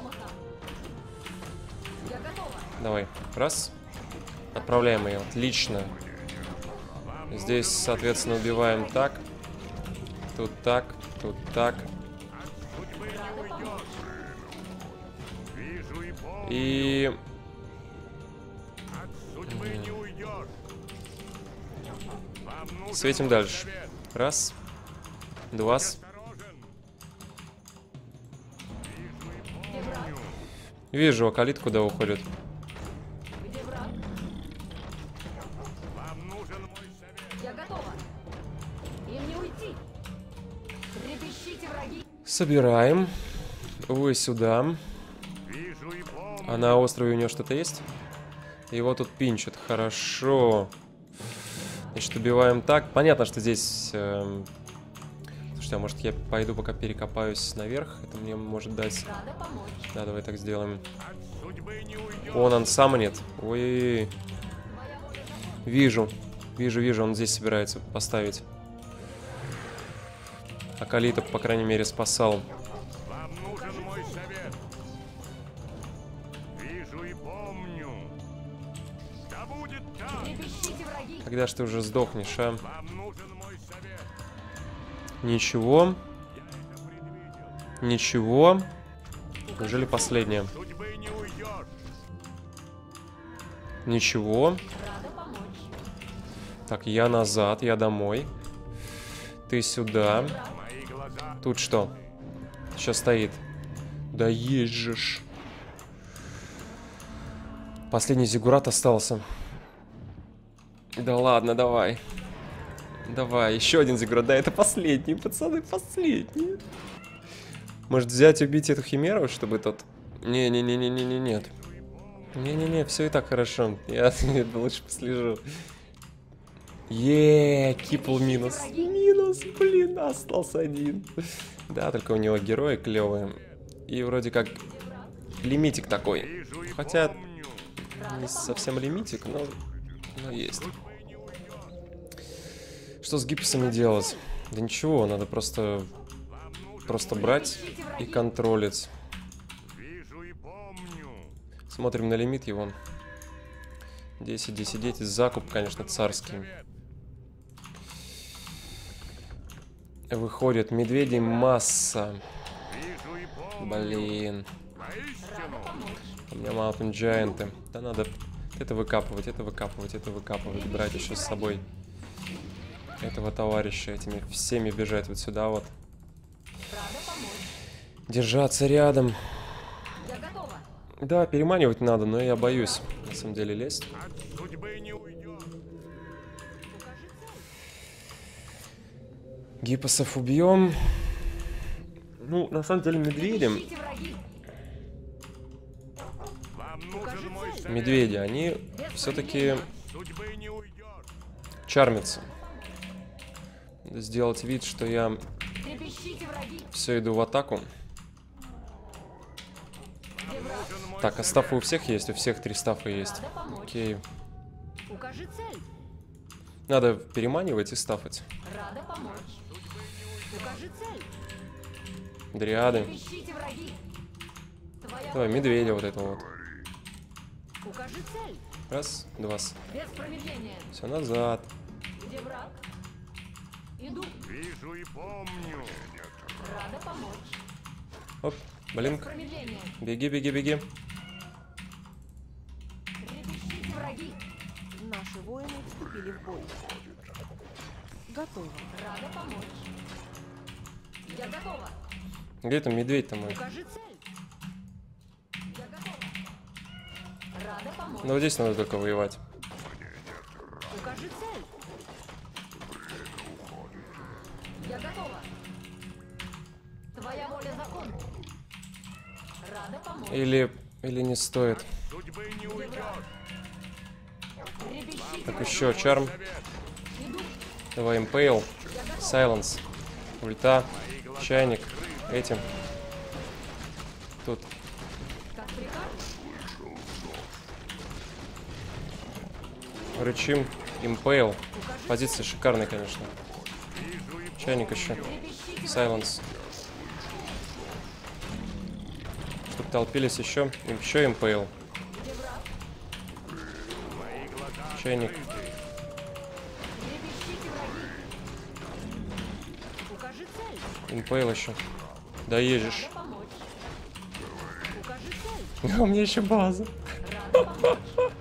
Давай, раз. Отправляем ее, отлично. Здесь, соответственно, убиваем так. Тут так, тут так. И... Светим дальше. Раз. Два. Вижу, а калит куда уходит. Где враг? Я готова. Им не уйти. Трепещите, враги. Собираем. Вы сюда. А на острове у него что-то есть? Его тут пинчат. Хорошо. Значит, убиваем так. Понятно, что здесь... Слушайте, а может я пойду пока перекопаюсь наверх? Это мне может дать... Рада помочь. Да, давай так сделаем. Он сам нет. Ой. Вижу, он здесь собирается поставить. Акалита, по крайней мере, спасал. Вам нужен мой совет. Вижу и помню. Да будет так. Трепещите, враги. Когда ж ты уже сдохнешь, а? Вам нужен мой совет. Ничего. Ничего. Неужели последнее? Судьбы не уйдешь. Ничего. Рада помочь. Так, я назад, я домой. Ты сюда. Мои глаза. Тут что? Сейчас стоит. Да есть же ж. Последний зиггурат остался. Да ладно, давай. Давай, еще один зиггурат. Да, это последний, пацаны, последний. Может взять, убить эту химеру, чтобы тот... Не-не-не-не-не-не, нет. Не-не-не, все и так хорошо. Я лучше послежу. Кипл минус. Минус, блин, остался один. Да, только у него герои клевые. И вроде как лимитик такой. Хотя не совсем лимитик, но есть. Что с гипсами делать? Да ничего, надо просто брать и контролить. Вижу и помню. Смотрим на лимит его. 10, 10, 10. Закуп, конечно, царский. Выходит, медведей масса. Вижу и Блин. Воистину. У меня Mountain Giant. Да надо это выкапывать, это выкапывать, это выкапывать. Брать еще с собой этого товарища. Этими всеми бежать вот сюда вот. Рада помочь. Держаться рядом. Я готова. Да, переманивать надо, но я боюсь. На самом деле лезть. От судьбы не уйдет. Укажи цель. Гиппосов убьем. Ну, на самом деле медведям. Ищите враги. Вам нужен мой совет. Медведи, они все-таки От судьбы не уйдет. чармятся. Надо сделать вид, что я Трепещите враги. все иду в атаку. Нужен мой Так, а стафы у всех есть? У всех 3 стафа есть. Рада помочь. Окей. Укажи цель. Надо переманивать и стафать. Рада помочь. Укажи цель. Дриады. Трепещите враги. Твоя Давай, медведя вот этого вот. Укажи цель. Раз, два. Без промедления. Все назад. Где враг? Иду. Вижу и помню. Рада помочь. Оп, блин. Промедление. Беги, беги, беги. Трепещите враги. Наши воины вступили в бой. Готово. Рада помочь. Я готова. Где там медведь-то мой? Укажи цель. Я готова. Рада помочь. Ну вот здесь надо только воевать. Укажи цель. Я готова. Твоя воля закон. Рада помочь. Или не стоит. Судьбы не уйдет. Трепещите Так, враги. еще чарм. Иду. Давай импейл. Сайленс. Ульта. Чайник. Этим. Тут. Как прикажешь. Рычим. Импейл. Позиция шикарная, конечно. Вижу и Чайник еще. Трепещите Сайленс. Чтоб толпились еще. Еще импейл. где враг. мои глаза Чайник. Трепещите враги. Укажи цель. Импейл еще. Доезжишь. Рада помочь. Укажи цель. А у меня еще база. Рада помочь.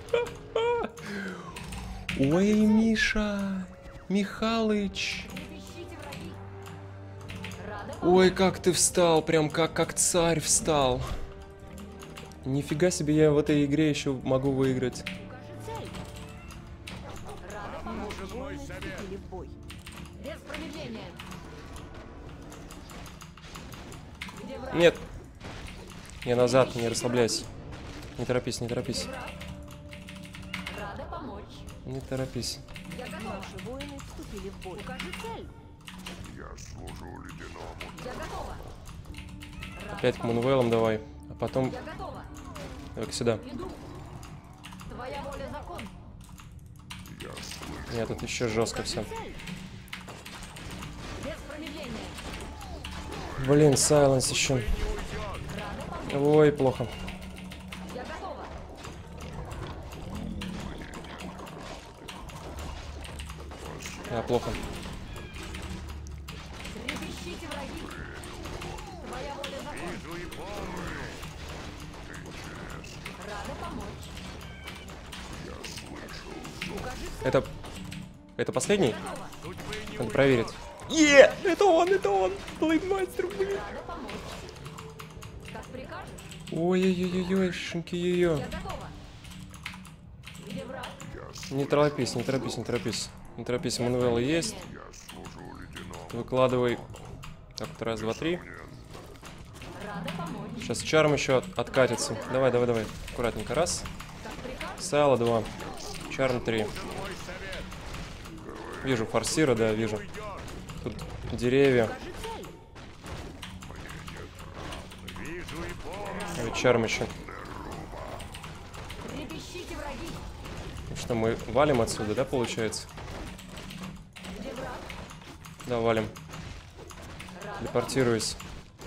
Ой, Миша. Михалыч. Трепещите враги. Рада помочь. Ой, как ты встал. Прям как царь встал. Нифига себе, я в этой игре еще могу выиграть. Укажи цель. Рада помочь. Наши воины вступили в бой. Без промедления. Где враг? Нет. Я назад, не расслабляйся. Не торопись, не торопись. Враг. Рада помочь. Не торопись. Я готова. Наши воины вступили в бой. Укажи цель. Я служу ледяному. Я готова. Рада Опять к помочь. Мунвеллам давай. А потом Я готова. давай-ка сюда. Иду. Твоя воля закон. Нет, тут еще жестко Укажи все. цель. Без промедления. Блин, Сайленс еще. Рада помочь. Ой, плохо. Я готова. Да, плохо. Трепещите враги. Твоя воля закон. Вижу и помню. Рада помочь. Укажи цель. Это последний? Готова. Судьбы не Надо проверить. Это он, Блейдмастер, блин. Рада помочь. Как прикажешь. Ой-ой-ой-ой, шинки ее. Я готова. Где враг? Не торопись, не торопись, не торопись. Не торопись, Мануэла есть. Выкладывай. Так, вот раз, два, три. Рада помочь. Сейчас чарм еще откатится. Давай, давай, давай. Аккуратненько. Раз. Как прикажешь. Сайла 2. Чарм 3. Вижу форсира, да, вижу. Тут деревья. Укажи цель. вижу и помню. Чарм еще. Трепещите враги. Ну что, мы валим отсюда, да, получается? Где враг? Да, валим. Депортируюсь.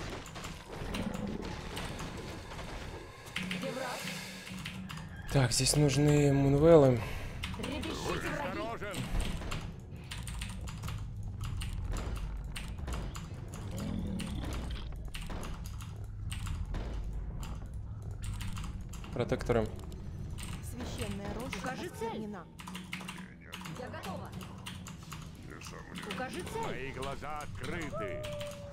Где враг? Так, здесь нужны мунвеллы. Трепещите враги. Осторожен. Протекторы. Священная роща Укажи цель. осквернена. Я готова. Укажи цель. Мои глаза открыты.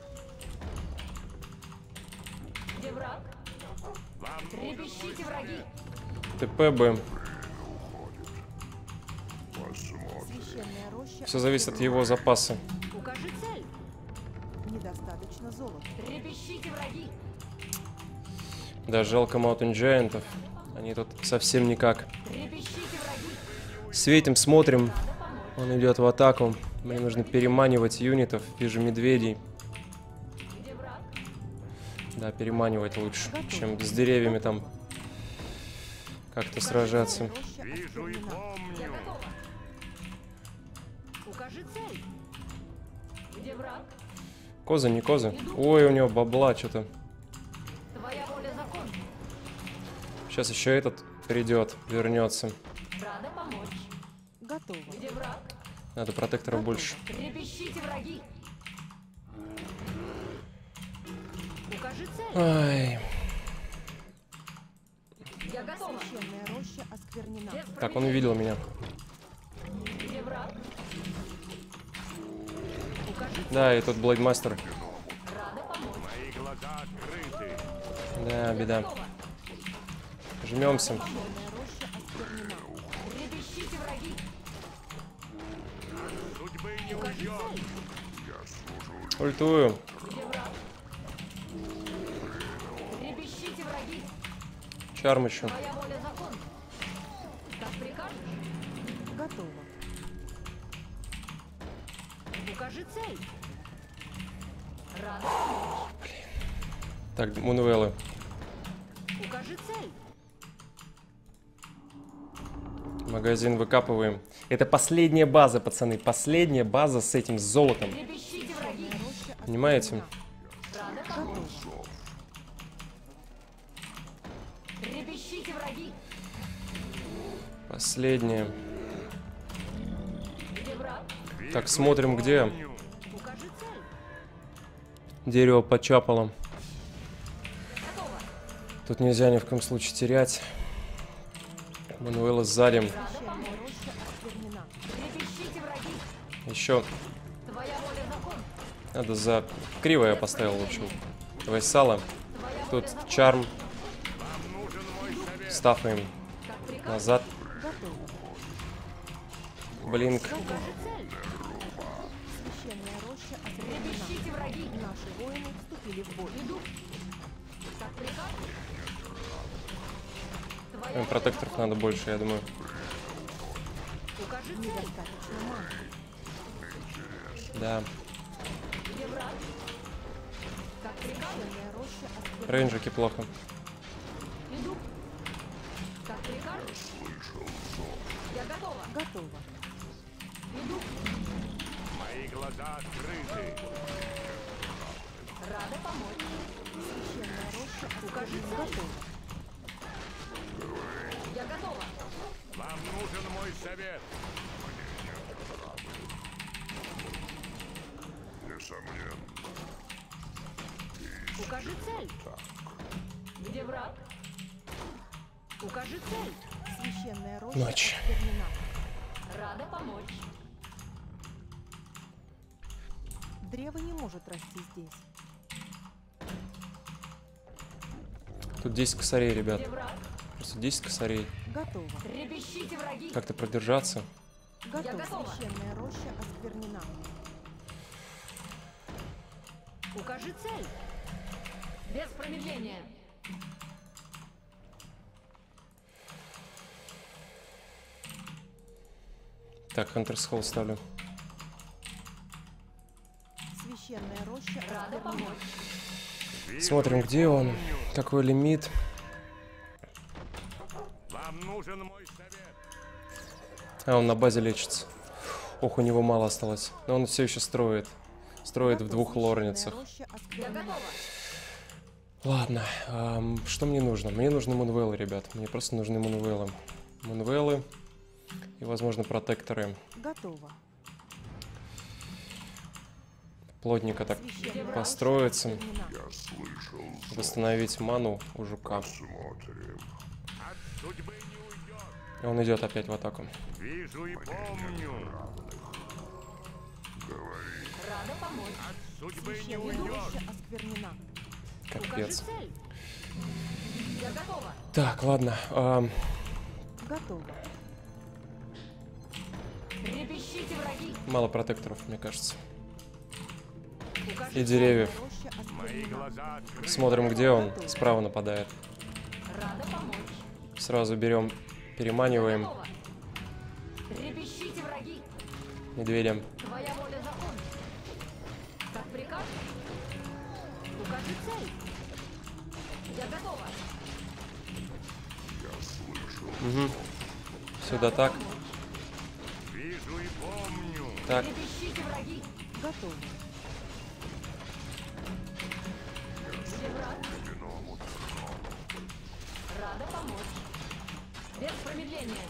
Где враг? Вам Трепещите, враги. ТПБ. Священная роща Все зависит от его запаса. Укажи цель. недостаточно золота. Трепещите, враги. Да, жалко Mountain Giant'ов. Они тут совсем никак. Трепещите, враги. Светим, смотрим. Он идет в атаку. Мне нужно переманивать юнитов. Вижу медведей. Где враг? Да, переманивать лучше, чем с деревьями там как-то сражаться. Роща вижу и осквернена. Я помню. готова. Укажи цель. Где враг? Козы, не козы. Ой, у него бабла что-то. Твоя воля закон. Сейчас еще этот придет, вернется. Рада помочь. Готово. Где враг? Надо протекторов больше. Трепещите, враги. Укажи цель. Ай. Я готова. Священная роща осквернена. Без Так, он увидел меня. промедления. Где враг? Укажи Да, и тут Блейдмастер. рада помочь. Мои глаза открыты. Да, беда. Готова. Жмемся. Священная роща осквернена. Трепещите, враги. Судьбы не Укажи уйдет. цель. Ультую. Где враг? Трепещите, враги. Чарм еще. Твоя воля закон. Как прикажешь? Готово. Укажи цель. Рада помочь. Так, Мунвеллы. Укажи цель. Магазин выкапываем. Это последняя база, пацаны. Последняя база с этим золотом. Трепещите, враги. Роща Понимаете? Рада помочь. Трепещите, враги. Последняя. Где враг? Так, смотрим, где Укажи цель. дерево почапало. Готово. Тут нельзя ни в коем случае терять. Мануэла сзади. Рада Священная помочь. роща осквернена. Трепещите, враги. Еще Твоя воля закон. надо за... Криво я поставил, в общем. Давай сало. Твоя Тут воля закон. чарм. Вам нужен мой совет. Стафаем Как прикажешь? назад. Готово. Блинк. Укажи цель. Священная роща осквернена. Трепещите, враги. Наши воины вступили в бой. Иду. Как прикажешь? Твоя Протекторов воля надо больше, я думаю. закон. Укажи цель. Недостаточно маны. Да. Где враг? Как прикажешь? Священная роща осквернена. Рейнджики плохо. Иду. Как прикажешь? Я готова. Готово. Иду. Мои глаза открыты. Рада помочь. Священная роща Укажи осквернена. цель. Готово. Я готова. Вам нужен мой совет. Укажи цель. Где враг? Укажи цель. Священная роща Ночь. осквернена. Рада помочь. Древо не может расти здесь. Тут 10 косарей, ребят. Где враг? Просто 10 косарей. Готово. Трепещите, враги. Как-то продержаться. Готово. готова. Священная роща осквернена. Укажи цель. Без промедления. Так, Хантерс Холл ставлю. Священная роща Рада осквернена. помочь. Смотрим, где он. Какой лимит. Вам нужен мой совет. А, он на базе лечится. Ох, у него мало осталось. Но он все еще строит. Строит в Готово. двух Священная лорницах. роща Я осквернена. готова. Ладно, что мне нужно? Мне нужны мунвеллы, ребят. Мне просто нужны мунвеллы. Мунвеллы и, возможно, протекторы. Готово. Плотника так Священная роща построиться. осквернена. Восстановить ману у жука. судьбы не уйдешь. Он идет опять в атаку. Вижу и помню. Рада помочь. От судьбы не Священная уйдешь. роща осквернена. Укажи Капец. цель. Я готова. Так, ладно. Готово. Трепещите, враги. Мало протекторов, мне кажется. Укажи И деревьев. Роща Мои осквернена. глаза открыты. Смотрим, где он. Справа нападает. Рада помочь. Сразу берем, переманиваем Готова. Трепещите, враги. медведем. Твоя воля закон. Как приказ? Укажи цель. Я готова. Угу. Сюда так. Вижу и помню. Так. Трепещите, враги. Готово. Где враг? Рада помочь. Без промедления.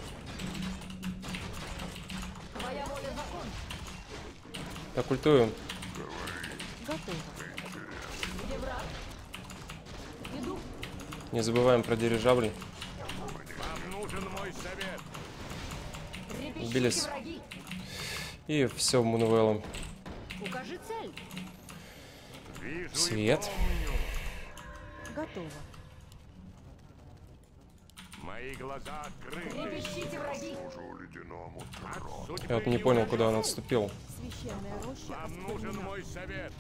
Твоя воля закон. Оккультую. Готово. Где враг? Иду. Не забываем про дирижабль. Вам нужен мой совет. Трепещите, Убились. враги. И все в Мунвеллу. Укажи цель. Вижу Свет. и помню. Готово. Мои глаза открыты. Трепещите, враги. От судьбы Я вот не понял, куда он отступил. Священная роща Вам нужен осквернена. мой совет.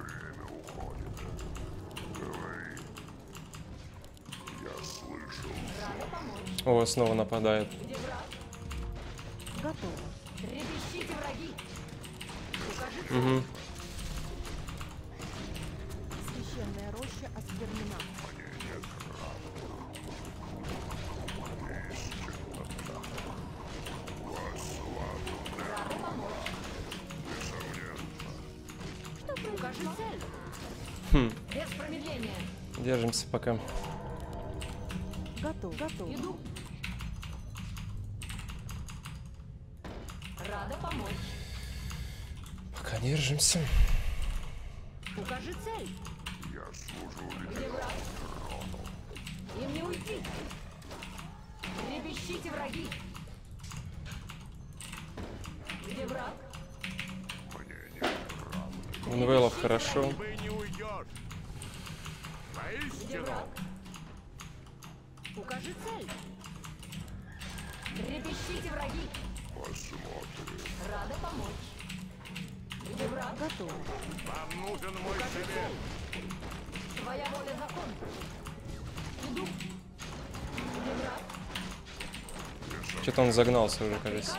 Рада помочь. О, снова нападает. Где враг? Готово. Трепещите, враги. Укажи цель. Угу. Священная роща осквернена. Рада помочь. Укажи цель. Хм. Без промедления. Держимся пока. Готово. Готово. Иду. Рада помочь. Пока держимся. Укажи цель. Где враг? Им не уйти. Трепещите, враги. Где враг? Мунвеллов хорошо. Судьбы не уйдешь. Где Воистину. враг? Укажи цель. Трепещите, враги. Рада помочь. Где враг? Готово. Вам нужен мой Укажи совет. цель. Твоя воля закон. Иду. Где враг? Что-то он загнался уже, кажется.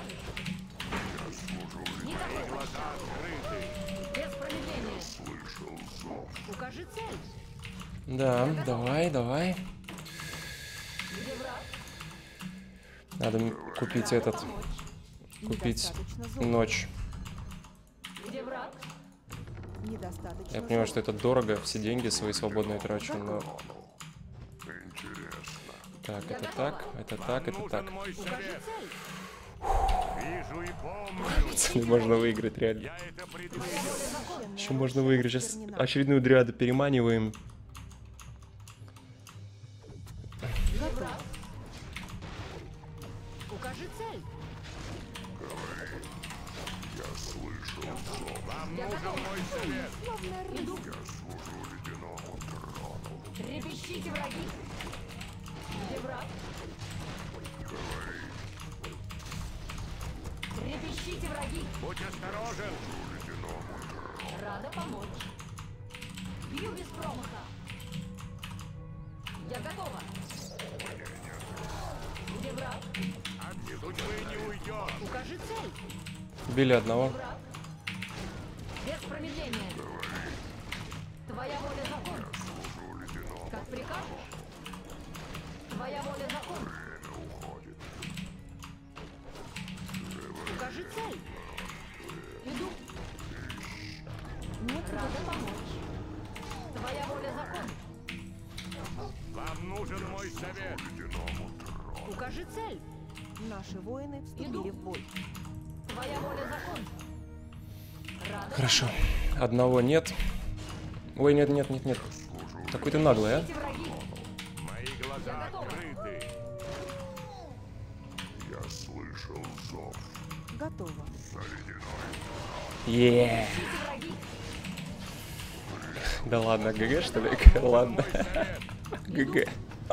Никакой пощады. Без промедления. Укажи цель. Да, давай, давай. Где враг? Надо купить этот, Помочь. купить Недостаточно золота. ночь. Где враг? Недостаточно Я понимаю, золота. что это дорого, все деньги свои свободные трачу, но... Так, это так, это так, это так. Нужен мой Укажи совет. цель. Вижу и помню. Пацаны, можно выиграть, реально. Я это предвидел. Священная Еще можно роща выиграть. Сейчас осквернена. очередную дриаду переманиваем. Готово. Укажи цель. Вам нужен мой совет. Иду. Трепещите, враги. Где враг? Трепещите, враги. Будь осторожен. Рада помочь. Бью без промаха. Я готова. Где враг? От судьбы не уйдешь. Укажи цель. Убили одного. Враг. Без промедления. Твоя воля закон. Как прикажешь? Твоя воля закон. Укажи цель. Иду. Нет Рада помочь. Твоя воля закон. Вам нужен мой совет. Укажи цель. Наши воины вступили в бой. Твоя воля закон. Рада Хорошо. Одного нет. Ой, нет, нет, нет, нет. Какой ты наглый, а? помочь. Враги. Мои глаза открыты. Готово. Е. Да ладно, ГГ что ли? Ладно. ГГ.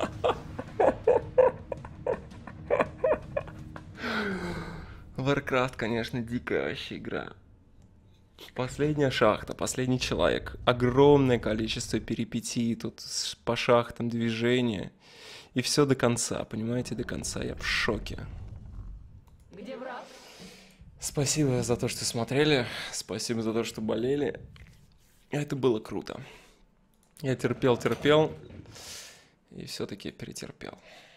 Warcraft, конечно, дикая вообще игра. Последняя шахта, последний человек. Огромное количество перипетий тут по шахтам движения. И все до конца, понимаете, до конца. Я в шоке. Где враг? Спасибо за то, что смотрели. Спасибо за то, что болели. Это было круто. Я терпел. И все-таки перетерпел.